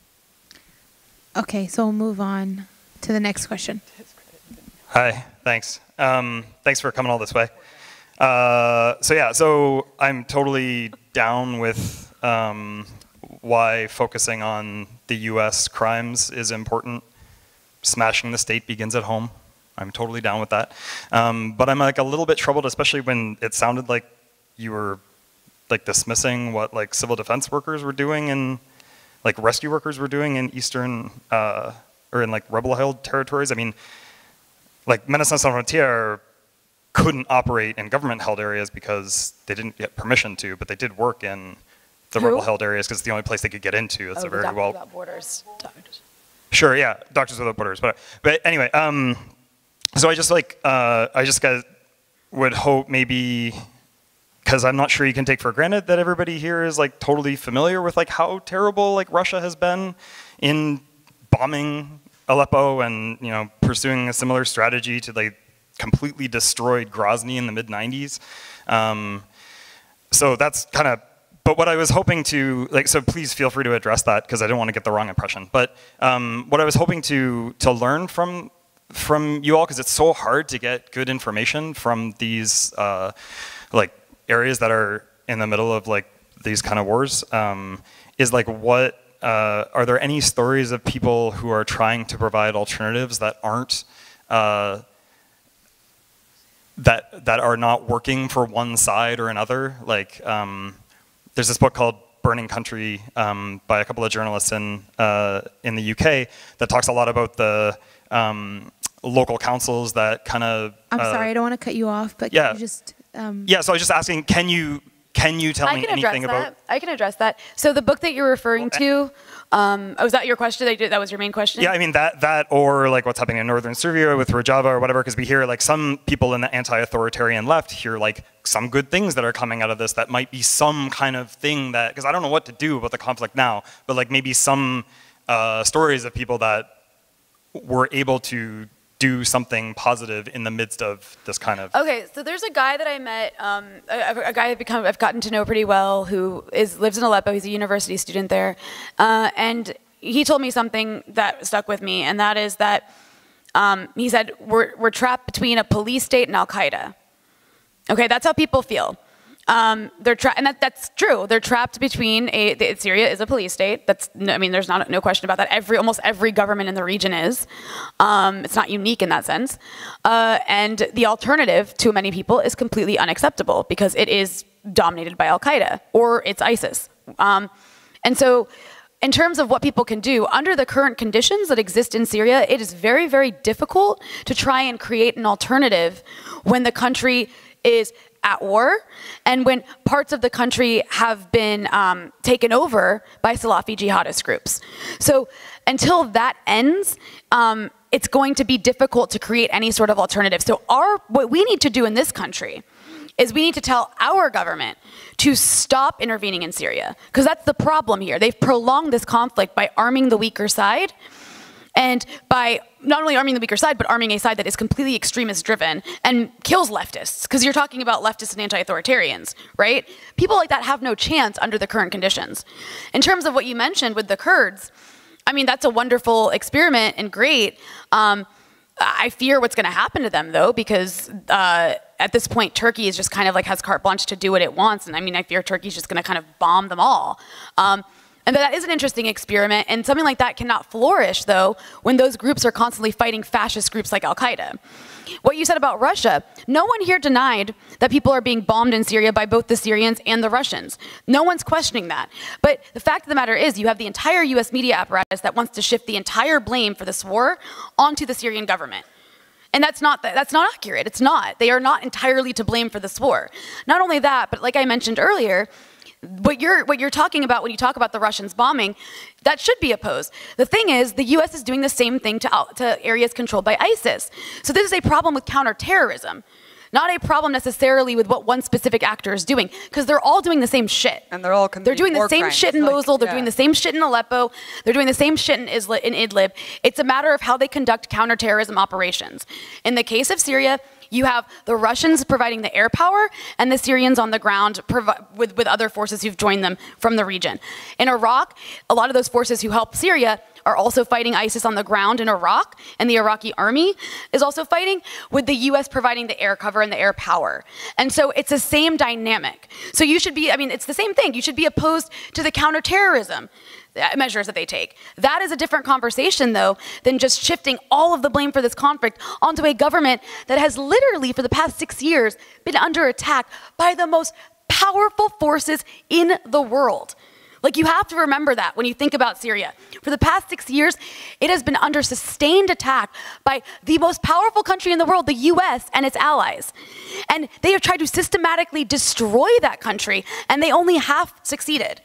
Okay, so we'll move on to the next question. Hi, thanks. Um, thanks for coming all this way. Uh, so yeah, so I'm totally down with um, why focusing on the U S crimes is important. Smashing the state begins at home. I'm totally down with that. Um, but I'm like a little bit troubled, especially when it sounded like you were like dismissing what like civil defense workers were doing and like rescue workers were doing in eastern uh, or in like rebel-held territories. I mean, like Médecins Sans Frontières couldn't operate in government-held areas because they didn't get permission to, but they did work in the Who? rebel-held areas because it's the only place they could get into. It's Oh, a very Doctors well. Without Borders. Doctors. Sure, yeah, Doctors Without Borders, but but anyway, um, so I just like uh, I just got, would hope maybe. Because I'm not sure you can take for granted that everybody here is like totally familiar with like how terrible like Russia has been in bombing Aleppo and you know pursuing a similar strategy to like completely destroyed Grozny in the mid nineties. Um, so that's kind of. But what I was hoping to like, so please feel free to address that because I don't want to get the wrong impression. But um, what I was hoping to to learn from from you all because it's so hard to get good information from these uh, like. areas that are in the middle of like these kind of wars um, is like what uh, are there any stories of people who are trying to provide alternatives that aren't uh, that that are not working for one side or another? Like um, there's this book called Burning Country um, by a couple of journalists in uh, in the U K that talks a lot about the um, local councils that kind of. I'm uh, sorry, I don't want to cut you off, but yeah. can you just. Um, Yeah, so I was just asking, can you can you tell I me can address anything that. about? I can address that. So the book that you're referring to, Um, oh, was that your question? That was your main question? Yeah, I mean, that, that or like what's happening in northern Syria with Rojava or whatever, because we hear like some people in the anti-authoritarian left hear like some good things that are coming out of this that might be some kind of thing that, because I don't know what to do about the conflict now, but like maybe some uh, stories of people that were able to do something positive in the midst of this kind of... Okay, so there's a guy that I met, um, a, a guy I've, become, I've gotten to know pretty well who is, lives in Aleppo. He's a university student there. Uh, and he told me something that stuck with me, and that is that um, he said, we're, we're trapped between a police state and Al-Qaeda. Okay, that's how people feel. Um, they're tra and that, that's true. They're trapped between a, the, Syria is a police state. That's, I mean, there's not no question about that. Every, almost every government in the region is. Um, it's not unique in that sense. Uh, and the alternative to many people is completely unacceptable because it is dominated by Al-Qaeda or it's ISIS. Um, and so in terms of what people can do, under the current conditions that exist in Syria, it is very, very difficult to try and create an alternative when the country is at war, and when parts of the country have been um, taken over by Salafi jihadist groups. So until that ends, um, it's going to be difficult to create any sort of alternative. So our, what we need to do in this country is we need to tell our government to stop intervening in Syria, because that's the problem here. They've prolonged this conflict by arming the weaker side, and by not only arming the weaker side, but arming a side that is completely extremist-driven and kills leftists, because you're talking about leftists and anti-authoritarians, right? People like that have no chance under the current conditions. In terms of what you mentioned with the Kurds, I mean, that's a wonderful experiment and great. Um, I fear what's going to happen to them, though, because uh, at this point, Turkey is just kind of like has carte blanche to do what it wants, and I mean, I fear Turkey's just going to kind of bomb them all. Um, And that is an interesting experiment, and something like that cannot flourish, though, when those groups are constantly fighting fascist groups like Al-Qaeda. What you said about Russia, no one here denied that people are being bombed in Syria by both the Syrians and the Russians. No one's questioning that. But the fact of the matter is, you have the entire U S media apparatus that wants to shift the entire blame for this war onto the Syrian government. And that's not, that's not accurate. It's not. They are not entirely to blame for this war. Not only that, but like I mentioned earlier, What you're, what you're talking about when you talk about the Russians bombing, that should be opposed. The thing is, the U S is doing the same thing to, to areas controlled by ISIS. So this is a problem with counterterrorism, not a problem necessarily with what one specific actor is doing, because they're all doing the same shit. And they're all They're doing the same crimes. shit in like, Mosul, they're yeah. doing the same shit in Aleppo, they're doing the same shit in, Isla in Idlib. It's a matter of how they conduct counterterrorism operations. In the case of Syria, you have the Russians providing the air power and the Syrians on the ground with, with other forces who've joined them from the region. In Iraq, a lot of those forces who help Syria are also fighting ISIS on the ground in Iraq, and the Iraqi army is also fighting, with the U S providing the air cover and the air power. And so it's the same dynamic. So you should be, I mean, it's the same thing. You should be opposed to the counterterrorism measures that they take. That is a different conversation, though, than just shifting all of the blame for this conflict onto a government that has literally, for the past six years, been under attack by the most powerful forces in the world. Like, you have to remember that when you think about Syria. For the past six years, it has been under sustained attack by the most powerful country in the world, the U S and its allies. And they have tried to systematically destroy that country, and they only half succeeded.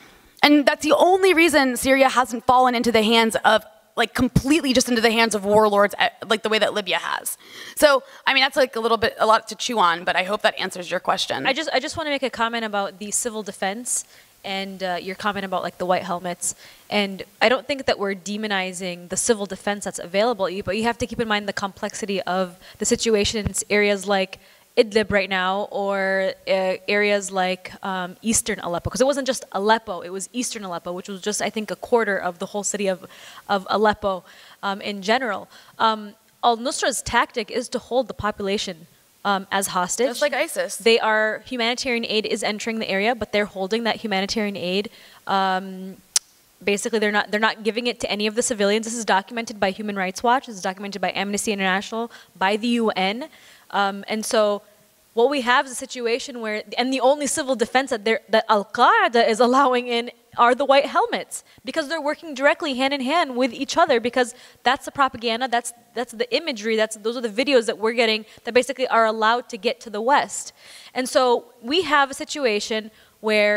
And that's the only reason Syria hasn't fallen into the hands of, like, completely just into the hands of warlords, like the way that Libya has. So, I mean, that's like a little bit, a lot to chew on, but I hope that answers your question. I just, I just want to make a comment about the civil defense and uh, your comment about like the white helmets. And I don't think that we're demonizing the civil defense that's available, but you have to keep in mind the complexity of the situations, areas like Idlib right now, or uh, areas like um, eastern Aleppo, because it wasn't just Aleppo, it was eastern Aleppo, which was just, I think, a quarter of the whole city of, of Aleppo um, in general. Um, Al-Nusra's tactic is to hold the population um, as hostage. Just like ISIS. They are, humanitarian aid is entering the area, but they're holding that humanitarian aid. Um, basically, they're not, they're not giving it to any of the civilians. This is documented by Human Rights Watch, this is documented by Amnesty International, by the U N. Um, and so what we have is a situation where, and the only civil defense that, that Al-Qaeda is allowing in are the white helmets, because they're working directly hand in hand with each other, because that's the propaganda, that's, that's the imagery, that's, those are the videos that we're getting that basically are allowed to get to the West. And so we have a situation where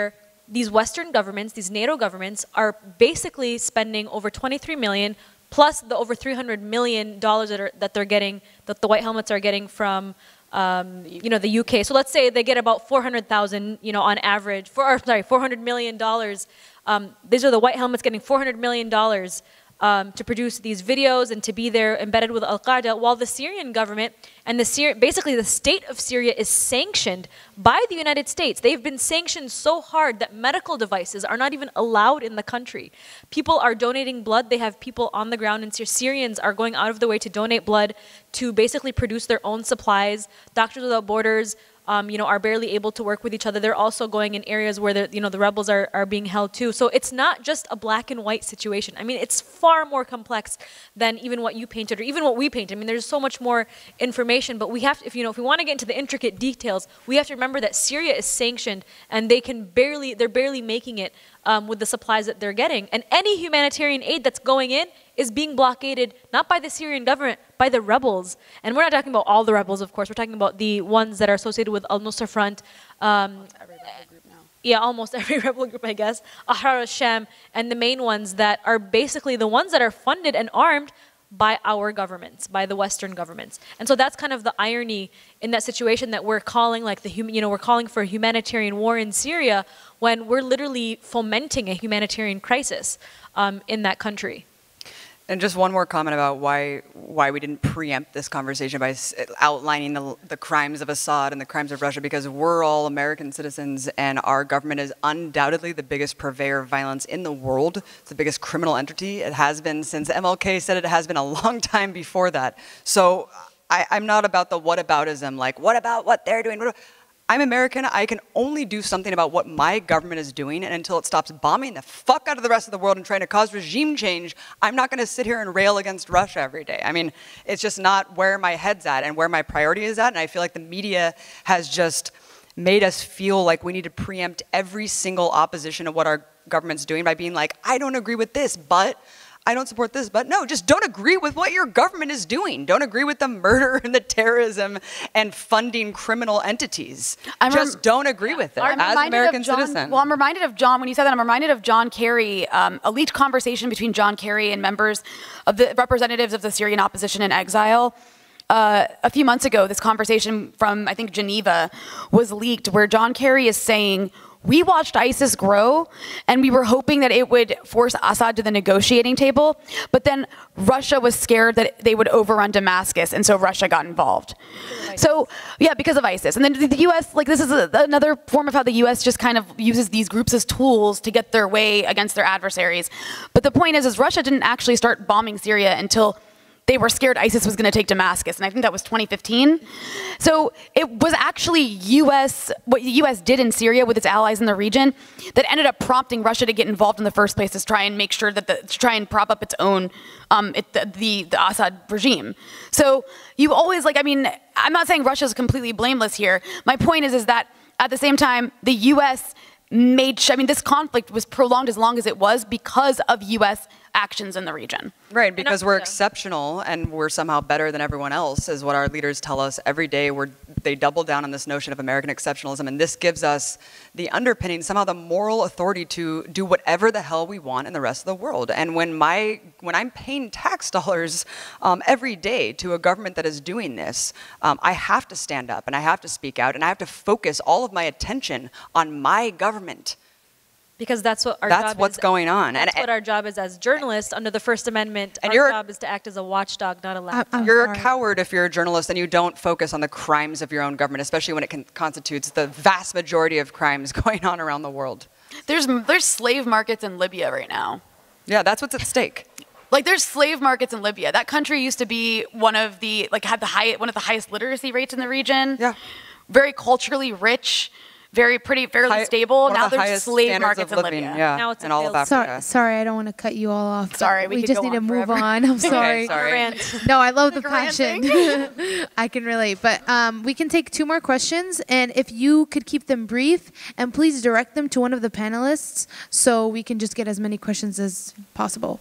these Western governments, these NATO governments, are basically spending over twenty-three million plus the over three hundred million dollars that, are, that they're getting, that the white helmets are getting from um, you know, the U K. So let's say they get about four hundred thousand, you know, on average, for, or, sorry, four hundred million dollars. Um, these are the white helmets getting four hundred million dollars um, to produce these videos and to be there embedded with Al-Qaeda, while the Syrian government and the Syri- basically the state of Syria is sanctioned by the United States. They've been sanctioned so hard that medical devices are not even allowed in the country. People are donating blood. They have people on the ground, and Syrians are going out of the way to donate blood to basically produce their own supplies. Doctors Without Borders, Um, you know, are barely able to work with each other. They're also going in areas where the, you know, the rebels are, are being held too. So it's not just a black and white situation. I mean, it's far more complex than even what you painted or even what we painted. I mean, there's so much more information, but we have to, if you know, if we want to get into the intricate details, we have to remember that Syria is sanctioned and they can barely, they're barely making it um, with the supplies that they're getting. And any humanitarian aid that's going in is being blockaded not by the Syrian government, by the rebels. And we're not talking about all the rebels, of course. We're talking about the ones that are associated with Al-Nusra Front. Um, every rebel group now. Yeah, almost every rebel group, I guess. Ahrar al-Sham, and the main ones that are basically the ones that are funded and armed by our governments, by the Western governments. And so that's kind of the irony in that situation, that we're calling like the hum- you know, we're calling for a humanitarian war in Syria when we're literally fomenting a humanitarian crisis um, in that country. And just one more comment about why why we didn't preempt this conversation by outlining the, the crimes of Assad and the crimes of Russia, because we're all American citizens and our government is undoubtedly the biggest purveyor of violence in the world. It's the biggest criminal entity. It has been since M L K said it, it has been a long time before that. So I, I'm not about the whataboutism, like what about what they're doing? What I'm American, I can only do something about what my government is doing, and until it stops bombing the fuck out of the rest of the world and trying to cause regime change, I'm not gonna sit here and rail against Russia every day. I mean, it's just not where my head's at and where my priority is at, and I feel like the media has just made us feel like we need to preempt every single opposition of what our government's doing by being like, I don't agree with this, but I don't support this, but no, just don't agree with what your government is doing. Don't agree with the murder and the terrorism and funding criminal entities. I'm just don't agree with it I'm as an American John, citizen. Well, I'm reminded of John, when you said that, I'm reminded of John Kerry, um, a leaked conversation between John Kerry and members of the representatives of the Syrian opposition in exile. Uh, a few months ago, this conversation from, I think, Geneva was leaked, where John Kerry is saying, we watched ISIS grow, and we were hoping that it would force Assad to the negotiating table, but then Russia was scared that they would overrun Damascus, and so Russia got involved. So, yeah, because of ISIS. And then the U S, like, this is a, another form of how the U S just kind of uses these groups as tools to get their way against their adversaries. But the point is, is Russia didn't actually start bombing Syria until they were scared ISIS was going to take Damascus, and I think that was twenty fifteen. So it was actually U S, what the U S did in Syria with its allies in the region, that ended up prompting Russia to get involved in the first place, to try and make sure that the, to try and prop up its own, um, it, the, the, the Assad regime. So you always, like, I mean, I'm not saying Russia's completely blameless here. My point is, is that at the same time, the U S made, I mean, this conflict was prolonged as long as it was because of U S actions in the region. Right, because we're exceptional and we're somehow better than everyone else, is what our leaders tell us every day. We're, they double down on this notion of American exceptionalism, and this gives us the underpinning, somehow the moral authority to do whatever the hell we want in the rest of the world. And when my, when I'm paying tax dollars um, every day to a government that is doing this, um, I have to stand up and I have to speak out and I have to focus all of my attention on my government. Because that's what our that's job what's is. going on. That's and what our job is as journalists under the First Amendment. And our job is to act as a watchdog, not a lapdog. I'm You're sorry. a coward if you're a journalist and you don't focus on the crimes of your own government, especially when it can, constitutes the vast majority of crimes going on around the world. There's, there's slave markets in Libya right now. Yeah, that's what's at stake. Like, there's slave markets in Libya. That country used to be one of the, like, had the high, one of the highest literacy rates in the region. Yeah. Very culturally rich. Very pretty, fairly High, stable. Now the there's slave markets markets in living, Libya. Yeah, now it's in all of Africa. Sorry, sorry, I don't want to cut you all off. Sorry, we we could just go need to on move forever. on. I'm sorry. Okay, sorry. Rant. No, I love the Like passion. ranting. I can relate. But um, we can take two more questions, and if you could keep them brief, and please direct them to one of the panelists, so we can just get as many questions as possible.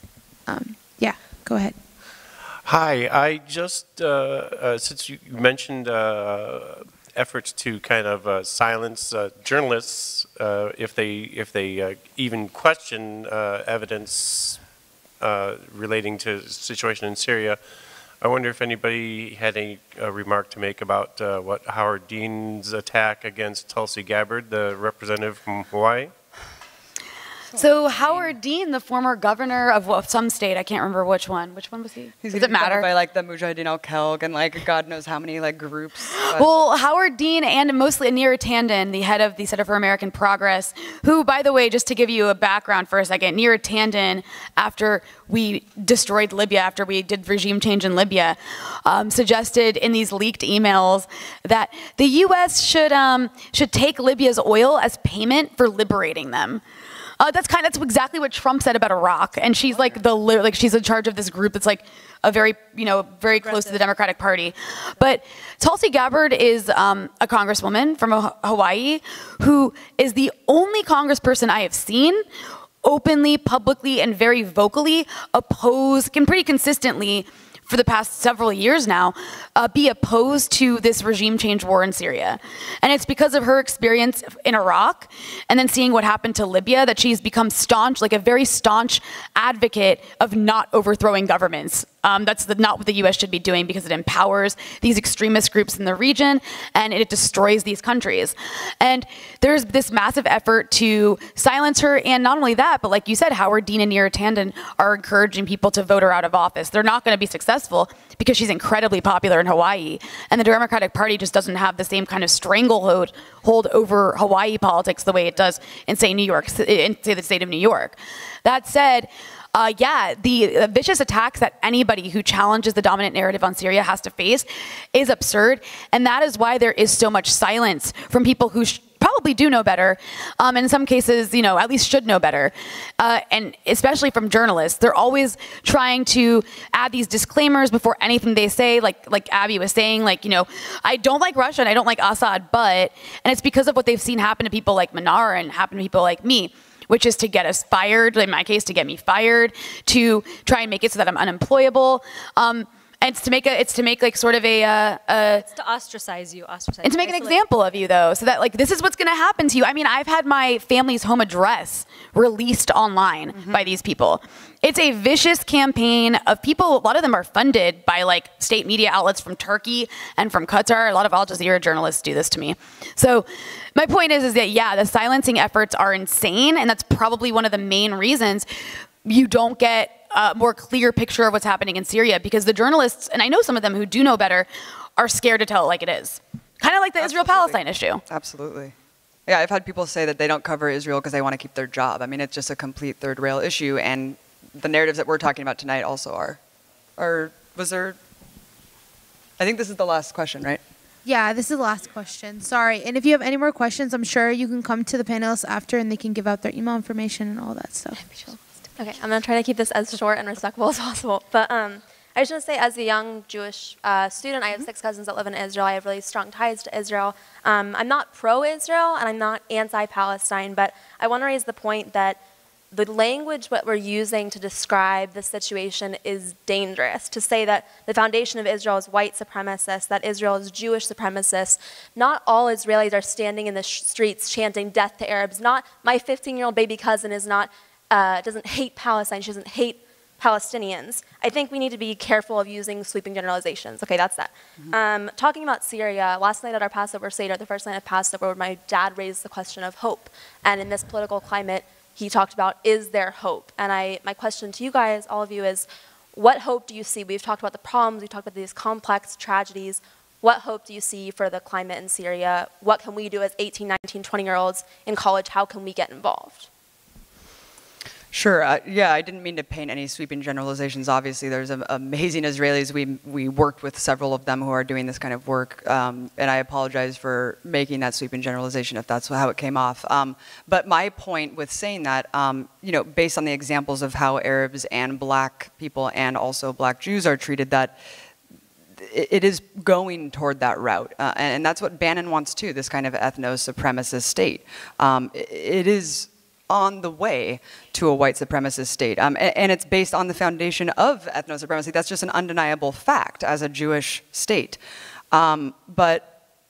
Um, yeah, go ahead. Hi, I just, uh, uh, since you you mentioned uh, efforts to kind of uh, silence uh, journalists uh, if they if they uh, even question uh, evidence uh, relating to the situation in Syria. I wonder if anybody had any uh, remark to make about uh, what Howard Dean's attack against Tulsi Gabbard, the representative from Hawaii. So Howard Dean, the former governor of well, some state, I can't remember which one. Which one was he? He's Does it matter? By like the Mujahideen al-Khalq and like God knows how many like groups. But. Well, Howard Dean and mostly Neera Tanden, the head of the Center for American Progress, who, by the way, just to give you a background for a second, Neera Tanden, after we destroyed Libya, after we did regime change in Libya, um, suggested in these leaked emails that the U S should um, should take Libya's oil as payment for liberating them. Uh, that's kind of, that's exactly what Trump said about Iraq, and she's like the like she's in charge of this group that's like a very you know very close to the Democratic Party. But Tulsi Gabbard is um, a congresswoman from Hawaii who is the only congressperson I have seen openly, publicly, and very vocally oppose, can pretty consistently for the past several years now, uh, be opposed to this regime change war in Syria. And it's because of her experience in Iraq and then seeing what happened to Libya that she's become staunch, like a very staunch advocate of not overthrowing governments. Um, that's the, not what the U S should be doing because it empowers these extremist groups in the region and it destroys these countries. And there's this massive effort to silence her, and not only that, but like you said, Howard Dean and Neera Tanden are encouraging people to vote her out of office. They're not going to be successful because she's incredibly popular in Hawaii, and the Democratic Party just doesn't have the same kind of stranglehold hold over Hawaii politics the way it does in, say, New York, in, say, the state of New York. That said, Uh, yeah, the uh, vicious attacks that anybody who challenges the dominant narrative on Syria has to face is absurd, and that is why there is so much silence from people who sh probably do know better, um, in some cases, you know, at least should know better, uh, and especially from journalists. They're always trying to add these disclaimers before anything they say, like like Abby was saying, like, you know, I don't like Russia and I don't like Assad, but, and it's because of what they've seen happen to people like Mnar and happen to people like me, which is to get us fired, in my case, to get me fired, to try and make it so that I'm unemployable. Um, and it's to make a, it's to make like sort of a, uh, a it's to ostracize you, ostracize. And to make an example of you, though, so that like this is what's going to happen to you. I mean, I've had my family's home address released online mm-hmm. by these people. It's a vicious campaign of people. A lot of them are funded by like state media outlets from Turkey and from Qatar. A lot of Al Jazeera journalists do this to me. So my point is, is that yeah, the silencing efforts are insane, and that's probably one of the main reasons you don't get a more clear picture of what's happening in Syria, because the journalists, and I know some of them who do know better, are scared to tell it like it is. Kind of like the Israel-Palestine issue. Absolutely. Yeah, I've had people say that they don't cover Israel because they want to keep their job. I mean, it's just a complete third rail issue, and the narratives that we're talking about tonight also are. Or was there, I think this is the last question, right? Yeah, this is the last question. Sorry. And if you have any more questions, I'm sure you can come to the panelists after and they can give out their email information and all that stuff. Okay, I'm going to try to keep this as short and respectful as possible. But um, I just want to say, as a young Jewish uh, student, I have six cousins that live in Israel. I have really strong ties to Israel. Um, I'm not pro-Israel, and I'm not anti-Palestine, but I want to raise the point that the language that we're using to describe the situation is dangerous. To say that the foundation of Israel is white supremacist, that Israel is Jewish supremacist. Not all Israelis are standing in the streets chanting death to Arabs. Not my fifteen-year-old baby cousin is not, uh, doesn't hate Palestine. She doesn't hate Palestinians. I think we need to be careful of using sweeping generalizations. Okay, that's that. Mm-hmm. um, talking about Syria, last night at our Passover Seder, the first night of Passover, my dad raised the question of hope. And in this political climate, he talked about, is there hope? And I, my question to you guys, all of you, is what hope do you see? We've talked about the problems, we've talked about these complex tragedies. What hope do you see for the climate in Syria? What can we do as eighteen, nineteen, twenty-year-olds in college? How can we get involved? Sure. Uh, yeah, I didn't mean to paint any sweeping generalizations. Obviously, there's um, amazing Israelis. We we worked with several of them who are doing this kind of work, um, and I apologize for making that sweeping generalization if that's how it came off. Um, but my point with saying that, um, you know, based on the examples of how Arabs and Black people and also Black Jews are treated, that it, it is going toward that route, uh, and, and that's what Bannon wants too. This kind of ethno-supremacist state. Um, it, it is on the way to a white supremacist state. Um, and, and it's based on the foundation of ethno-supremacy. That's just an undeniable fact as a Jewish state. Um, but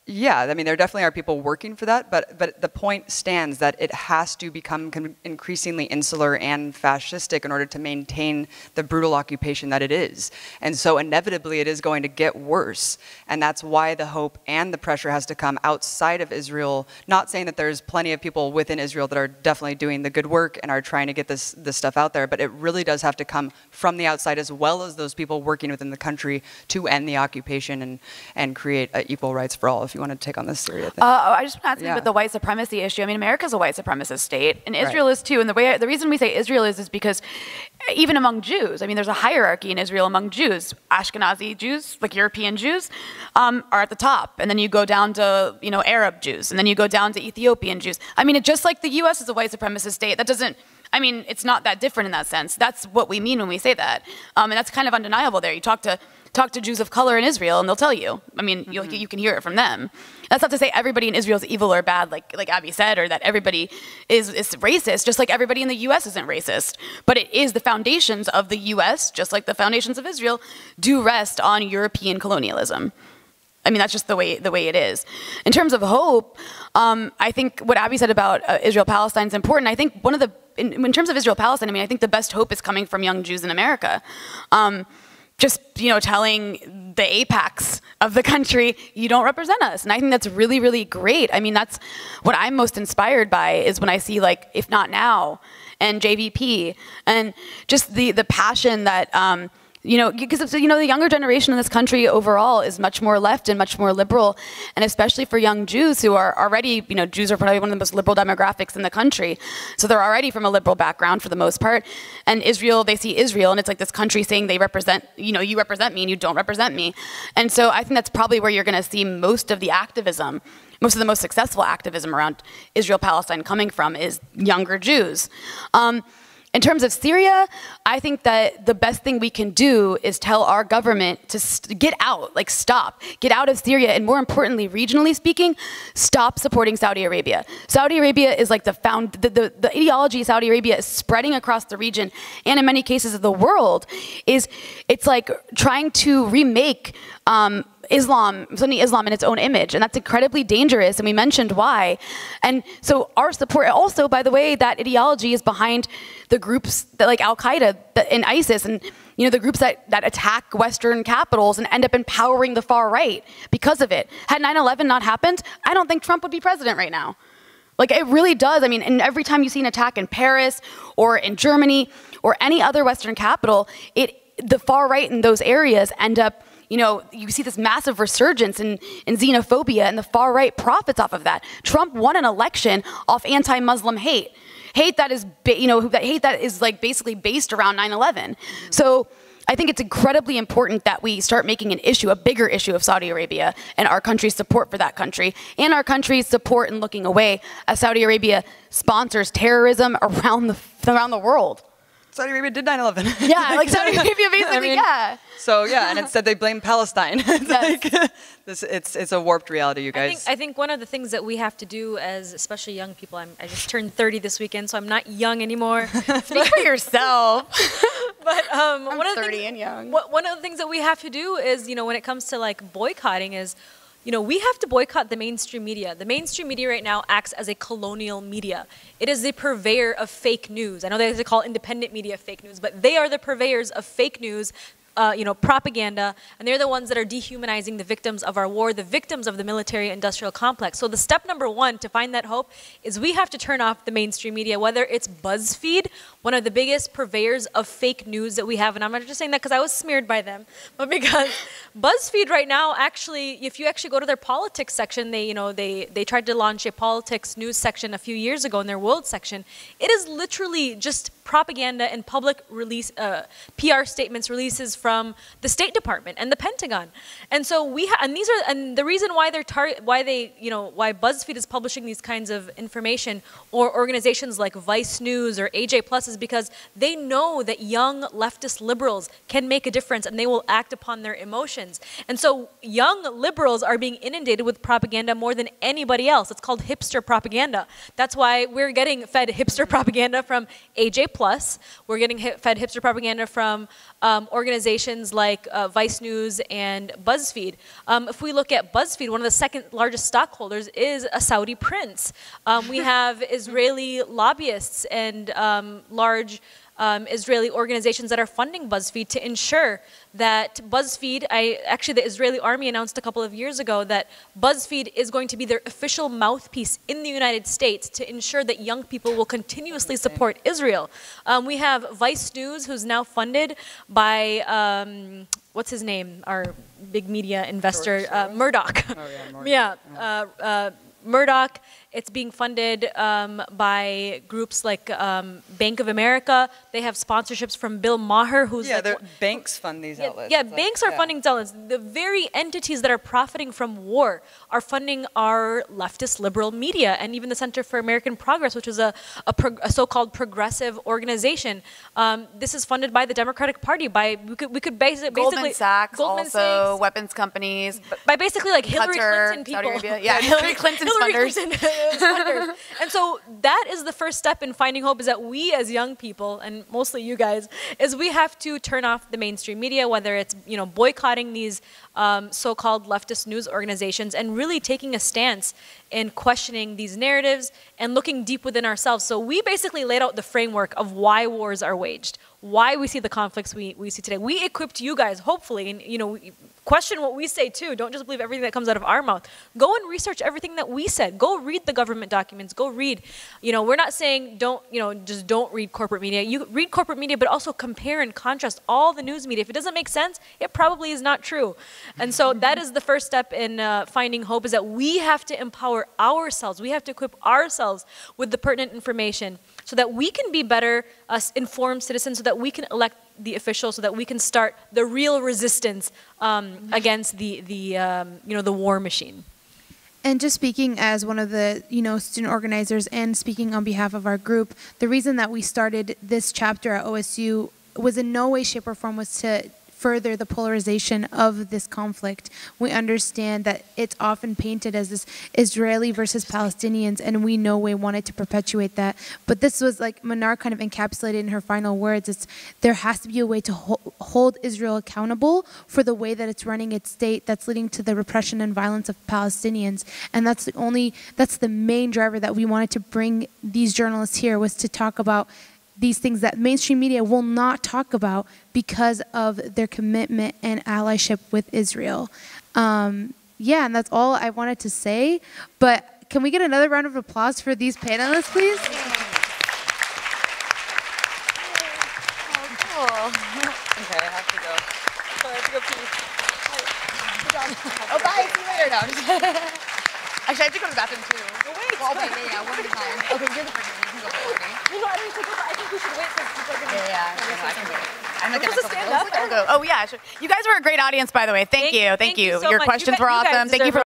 Yeah, I mean, there definitely are people working for that, but but the point stands that it has to become increasingly insular and fascistic in order to maintain the brutal occupation that it is. And so inevitably it is going to get worse. And that's why the hope and the pressure has to come outside of Israel, not saying that there's plenty of people within Israel that are definitely doing the good work and are trying to get this, this stuff out there, but it really does have to come from the outside as well as those people working within the country to end the occupation and, and create uh, equal rights for all. If you want to take on this Syria thing. Uh, I just want to ask you Yeah. about the white supremacy issue. I mean, America's a white supremacist state, and Israel Right. is too. And the way the reason we say Israel is is because even among Jews, I mean, there's a hierarchy in Israel among Jews. Ashkenazi Jews, like European Jews, um, are at the top, and then you go down to you know Arab Jews, and then you go down to Ethiopian Jews. I mean, it just like the U S is a white supremacist state. That doesn't. I mean, it's not that different in that sense. That's what we mean when we say that, um, and that's kind of undeniable. There, you talk to. Talk to Jews of color in Israel, and they'll tell you. I mean, mm-hmm. you, you can hear it from them. That's not to say everybody in Israel is evil or bad, like like Abby said, or that everybody is, is racist, just like everybody in the U S isn't racist. But it is the foundations of the U S, just like the foundations of Israel, do rest on European colonialism. I mean, that's just the way the way it is. In terms of hope, um, I think what Abby said about uh, Israel-Palestine is important. I think one of the, in, in terms of Israel-Palestine, I mean, I think the best hope is coming from young Jews in America. Um, just, you know, telling the apex of the country, you don't represent us. And I think that's really, really great. I mean, that's what I'm most inspired by is when I see, like, If Not Now and J V P and just the, the passion that, um, you know, because, you know, the younger generation in this country overall is much more left and much more liberal, and especially for young Jews who are already, you know, Jews are probably one of the most liberal demographics in the country. So they're already from a liberal background for the most part. And Israel, they see Israel, and it's like this country saying they represent, you know, you represent me and you don't represent me. And so I think that's probably where you're going to see most of the activism, most of the most successful activism around Israel-Palestine coming from is younger Jews. Um, In terms of Syria, I think that the best thing we can do is tell our government to st- get out, like stop, get out of Syria, and more importantly, regionally speaking, stop supporting Saudi Arabia. Saudi Arabia is like the found, the, the, the ideology Saudi Arabia is spreading across the region, and in many cases of the world, is it's like trying to remake um, Islam, Sunni Islam in its own image, and that's incredibly dangerous, and we mentioned why. And so our support, also, by the way, that ideology is behind the groups that like Al-Qaeda and ISIS, and you know the groups that, that attack Western capitals and end up empowering the far right because of it. Had nine eleven not happened, I don't think Trump would be president right now. Like, it really does. I mean, and every time you see an attack in Paris or in Germany or any other Western capital, it the far right in those areas end up, you know, you see this massive resurgence in, in xenophobia, and the far right profits off of that. Trump won an election off anti-Muslim hate. Hate that is, you know, that hate that is like basically based around nine eleven. So I think it's incredibly important that we start making an issue, a bigger issue of Saudi Arabia and our country's support for that country, and our country's support in looking away as Saudi Arabia sponsors terrorism around the, around the world. Saudi Arabia did nine eleven. Yeah, like Saudi Arabia basically, I mean, yeah. So yeah, and instead they blame Palestine. It's, Yes. like, this, it's, it's a warped reality, you guys. I think, I think one of the things that we have to do as especially young people, I'm, I just turned thirty this weekend, so I'm not young anymore. Speak for yourself. But um, I'm one of the thirty things, and young. What, one of the things that we have to do is, you know, when it comes to like boycotting is, you know, we have to boycott the mainstream media. The mainstream media right now acts as a colonial media. It is the purveyor of fake news. I know they call independent media fake news, but they are the purveyors of fake news, uh, you know, propaganda, and they're the ones that are dehumanizing the victims of our war, the victims of the military-industrial complex. So the step number one to find that hope is we have to turn off the mainstream media, whether it's BuzzFeed, one of the biggest purveyors of fake news that we have, and I'm not just saying that because I was smeared by them, but because BuzzFeed right now, actually, if you actually go to their politics section, they, you know, they, they tried to launch a politics news section a few years ago in their world section. It is literally just propaganda and public release, uh, P R statements, releases from the State Department and the Pentagon. And so we, ha and these are, and the reason why they're tar why they, you know, why BuzzFeed is publishing these kinds of information, or organizations like Vice News or A J Plus is is because they know that young leftist liberals can make a difference and they will act upon their emotions. And so young liberals are being inundated with propaganda more than anybody else. It's called hipster propaganda. That's why we're getting fed hipster propaganda from A J plus. We're getting hi fed hipster propaganda from um, organizations like uh, Vice News and BuzzFeed. Um, if we look at BuzzFeed, one of the second largest stockholders is a Saudi prince. Um, we have Israeli lobbyists and um, large um, Israeli organizations that are funding BuzzFeed to ensure that BuzzFeed, I, actually the Israeli army announced a couple of years ago that BuzzFeed is going to be their official mouthpiece in the United States to ensure that young people will continuously support Israel. Um, we have Vice News, who's now funded by, um, what's his name, our big media investor, uh, Murdoch. Oh, yeah, Murdoch. yeah uh, uh, Murdoch. It's being funded um, by groups like um, Bank of America. They have sponsorships from Bill Maher, who's yeah, like, banks fund these yeah, outlets. Yeah, it's banks like, are yeah. funding funding outlets. The very entities that are profiting from war are funding our leftist liberal media, and even the Center for American Progress, which is a, a, pro a so-called progressive organization. Um, this is funded by the Democratic Party. By we could we could base it Goldman basically Sachs, Goldman also Sachs, weapons companies, by basically like Hillary Qatar, Clinton people. Saudi Arabia. Yeah, Hillary Clinton's Hillary funders. Clinton funders. And so that is the first step in finding hope, is that we as young people, and mostly you guys, is we have to turn off the mainstream media, whether it's, you know, boycotting these um, so-called leftist news organizations and really taking a stance in questioning these narratives and looking deep within ourselves. So we basically laid out the framework of why wars are waged, why we see the conflicts we, we see today. We equipped you guys, hopefully, and, you know, question what we say too. Don't just believe everything that comes out of our mouth. Go and research everything that we said. Go read the government documents. Go read. You know, we're not saying don't, you know, just don't read corporate media. You read corporate media, but also compare and contrast all the news media. If it doesn't make sense, it probably is not true. And so that is the first step in uh, finding hope, is that we have to empower ourselves. We have to equip ourselves with the pertinent information so that we can be better uh, informed citizens, so that we can elect the officials, so that we can start the real resistance um, against the, the um, you know, the war machine. And just speaking as one of the, you know, student organizers and speaking on behalf of our group, the reason that we started this chapter at O S U was in no way, shape, or form was to further the polarization of this conflict. We understand that it's often painted as this Israeli versus Palestinians, and we no way wanted to perpetuate that. But this was, like Mnar kind of encapsulated in her final words, it's, there has to be a way to ho hold Israel accountable for the way that it's running its state that's leading to the repression and violence of Palestinians. And that's the only, that's the main driver that we wanted to bring these journalists here, was to talk about these things that mainstream media will not talk about because of their commitment and allyship with Israel. Um, yeah, and that's all I wanted to say. But can we get another round of applause for these panelists, please? Oh, cool. Okay, I have to go. Sorry, I have to go pee. Oh, bye. See you later. No, I'm just actually, I have to go to the bathroom too. Oh, wait. Well, wait, yeah, yeah, one at a time. Okay, you're the first one. You can go before me. You know, I didn't take over. I think we should wait for people to Yeah, yeah. No, no, I can wait. I'm not supposed to stand up. I'll go. Oh, yeah. Sure. You guys were a great audience, by the way. Thank, thank you. Thank, thank you. you so Your much. questions you were guys awesome. Thank you for